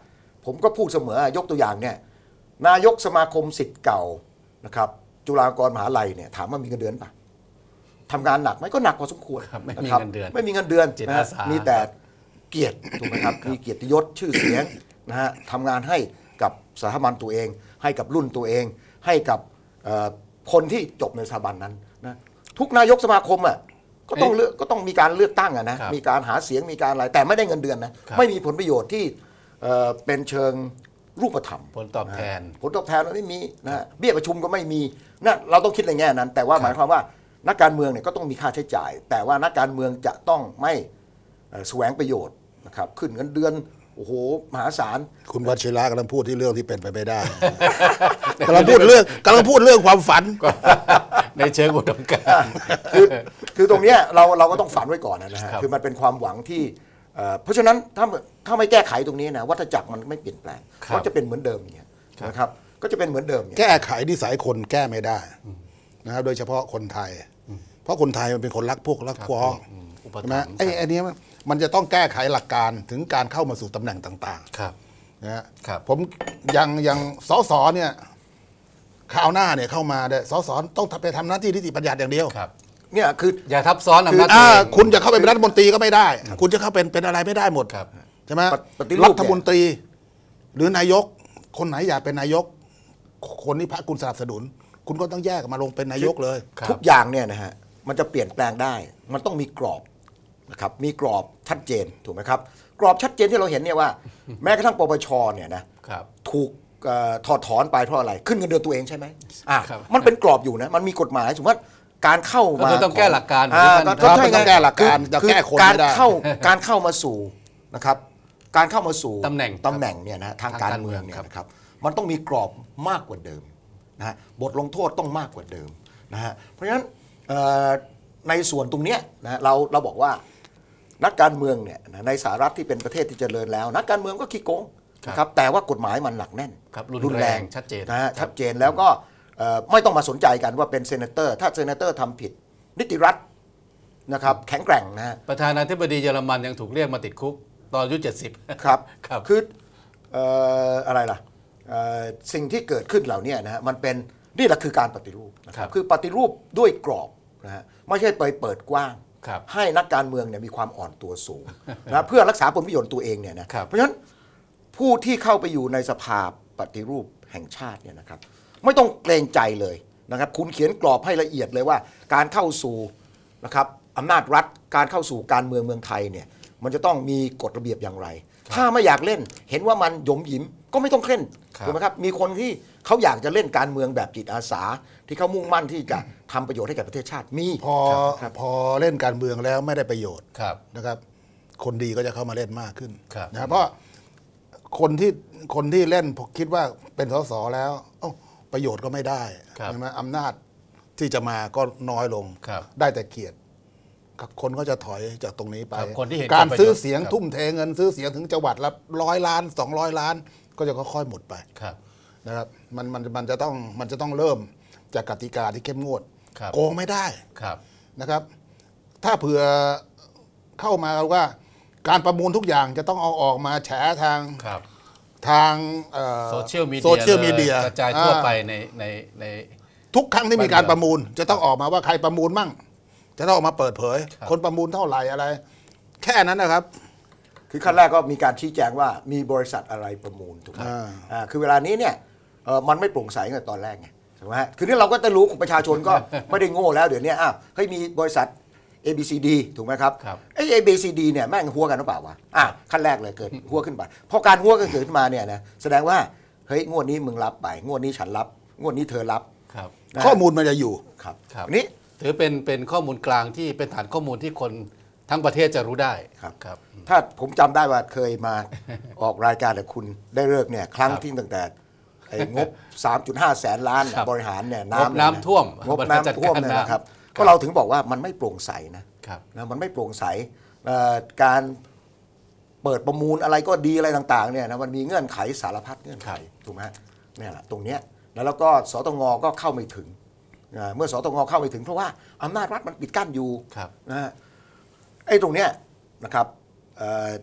Speaker 3: ผมก็พูดเสมอยกตัวอย่างเนี่ยนายกสมาคมศิษย์เก่านะครับจุฬาลงกรณ์มหาลัยเนี่ยถามว่ามีเงินเดือนป่ะทำงานหนักไหมก็หนักพอสมควร
Speaker 1: ไม่มี
Speaker 3: นะครับ
Speaker 1: เงินเดือน
Speaker 3: ไม่มีเงินเดือน
Speaker 1: จิต
Speaker 3: นะ
Speaker 1: อา
Speaker 3: ฮะ
Speaker 1: สา
Speaker 3: มีแต่เกียรติถูกไหมครับมีเกียรติยศชื่อเสียงนะฮะทำงานให้กับสถาบันตัวเอง ให้กับรุ่นตัวเอง ให้กับเอ่อคนที่จบในสถาบันนั้นนะทุกนายกสมาคมอ่ะก็ต้องเลือกก็ต้องมีการเลือกตั้งอะนะมีการหาเสียงมีการอะไรแต่ไม่ได้เงินเดือนนะไม่มีผลประโยชน์ที่เอ่อเป็นเชิงรูปธรรม
Speaker 1: ผลตอบแทน
Speaker 3: ผลตอบแทนมันไม่มีนะเบี้ยประชุมก็ไม่มีนะเราต้องคิดในแง่นั้น แต่ว่าหมายความว่านักการเมืองเนี่ยก็ต้องมีค่าใช้จ่าย แต่ว่านักการเมืองจะต้องไม่แสวงประโยชน์นะครับขึ้นเงินเดือนโอ้โหมหาศาล
Speaker 2: คุณวชิระกำลังพูดที่เรื่องที่เป็นไปไม่ได้ กำลังพูดเรื่องกำลังพูดเรื่องความฝัน
Speaker 1: ในเชิงอุดมการณ์
Speaker 3: คือคือตรงเนี้ยเราเราก็ต้องฝันไว้ก่อนนะฮะคือมันเป็นความหวังที่เอ่อเพราะฉะนั้นถ้าถ้าไม่แก้ไขตรงนี้นะวัฏจักรมันไม่เปลี่ยนแปลงก็จะเป็นเหมือนเดิมอย่างเงี้ยนะครับก็จะเป็นเหมือนเดิม
Speaker 2: แก้ไขนิสัยคนแก้ไม่ได้นะครับโดยเฉพาะคนไทย เพราะคนไทยมันเป็นคนรักพวกรักพ้องใช่ไหมไอ้ไอ้นี้มันจะต้องแก้ไขหลักการถึงการเข้ามาสู่ตำแหน่งต่างๆนะฮะผมยังยังสสเนี่ยคราวหน้าเนี่ยเข้ามาเนี่ยสสต้องไปทำหน้าที่นิติบัญญัติอย่างเดียว
Speaker 3: เนี่ยคือ
Speaker 1: อย่าทับซ้อนอำนาจ
Speaker 2: คุณจะเข้าไปเป็นรัฐมนตรีก็ไม่ได้ คุณจะเข้าเป็นเป็นอะไรไม่ได้หมดใช่ไหมรัฐมนตรีหรือนายกคนไหนอยากเป็นนายกคนที่พรรคคุณสนับสนุนคุณก็ต้องแยกมาลงเป็นนายกเลย
Speaker 3: ทุกอย่างเนี่ยนะฮะมันจะเปลี่ยนแปลงได้มันต้องมีกรอบนะครับมีกรอบชัดเจนถูกไหมครับกรอบชัดเจนที่เราเห็นเนี่ยว่า แม้กระทั่งปปชเนี่ยนะถูกถอดถอนไปเพราะอะไรขึ้นเงินเดือนตัวเองใช่ไหมอ่ามันเป็นกรอบอยู่นะมันมีกฎหมายสมมติว่าการเข้ามา
Speaker 1: ก็ต้องแก้หลักการ
Speaker 2: ก็ต้องแก้หลักการจะแก้คนไม่ได้
Speaker 3: การเข้าการเข้ามาสู่นะครับการเข้ามาสู่
Speaker 1: ตำแหน่ง
Speaker 3: ตำแหน่งเนี่ยนะทางการเมืองเนี่ยนะครับมันต้องมีกรอบมากกว่าเดิมนะฮะบทลงโทษต้องมากกว่าเดิมนะฮะเพราะฉะนั้นในส่วนตรงเนี้ยนะเราเราบอกว่านักการเมืองเนี่ยในสหรัฐที่เป็นประเทศที่เจริญแล้วนักการเมืองก็ขี้โกงนะครับแต่ว่ากฎหมายมันหนักแน่น
Speaker 1: รุนแรงชัดเจน
Speaker 3: นะฮะชัดเจนแล้วก็ไม่ต้องมาสนใจกันว่าเป็นเซเนเตอร์ถ้าเซเนเตอร์ทำผิดนิติรัฐนะครับแข็งแกร่งนะฮะ
Speaker 1: ประธานาธิบดีเยอรมันยังถูกเรียกมาติดคุกตอนอายุเจ็ดสิบ
Speaker 3: ครับคืออะไรล่ะสิ่งที่เกิดขึ้นเหล่านี้นะฮะมันเป็นนี่แหละคือการปฏิรูปนะครับคือปฏิรูปด้วยกรอบนะฮะไม่ใช่ไปเปิดกว้างให้นักการเมืองเนี่ยมีความอ่อนตัวสูงนะเพื่อรักษาผลประโยชน์ตัวเองเนี่ยนะเพราะฉะนั้นผู้ที่เข้าไปอยู่ในสภาปฏิรูปแห่งชาติเนี่ยนะครับไม่ต้องเกรงใจเลยนะครับคุณเขียนกรอบให้ละเอียดเลยว่าการเข้าสู่นะครับอำนาจรัฐการเข้าสู่การเมืองเมืองไทยเนี่ยมันจะต้องมีกฎระเบียบอย่างไรถ้าไม่อยากเล่นเห็นว่ามันหยมหยิมก็ไม่ต้องเล่นถูกไหมครับมีคนที่เขาอยากจะเล่นการเมืองแบบจิตอาสาที่เขามุ่งมั่นที่จะทำประโยชน์ให้กับประเทศชาติมี
Speaker 2: พอพอเล่นการเมืองแล้วไม่ได้ประโยชน์นะครับคนดีก็จะเข้ามาเล่นมากขึ้นนะเพราะคนที่คนที่เล่นคิดว่าเป็นสสแล้วประโยชน์ก็ไม่ได้ใช่ไหมอำนาจที่จะมาก็น้อยลงได้แต่เกียรติคนก็จะถอยจากตรงนี้ไปการซื้อเสียงทุ่มเทเงินซื้อเสียงถึงจังหวัดละร้อยล้านสองร้อยล้านก็จะค่อยๆหมดไปนะครับมันมันมันจะต้องมันจะต้องเริ่มจากกติกาที่เข้มงวดโกงไม่ได้นะครับถ้าเผื่อเข้ามาว่าการประมูลทุกอย่างจะต้องเอาออกมาแฉทางทาง
Speaker 1: โซเชียลมีเดีย
Speaker 2: โซเชียลมีเดีย
Speaker 1: กระจายทั่วไปในในใน
Speaker 2: ทุกครั้งที่มีการประมูลจะต้องออกมาว่าใครประมูลมั่งจะต้องออกมาเปิดเผยคนประมูลเท่าไหร่อะไร แค่นั้นนะครับ
Speaker 3: คือขั้นแรกก็มีการชี้แจงว่ามีบริษัทอะไรประมูลถูกไหมอ่าคือเวลานี้เนี่ยมันไม่โปร่งใสตั้งแต่ตอนแรกไงถูกไหมฮะคือนี่เราก็จะรู้ประชาชนก็ไม่ได้โง่แล้วเดี๋ยวนี้อ้าวเฮ้ยมีบริษัท เอ บี ซี ดี ถูกไหมครับไอ้ เอ บี ซี ดี เนี่ยแม่งหัวกันหรือเปล่าวะอ่ะขั้นแรกเลยเกิดหัวขึ้นไปพอการหัวกันเกิดขึ้นมาเนี่ยนะแสดงว่าเฮ้ยงวดนี้มึงรับไปงวดนี้ฉันรับงวดนี้เธอรับ
Speaker 2: ข้อมูลมันจะอยู่
Speaker 3: ครับ
Speaker 1: นี่ถือเป็นเป็นข้อมูลกลางที่เป็นฐานข้อมูลที่คนทั้งประเทศจะรู้ได้
Speaker 3: ครับครับถ้าผมจำได้ว่าเคยมาออกรายการกับคุณได้เลิกเนี่ยครั้งที่ตั้งแต่ไอ้งบ สามจุดห้า แสนล้านบริหารเนี่ย
Speaker 1: น้ำน้ำท่วม
Speaker 3: งบน้ำท่วมเนี่ยนะครับก็เราถึงบอกว่ามันไม่โปร่งใสนะนะมันไม่โปร่งใสการเปิดประมูลอะไรก็ดีอะไรต่างๆเนี่ยนะมันมีเงื่อนไขสารพัดเงื่อนไขถูกไหมเนี่ยแหละตรงเนี้ยแล้วก็สตงก็เข้าไม่ถึงเมื่อสตงเข้าไม่ถึงเพราะว่าอำนาจรัฐมันปิดกั้นอยู่นะไอ้ตรงเนี้ยนะครับ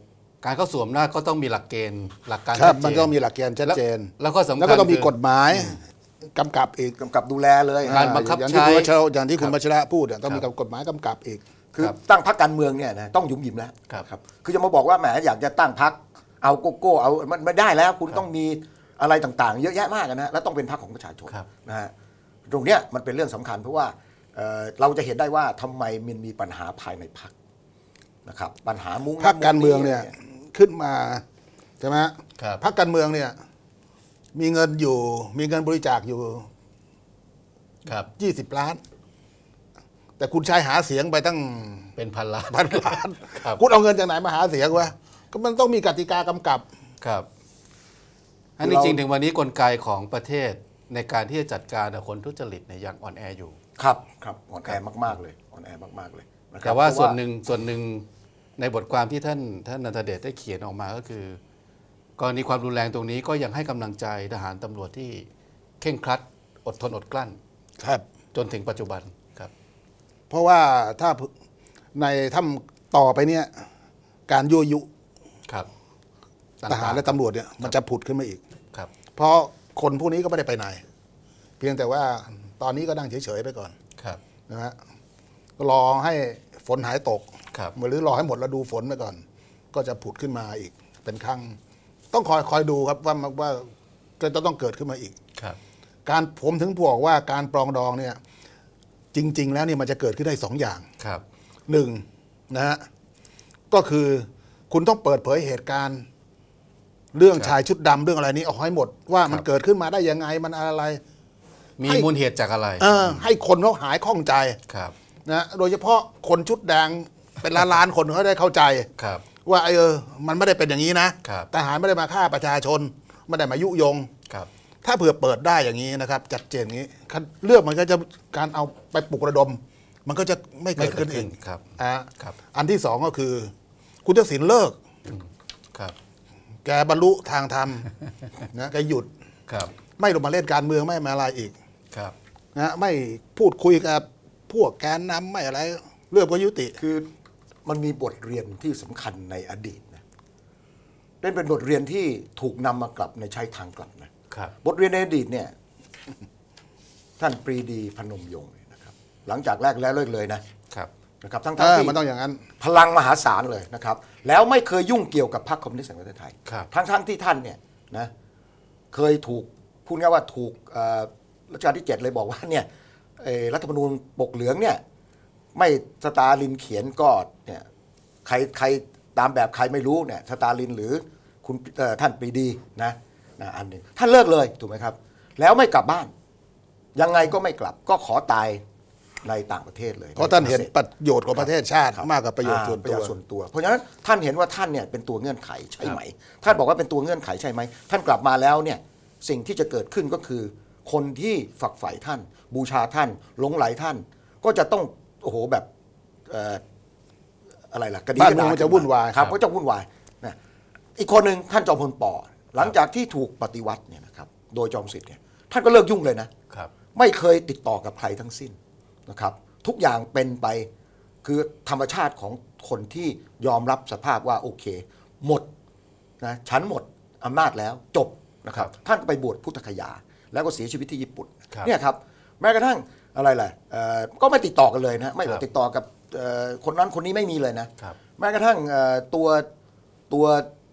Speaker 1: การเข้าสู่อำนาจก็ต้องมีหลักเกณฑ์หลักการ
Speaker 2: ครับ
Speaker 1: ชัดเจน
Speaker 2: มันต้องมีหลักเกณฑ์ชัดเจน
Speaker 1: แล้วแล้วก็สำคัญ
Speaker 2: แล้วก็ต้องมี
Speaker 1: คือก
Speaker 2: ฎหมายกำกับอีก
Speaker 3: กำกับดูแลเลย
Speaker 1: การบังคับ
Speaker 2: อย่างที่
Speaker 1: ใช้
Speaker 2: คุณวัชระอย่างที่คุณ
Speaker 1: ครับ
Speaker 2: วัชระพูดอะต้องมี
Speaker 1: ครับ
Speaker 2: กฎหมายกำกับอีก
Speaker 3: คือตั้งพรรคการเมืองเนี่ยนะต้องหยุมหยิมแล้ว
Speaker 1: ครับ
Speaker 3: ครับคือจะมาบอกว่าแหมอยากจะตั้งพรรคเอาโกโก้เอามันไม่ได้แล้ว คุณต้องมีอะไรต่างๆ เยอะแยะมากนะแล้วต้องเป็นพรรคของประชาชน
Speaker 1: ครับ
Speaker 3: นะฮะตรงเนี้ยมันเป็นเรื่องสำคัญเพราะว่าเอ่อเราจะเห็นได้ว่าทำไมมันมีปัญหาภายในพรรคนะครับปัญหามุ้ง
Speaker 2: พรรคการเมืองเนี่ยขึ้นมาใช่ไหม
Speaker 1: ครับ
Speaker 2: พรรคการเมืองเนี่ยมีเงินอยู่มีเงินบริจาคอยู่
Speaker 1: ครับ
Speaker 2: ยี่สิบล้าน แต่คุณใช้หาเสียงไปตั้ง
Speaker 1: เป็นพันล้าน
Speaker 2: พันล้าน
Speaker 1: ครับ
Speaker 2: คุณเอาเงินจากไหนมาหาเสียงวะก็มันต้องมีกติกากำกับ
Speaker 1: ครับอันนี้จริงถึงวันนี้กลไกของประเทศในการที่จะจัดการกับคนทุจริตเนี่ยยังอ่อนแออยู่
Speaker 3: ครับครับอ่อนแอมากๆเลยอ่อนแอมากๆเลยนะครับ
Speaker 1: แต่ว่า
Speaker 3: เพระ
Speaker 1: ส่วนหนึ่งส่วนหนึ่งในบทความที่ท่านท่านนันทเดชได้เขียนออกมาก็คือกรณีความรุนแรงตรงนี้ก็ยังให้กำลังใจทหารตำรวจที่เข่งครัดอดทนอดกลั้น
Speaker 2: ครับ
Speaker 1: จนถึงปัจจุบันครับ
Speaker 2: เพราะว่าถ้าในถ้าต่อไปเนี่ยการยั่วยุ
Speaker 1: ครับ
Speaker 2: ทหารและตำรวจเนี่ยมันจะผุดขึ้นมาอีก
Speaker 1: ครับ
Speaker 2: เพราะคนพวกนี้ก็ไม่ได้ไปไหน เพียงแต่ว่าตอนนี้ก็นั่งเฉยๆไปก่อน
Speaker 1: ครับ
Speaker 2: นะฮะรอให้ฝนหายตก
Speaker 1: ครับ
Speaker 2: หรือรอให้หมดฤดูฝนไปก่อน ก็จะผุดขึ้นมาอีกเป็นครั้ง ต้องคอยคอยดูครับว่าว่าจะต้องเกิดขึ้นมาอีก
Speaker 1: ครับ
Speaker 2: การผมถึงบอกว่าการปรองดองเนี่ยจริง ๆ แล้วเนี่ยมันจะเกิดขึ้นได้สองอย่าง
Speaker 1: ครับ
Speaker 2: หนึ่งนะฮะก็คือคุณต้องเปิดเผยเหตุการณ์ เรื่องชายชุดดำเรื่องอะไรนี้ออกให้หมดว่ามันเกิดขึ้นมาได้ยังไงมันอะไร
Speaker 1: มี
Speaker 2: ให้
Speaker 1: มูลเหตุจากอะไร
Speaker 2: เออให้คนเขาหายข้องใจ
Speaker 1: ครับ
Speaker 2: นะโดยเฉพาะคนชุดแดงเป็นล้านๆคนเขาได้เข้าใจ
Speaker 1: ครับ
Speaker 2: ว่าเออมันไม่ได้เป็นอย่างนี้นะครับ ทหารไม่ได้มาฆ่าประชาชนไม่ได้มายุยง
Speaker 1: ครับ
Speaker 2: ถ้าเผื่อเปิดได้อย่างนี้นะครับจัดเจนอย่างนี้เรื่องมันก็จะการเอาไปปลุกระดม มันก็จะไม่เกิดขึ้นเอง
Speaker 1: ครับ
Speaker 2: อ่ะ
Speaker 1: ครับ
Speaker 2: อันที่สองก็คือ คุณทักษิณเลิก
Speaker 1: ครับ
Speaker 2: แกบรรลุทางธรรม นะแกหยุด
Speaker 1: ครับ
Speaker 2: ไม่ลงมาเล่นการเมืองไม่มาอะไรอีก
Speaker 1: ครับ
Speaker 2: นะไม่พูดคุยกับพวกแกนนำไม่อะไร เรื่องก็ยุติ
Speaker 3: คือมันมีบทเรียนที่สำคัญในอดีตนะเป็นเป็นบทเรียนที่ถูกนำมากลับในใช้ทางกลับนะครับ บทเรียนในอดีตเนี่ย ท่านปรีดีพนมยงค์นะครับ หลังจากแรกแล้วเลิกเลยนะครับ นะครับทั้ง
Speaker 2: เอ
Speaker 3: ทั้ง
Speaker 2: อ
Speaker 3: ที่
Speaker 2: มันต้องอย่างนั้น
Speaker 3: พลังมหาศาลเลยนะครับ แล้วไม่เคยยุ่งเกี่ยวกับพรรคคอมมิวนิสต์แห่งประเทศไทย
Speaker 1: ครับ
Speaker 3: ทั้งทั้งที่ท่านเนี่ยนะเคยถูกพูดง่ายว่าถูกเอ่อรัชกาลที่เจ็ดเลยบอกว่าเนี่ยเอ่อรัฐธรรมนูญปกเหลืองเนี่ยไม่สตาลินเขียนก็เนี่ยใครใครตามแบบใครไม่รู้เนี่ยสตาลินหรือคุณเอ่อท่านปรีดีนะนะอันหนึ่งท่านเลิกเลยถูกไหมครับ แล้วไม่กลับบ้าน ยังไงก็ไม่กลับก็ขอตายในต่างประเทศเลย
Speaker 2: เพราะท่านเห็นประโยชน์ของประเทศชาติมากกว่าประโยชน์ส่วน
Speaker 3: ประ
Speaker 2: ตั
Speaker 3: โยว ชน์ส่วนตัว เพราะฉะนั้นท่านเห็นว่าท่านเนี่ยเป็นตัวเงื่อนไขใช่ไหม ท่านบอกว่าเป็นตัวเงื่อนไขใช่ไหม ท่านกลับมาแล้วเนี่ยสิ่งที่จะเกิดขึ้นก็คือ คนที่ฝักใฝ่ท่าน บูชาท่านหลงไหลท่าน ก็จะต้องโอ้โหแบบเอ่ออะไรล่ะกระดิ่ง
Speaker 2: บ้าน
Speaker 3: กระ
Speaker 2: เมื
Speaker 3: ดา
Speaker 2: อง
Speaker 3: ษ
Speaker 2: มันจะวุ่นวาย
Speaker 3: ครับก็จะวุ่นวายนะอีกคนหนึ่งท่านจอมพลปอหลังจากที่ถูกปฏิวัติเนี่ยนะครับโดยจอมสิทธิ์เนี่ยท่านก็เลิกยุ่งเลยนะ
Speaker 1: ครับ
Speaker 3: ไม่เคยติดต่อกับใครทั้งสิ้นนะครับทุกอย่างเป็นไปคือธรรมชาติของคนที่ยอมรับสภาพว่าโอเค หมดนะฉันหมดอำนาจแล้วจบนะครับท่านก็ไปบวชพุทธคยา แล้วก็เสียชีวิตที่ญี่ปุ่นเนี่ยครับแม้กระทั่งอะไรแหละก็ไม่ติดต่อกันเลยนะไม่ติดต่อกับคนนั้นคนนี้ไม่มีเลยนะแม้กระทั่งตัวตัว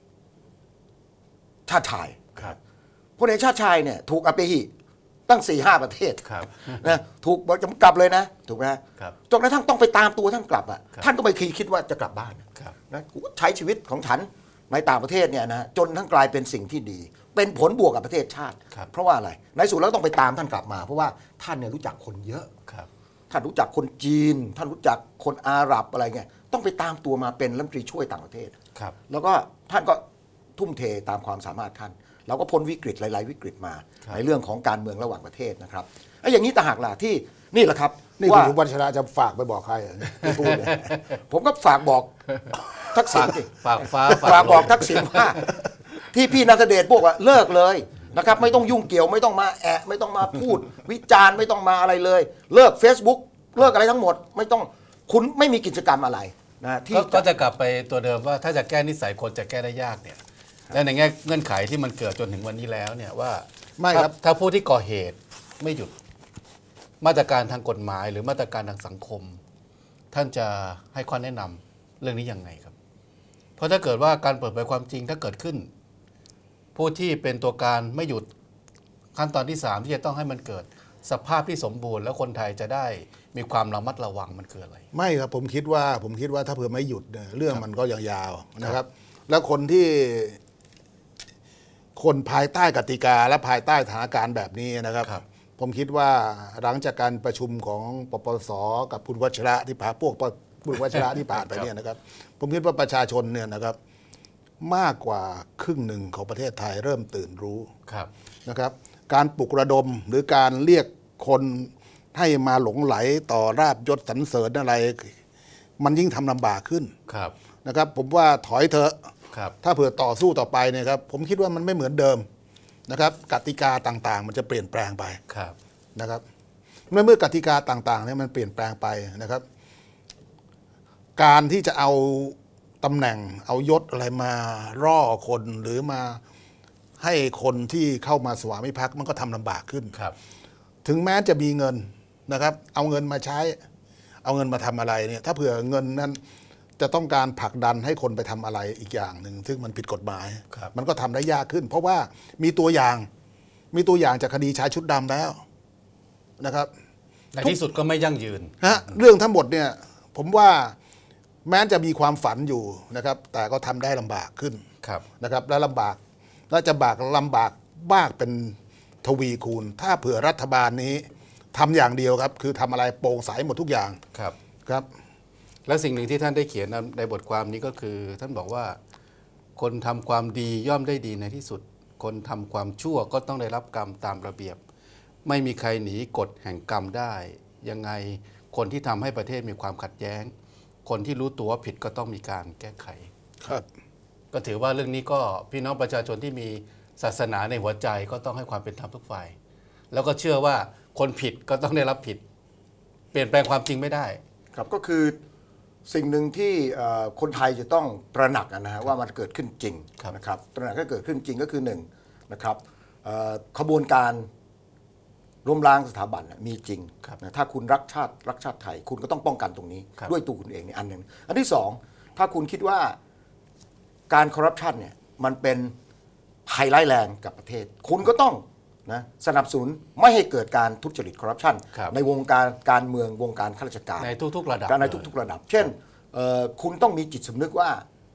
Speaker 3: ชาติชายพลเอกชาติชายเนี่ยถูกอเปหิตั้งสี่ห้าประเทศนะถูกบอกจำกลับเลยนะถูกไหมจนกระทั่งต้องไปตามตัวท่านกลับอ่ะท่านก็ไม่เคยคิดว่าจะกลับบ้านนะใช้ชีวิตของฉันในต่างประเทศเนี่ยนะจนทั้งกลายเป็นสิ่งที่ดี เป็นผลบวกกับประเทศชาติ เพราะว่าอะไรในสุดแล้วต้องไปตามท่านกลับมา เพราะว่าท่านเนี่ยรู้จักคนเยอะท่านรู้จักคนจีน ท่านรู้จักคนอาหรับอะไรเงี้ยต้องไปตามตัวมาเป็นรัฐมนตรีช่วยต่างประเทศแล้วก็ท่านก็ทุ่มเทตามความสามารถท่านเราก็พ้นวิกฤตหลายๆวิกฤตมาในเรื่องของการเมืองระหว่างประเทศนะครับไอ้อย่างนี้ต่างหากล่ะที่นี่แหละครับ
Speaker 2: นี่คุณวัชระจะฝากไปบอกใครพูด
Speaker 3: ผมก็ฝากบอกทักษิณสิ
Speaker 1: ฝากฟ้า
Speaker 3: ฝากบอกทักษิณว่าที่พี่ณัฐเดชบอกว่าเลิกเลยนะครับไม่ต้องยุ่งเกี่ยวไม่ต้องมาแอะไม่ต้องมาพูด วิจารณ์ไม่ต้องมาอะไรเลย เลิก Facebook เลิกอะไรทั้งหมดไม่ต้องคุณไม่มีกิจกรรมอะไรนะที่
Speaker 1: ก็จะกลับไปตัวเดิมว่าถ้าจะแก้นิสัยคนจะแก้ได้ยากเนี่ยและในแง่เงื่อนไขที่มันเกิดจนถึงวันนี้แล้วเนี่ยว่า
Speaker 2: ไม่ครับ
Speaker 1: ถ้าผู้ที่ก่อเหตุไม่หยุดมาตรการทางกฎหมายหรือมาตรการทางสังคม ท่านจะให้ข้อแนะนำเรื่องนี้ยังไงครับเพราะถ้าเกิดว่าการเปิดเผยความจริงถ้าเกิดขึ้น ผู้ที่เป็นตัวการไม่หยุดขั้นตอนที่สามที่จะต้องให้มันเกิดสภาพที่สมบูรณ์แล้วคนไทยจะได้มีความระมัดระวังมันคืออะไร
Speaker 2: ไม่ครับผมคิดว่าผมคิดว่าถ้าเผื่อไม่หยุดเนี่ยเรื่องมันก็ยังยาวนะครับ แล้วคนที่คนภายใต้กติกาและภายใต้สถานการณ์แบบนี้นะครับ ผมคิดว่าหลังจากการประชุมของปปสกับคุณวัชระที่ผ่านพวกคุณวัชระที่ผ่านไปเนี่ยนะครับ ผมคิดว่าประชาชนเนี่ยนะครับมากกว่าครึ่งหนึ่งของประเทศไทยเริ่มตื่นรู้นะครับ การปลุกระดมหรือการเรียกคนให้มาหลงไหลต่อราบยศสรรเสริญอะไร มันยิ่งทำลำบากขึ้นนะครับ ผมว่าถอยเถอะถ้าเผื่อต่อสู้ต่อไปเนี่ยครับผมคิดว่ามันไม่เหมือนเดิมนะครับกติกาต่างๆมันจะเปลี่ยนแปลงไปนะครับเมื่อเมื่อกติกาต่างๆเนี่ยมันเปลี่ยนแปลงไปนะครับ การที่จะเอาตำแหน่งเอายศอะไรมาร่อคนหรือมาให้คนที่เข้ามาสวามิภักดิ์มันก็ทำลำบากขึ้นถึงแม้จะมีเงินนะครับเอาเงินมาใช้เอาเงินมาทำอะไรเนี่ยถ้าเผื่อเงินนั้นจะต้องการผลักดันให้คนไปทำอะไรอีกอย่างหนึ่งซึ่งมันผิดกฎหมายมันก็ทำได้ยากขึ้น เพราะว่ามีตัวอย่างมีตัวอย่างจากคดีชายชุดดำแล้วนะครับ
Speaker 1: ในที่สุดก็ไม่ยั่งยืน
Speaker 2: ฮะเรื่องทั้งหมดเนี่ยผมว่าแม้จะมีความฝันอยู่นะครับแต่ก็ทำได้ลำบากขึ้นนะครับและลำบากและจะบากลำบากมากเป็นทวีคูณถ้าเผื่อรัฐบาลนี้ทำอย่างเดียวครับคือทำอะไรโปร่งใสหมดทุกอย่าง
Speaker 1: ครับ
Speaker 2: ครับ
Speaker 1: และสิ่งหนึ่งที่ท่านได้เขียนในบทความนี้ก็คือท่านบอกว่าคนทำความดีย่อมได้ดีในที่สุดคนทำความชั่วก็ต้องได้รับกรรมตามระเบียบไม่มีใครหนีกฎแห่งกรรมได้ยังไงคนที่ทำให้ประเทศมีความขัดแย้งคนที่รู้ตัวว่าผิดก็ต้องมีการแก้ไข
Speaker 2: ครับ
Speaker 1: ก็ถือว่าเรื่องนี้ก็พี่น้องประชาชนที่มีศาสนาในหัวใจก็ต้องให้ความเป็นธรรมทุกฝ่ายแล้วก็เชื่อว่าคนผิดก็ต้องได้รับผิดเปลี่ยนแปลงความจริงไม่ได้
Speaker 3: ครับก็คือสิ่งหนึ่งที่คนไทยจะต้องตระหนักนะฮะว่ามันเกิดขึ้นจริงนะครับตระหนักก็เกิดขึ้นจริงก็คือหนึ่งนะครับขบวนการล้มล้างสถาบันมีจริงนะถ้าคุณรักชาติรักชาติไทยคุณก็ต้องป้องกันตรงนี้ด้วยตัวคุณเองนี่อันหนึ่งอันที่สองถ้าคุณคิดว่าการคอร์รัปชันเนี่ยมันเป็นภัยร้ายแรงกับประเทศคุณก็ต้องนะสนับสนุนไม่ให้เกิดการทุจริตคอร์รัปชันในวงการการเมืองวงการข้าราชการ
Speaker 1: ในทุกๆระดับ
Speaker 3: ในทุกๆระดับเช่นคุณต้องมีจิตสำนึกว่า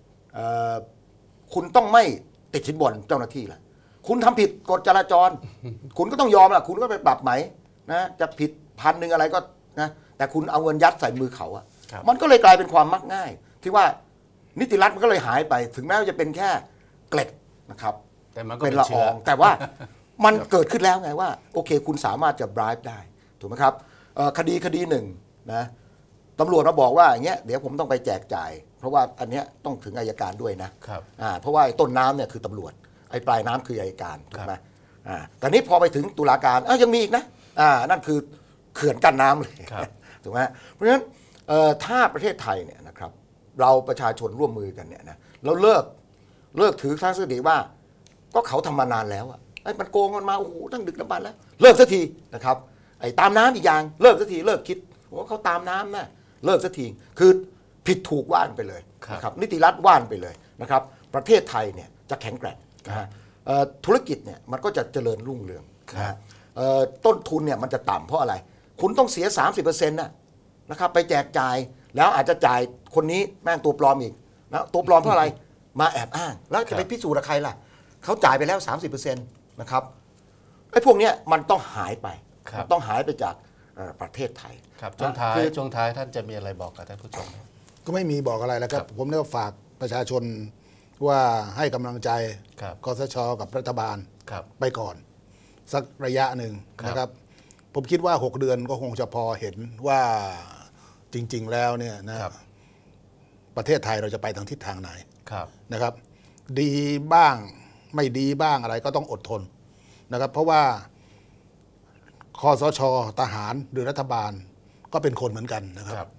Speaker 3: คุณต้องไม่ติดสินบนเจ้าหน้าที่ละคุณทำผิดกฎจราจร คุณก็ต้องยอมล่ะคุณก็ไปปรับไหมนะจะผิดพันหนึ่งอะไรก็นะแต่คุณเอาเงินยัดใส่มือเขาอะมันก็เลยกลายเป็นความมักง่ายที่ว่านิติรัฐมันก็เลยหายไปถึงแม้ว่าจะเป็นแค่เกล็ดนะครับเป็นละอองแต่ว่ามันเกิดขึ้นแล้วไงว่าโอเคคุณสามารถจะบรายได้ถูกไหมครับคดีคดีหนึ่งนะตำรวจมาบอกว่าอย่างเงี้ยเดี๋ยวผมต้องไปแจกจ่ายเพราะว่าอันเนี้ยต้องถึงอัยการด้วยนะเพราะว่าต้นน้ำเนี่ยคือตำรวจไอ้ปลายน้ำคืออัยการถูกไหมแต่นี้พอไปถึงตุลาการยังมีอีกนะนั่นคือเขื่อนกั้นน้ำเลยถูกไหมเพราะฉะนั้นถ้าประเทศไทยเนี่ยนะครับเราประชาชนร่วมมือกันเนี่ยนะเราเลิกเลิกถือทัศนคติว่าก็เขาทำมานานแล้วอะไอ้มันโกงกันมาโอ้โหตั้งดึกดำบรรพ์แล้วเลิกสักทีนะครับไอ้ตามน้ำอีกอย่างเลิกสักทีเลิกคิดว่าเขาตามน้ำนะเลิกสักทีคือผิดถูกว่านไปเลยนะครับนิติรัฐว่านไปเลยนะครับประเทศไทยเนี่ยจะแข็งแกร่งนะฮะธุรกิจเนี่ยมันก็จะเจริญรุ่งเรืองนะฮะต้นทุนเนี่ยมันจะต่ำเพราะอะไรคุณต้องเสีย สามสิบเปอร์เซ็นต์ นะนะครับไปแจกจ่ายแล้วอาจจะจ่ายคนนี้แม่งตัวปลอมอีกนะตัวปลอมเพราะอะไรมาแอบอ้างแล้วจะไปพิสูจน์กับใครล่ะเขาจ่ายไปแล้ว สามสิบเปอร์เซ็นต์ นะครับไอ้พวกนี้มันต้องหายไปต้องหายไปจากประเทศไทย
Speaker 1: ครับช่วงท้ายช่วงท้ายท่านจะมีอะไรบอกกับท่านผู้ชม
Speaker 2: ก็ไม่มีบอกอะไรแล้วครับผมเนี่ยฝากประชาชนว่าให้กำลังใจคสช.กับรัฐบาลไปก่อนสักระยะหนึ่งนะครับผมคิดว่าหกเดือนก็คงจะพอเห็นว่าจริงๆแล้วเนี่ยนะประเทศไทยเราจะไปทางทิศทางไหนนะครับดีบ้างไม่ดีบ้างอะไรก็ต้องอดทนนะครับเพราะว่าคสช.ทหารหรือรัฐบาลก็เป็นคนเหมือนกันนะครับ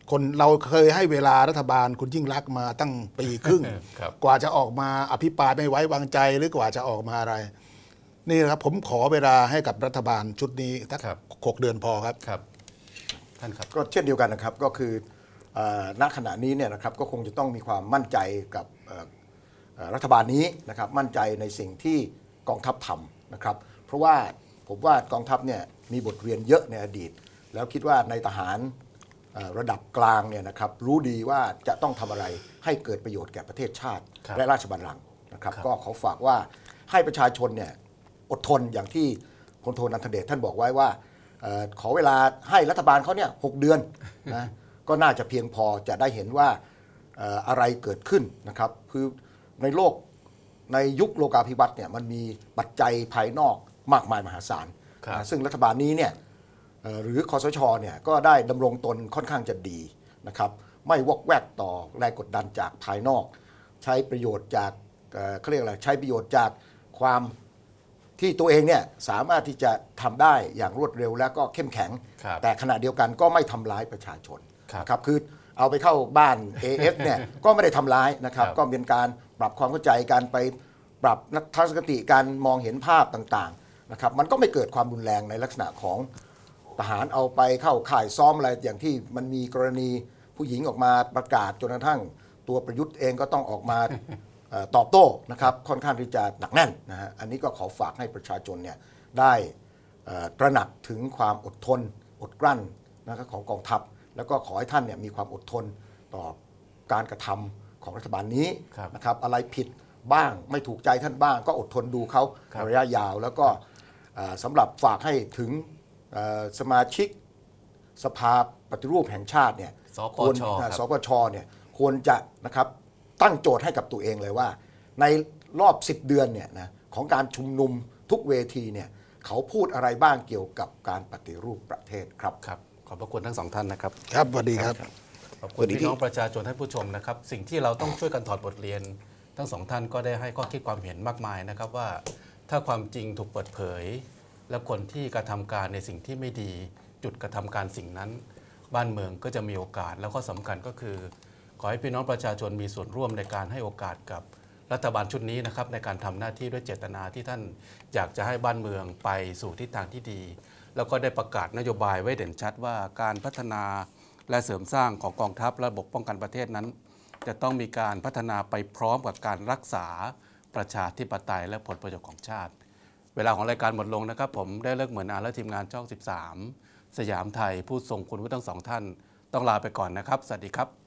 Speaker 2: คนเราเคยให้เวลารัฐบาลคุณยิ่งรักษณ์มาตั้งปีครึ่ง
Speaker 1: ครับ
Speaker 2: กว่าจะออกมาอภิปรายไม่ไว้วางใจหรือกว่าจะออกมาอะไร นี่นะครับผมขอเวลาให้กับรัฐบาลชุดนี้สักหกเดือนพอครับ
Speaker 1: ครับท่านครับ
Speaker 3: ก็เช่นเดียวกันนะครับก็คือเอ่อณขณะนี้เนี่ยนะครับก็คงจะต้องมีความมั่นใจกับเอ่อเอ่อรัฐบาลนี้นะครับมั่นใจในสิ่งที่กองทัพทำนะครับเพราะว่าผมว่ากองทัพเนี่ยมีบทเรียนเยอะในอดีต แล้วคิดว่าในทหารเอ่อระดับกลางเนี่ยนะครับรู้ดีว่าจะต้องทำอะไรให้เกิดประโยชน์แก่ประเทศชาติ
Speaker 1: ครับ
Speaker 3: และราชบัลลังก์นะครับ
Speaker 1: ครับ
Speaker 3: ก็ขอฝากว่าให้ประชาชนเนี่ยอดทนอย่างที่พลโทนันทเดชท่านบอกไว้ว่าเอ่อขอเวลาให้รัฐบาลเขาเนี่ยหกเดือนนะ ก็น่าจะเพียงพอจะได้เห็นว่าเอ่ออะไรเกิดขึ้นนะครับคือในโลกในยุคโลกาภิวัตน์เนี่ยมันมีปัจจัยภายนอกมากมายมหาศาล
Speaker 1: ครับ
Speaker 3: นะซึ่งรัฐบาลนี้เนี่ยเอ่อหรือคสชเนี่ยก็ได้ดำรงตนค่อนข้างจะดีนะครับไม่วอกแวกต่อแรงกดดันจากภายนอก ใช้ประโยชน์จากเอ่อเขาเรียกอะไรใช้ประโยชน์จากความที่ตัวเองเนี่ยสามารถที่จะทำได้อย่างรวดเร็วและก็เข้มแข็ง
Speaker 1: ครับ
Speaker 3: แต่ขณะเดียวกันก็ไม่ทำร้ายประชาชน
Speaker 1: ครับ
Speaker 3: นะครับคือเอาไปเข้าบ้าน เอ เอฟ เนี่ยก็ไม่ได้ทำร้ายนะครับ
Speaker 1: ครับ
Speaker 3: ก็เป็นการปรับความเข้าใจการไปปรับทัศนคติการมองเห็นภาพต่างๆนะครับมันก็ไม่เกิดความรุนแรงในลักษณะของทหารเอาไปเข้าข่ายซ้อมอะไรอย่างที่มันมีกรณีผู้หญิงออกมาประกาศจนกระทั่งตัวประยุทธ์เองก็ต้องออกมา เอ่อตอบโต้นะครับค่อนข้างที่จะหนักแน่นนะฮะอันนี้ก็ขอฝากให้ประชาชนเนี่ยได้เอ่อตระหนักถึงความอดทนอดกลั้นนะครับของกองทัพ แล้วก็ขอให้ท่านเนี่ยมีความอดทนต่อการกระทำของรัฐบาลนี้
Speaker 1: ครับ
Speaker 3: นะครับอะไรผิดบ้างไม่ถูกใจท่านบ้าง ก็อดทนดูเขา
Speaker 1: ครับ
Speaker 3: ระยะยาว แล้วก็เอ่อสำหรับฝากให้ถึงเอ่อสมาชิกสภาปฏิรูปแห่งชาติเนี่ย
Speaker 1: สป
Speaker 3: ควร
Speaker 1: ชครับ
Speaker 3: สปชเนี่ยควรจะนะครับตั้งโจทย์ให้กับตัวเองเลยว่า ในรอบสิบเดือนเนี่ยนะของการชุมนุมทุกเวทีเนี่ยเขาพูดอะไรบ้างเกี่ยวกับการปฏิรูปประเทศครับ
Speaker 1: ครับขอบพระคุณทั้งสองท่านนะครับ
Speaker 2: ครับสวัสดีครับ
Speaker 1: ขอบคุณพี่น้องประชาชนท่านผู้ชมนะครับ สิ่งที่เราต้องช่วยกันถอดบทเรียน ทั้งสองท่านก็ได้ให้ข้อคิดความเห็นมากมายนะครับว่าถ้าความจริงถูกเปิดเผย และคนที่กระทำการในสิ่งที่ไม่ดี จุดกระทำการสิ่งนั้น บ้านเมืองก็จะมีโอกาสแล้วก็สำคัญก็คือ ขอให้พี่น้องประชาชนมีส่วนร่วมในการให้โอกาสกับรัฐบาลชุดนี้นะครับในการทำหน้าที่ด้วยเจตนาที่ท่านอยากจะให้บ้านเมืองไปสู่ทิศทางที่ดี แล้วก็ได้ประกาศนโยบายไว้เด่นชัดว่าการพัฒนาและเสริมสร้างของกองทัพระบบป้องกันประเทศนั้น จะต้องมีการพัฒนาไปพร้อมกับการรักษาประชาธิปไตยและผลประโยชน์ของชาติ เวลาของรายการหมดลงนะครับผมได้เลิกเหมือนอาและทีมงานช่องสิบสามสยามไทยผู้ทรงคุณวุฒิทั้งสองท่านต้องลาไปก่อนนะครับสวัสดีครับ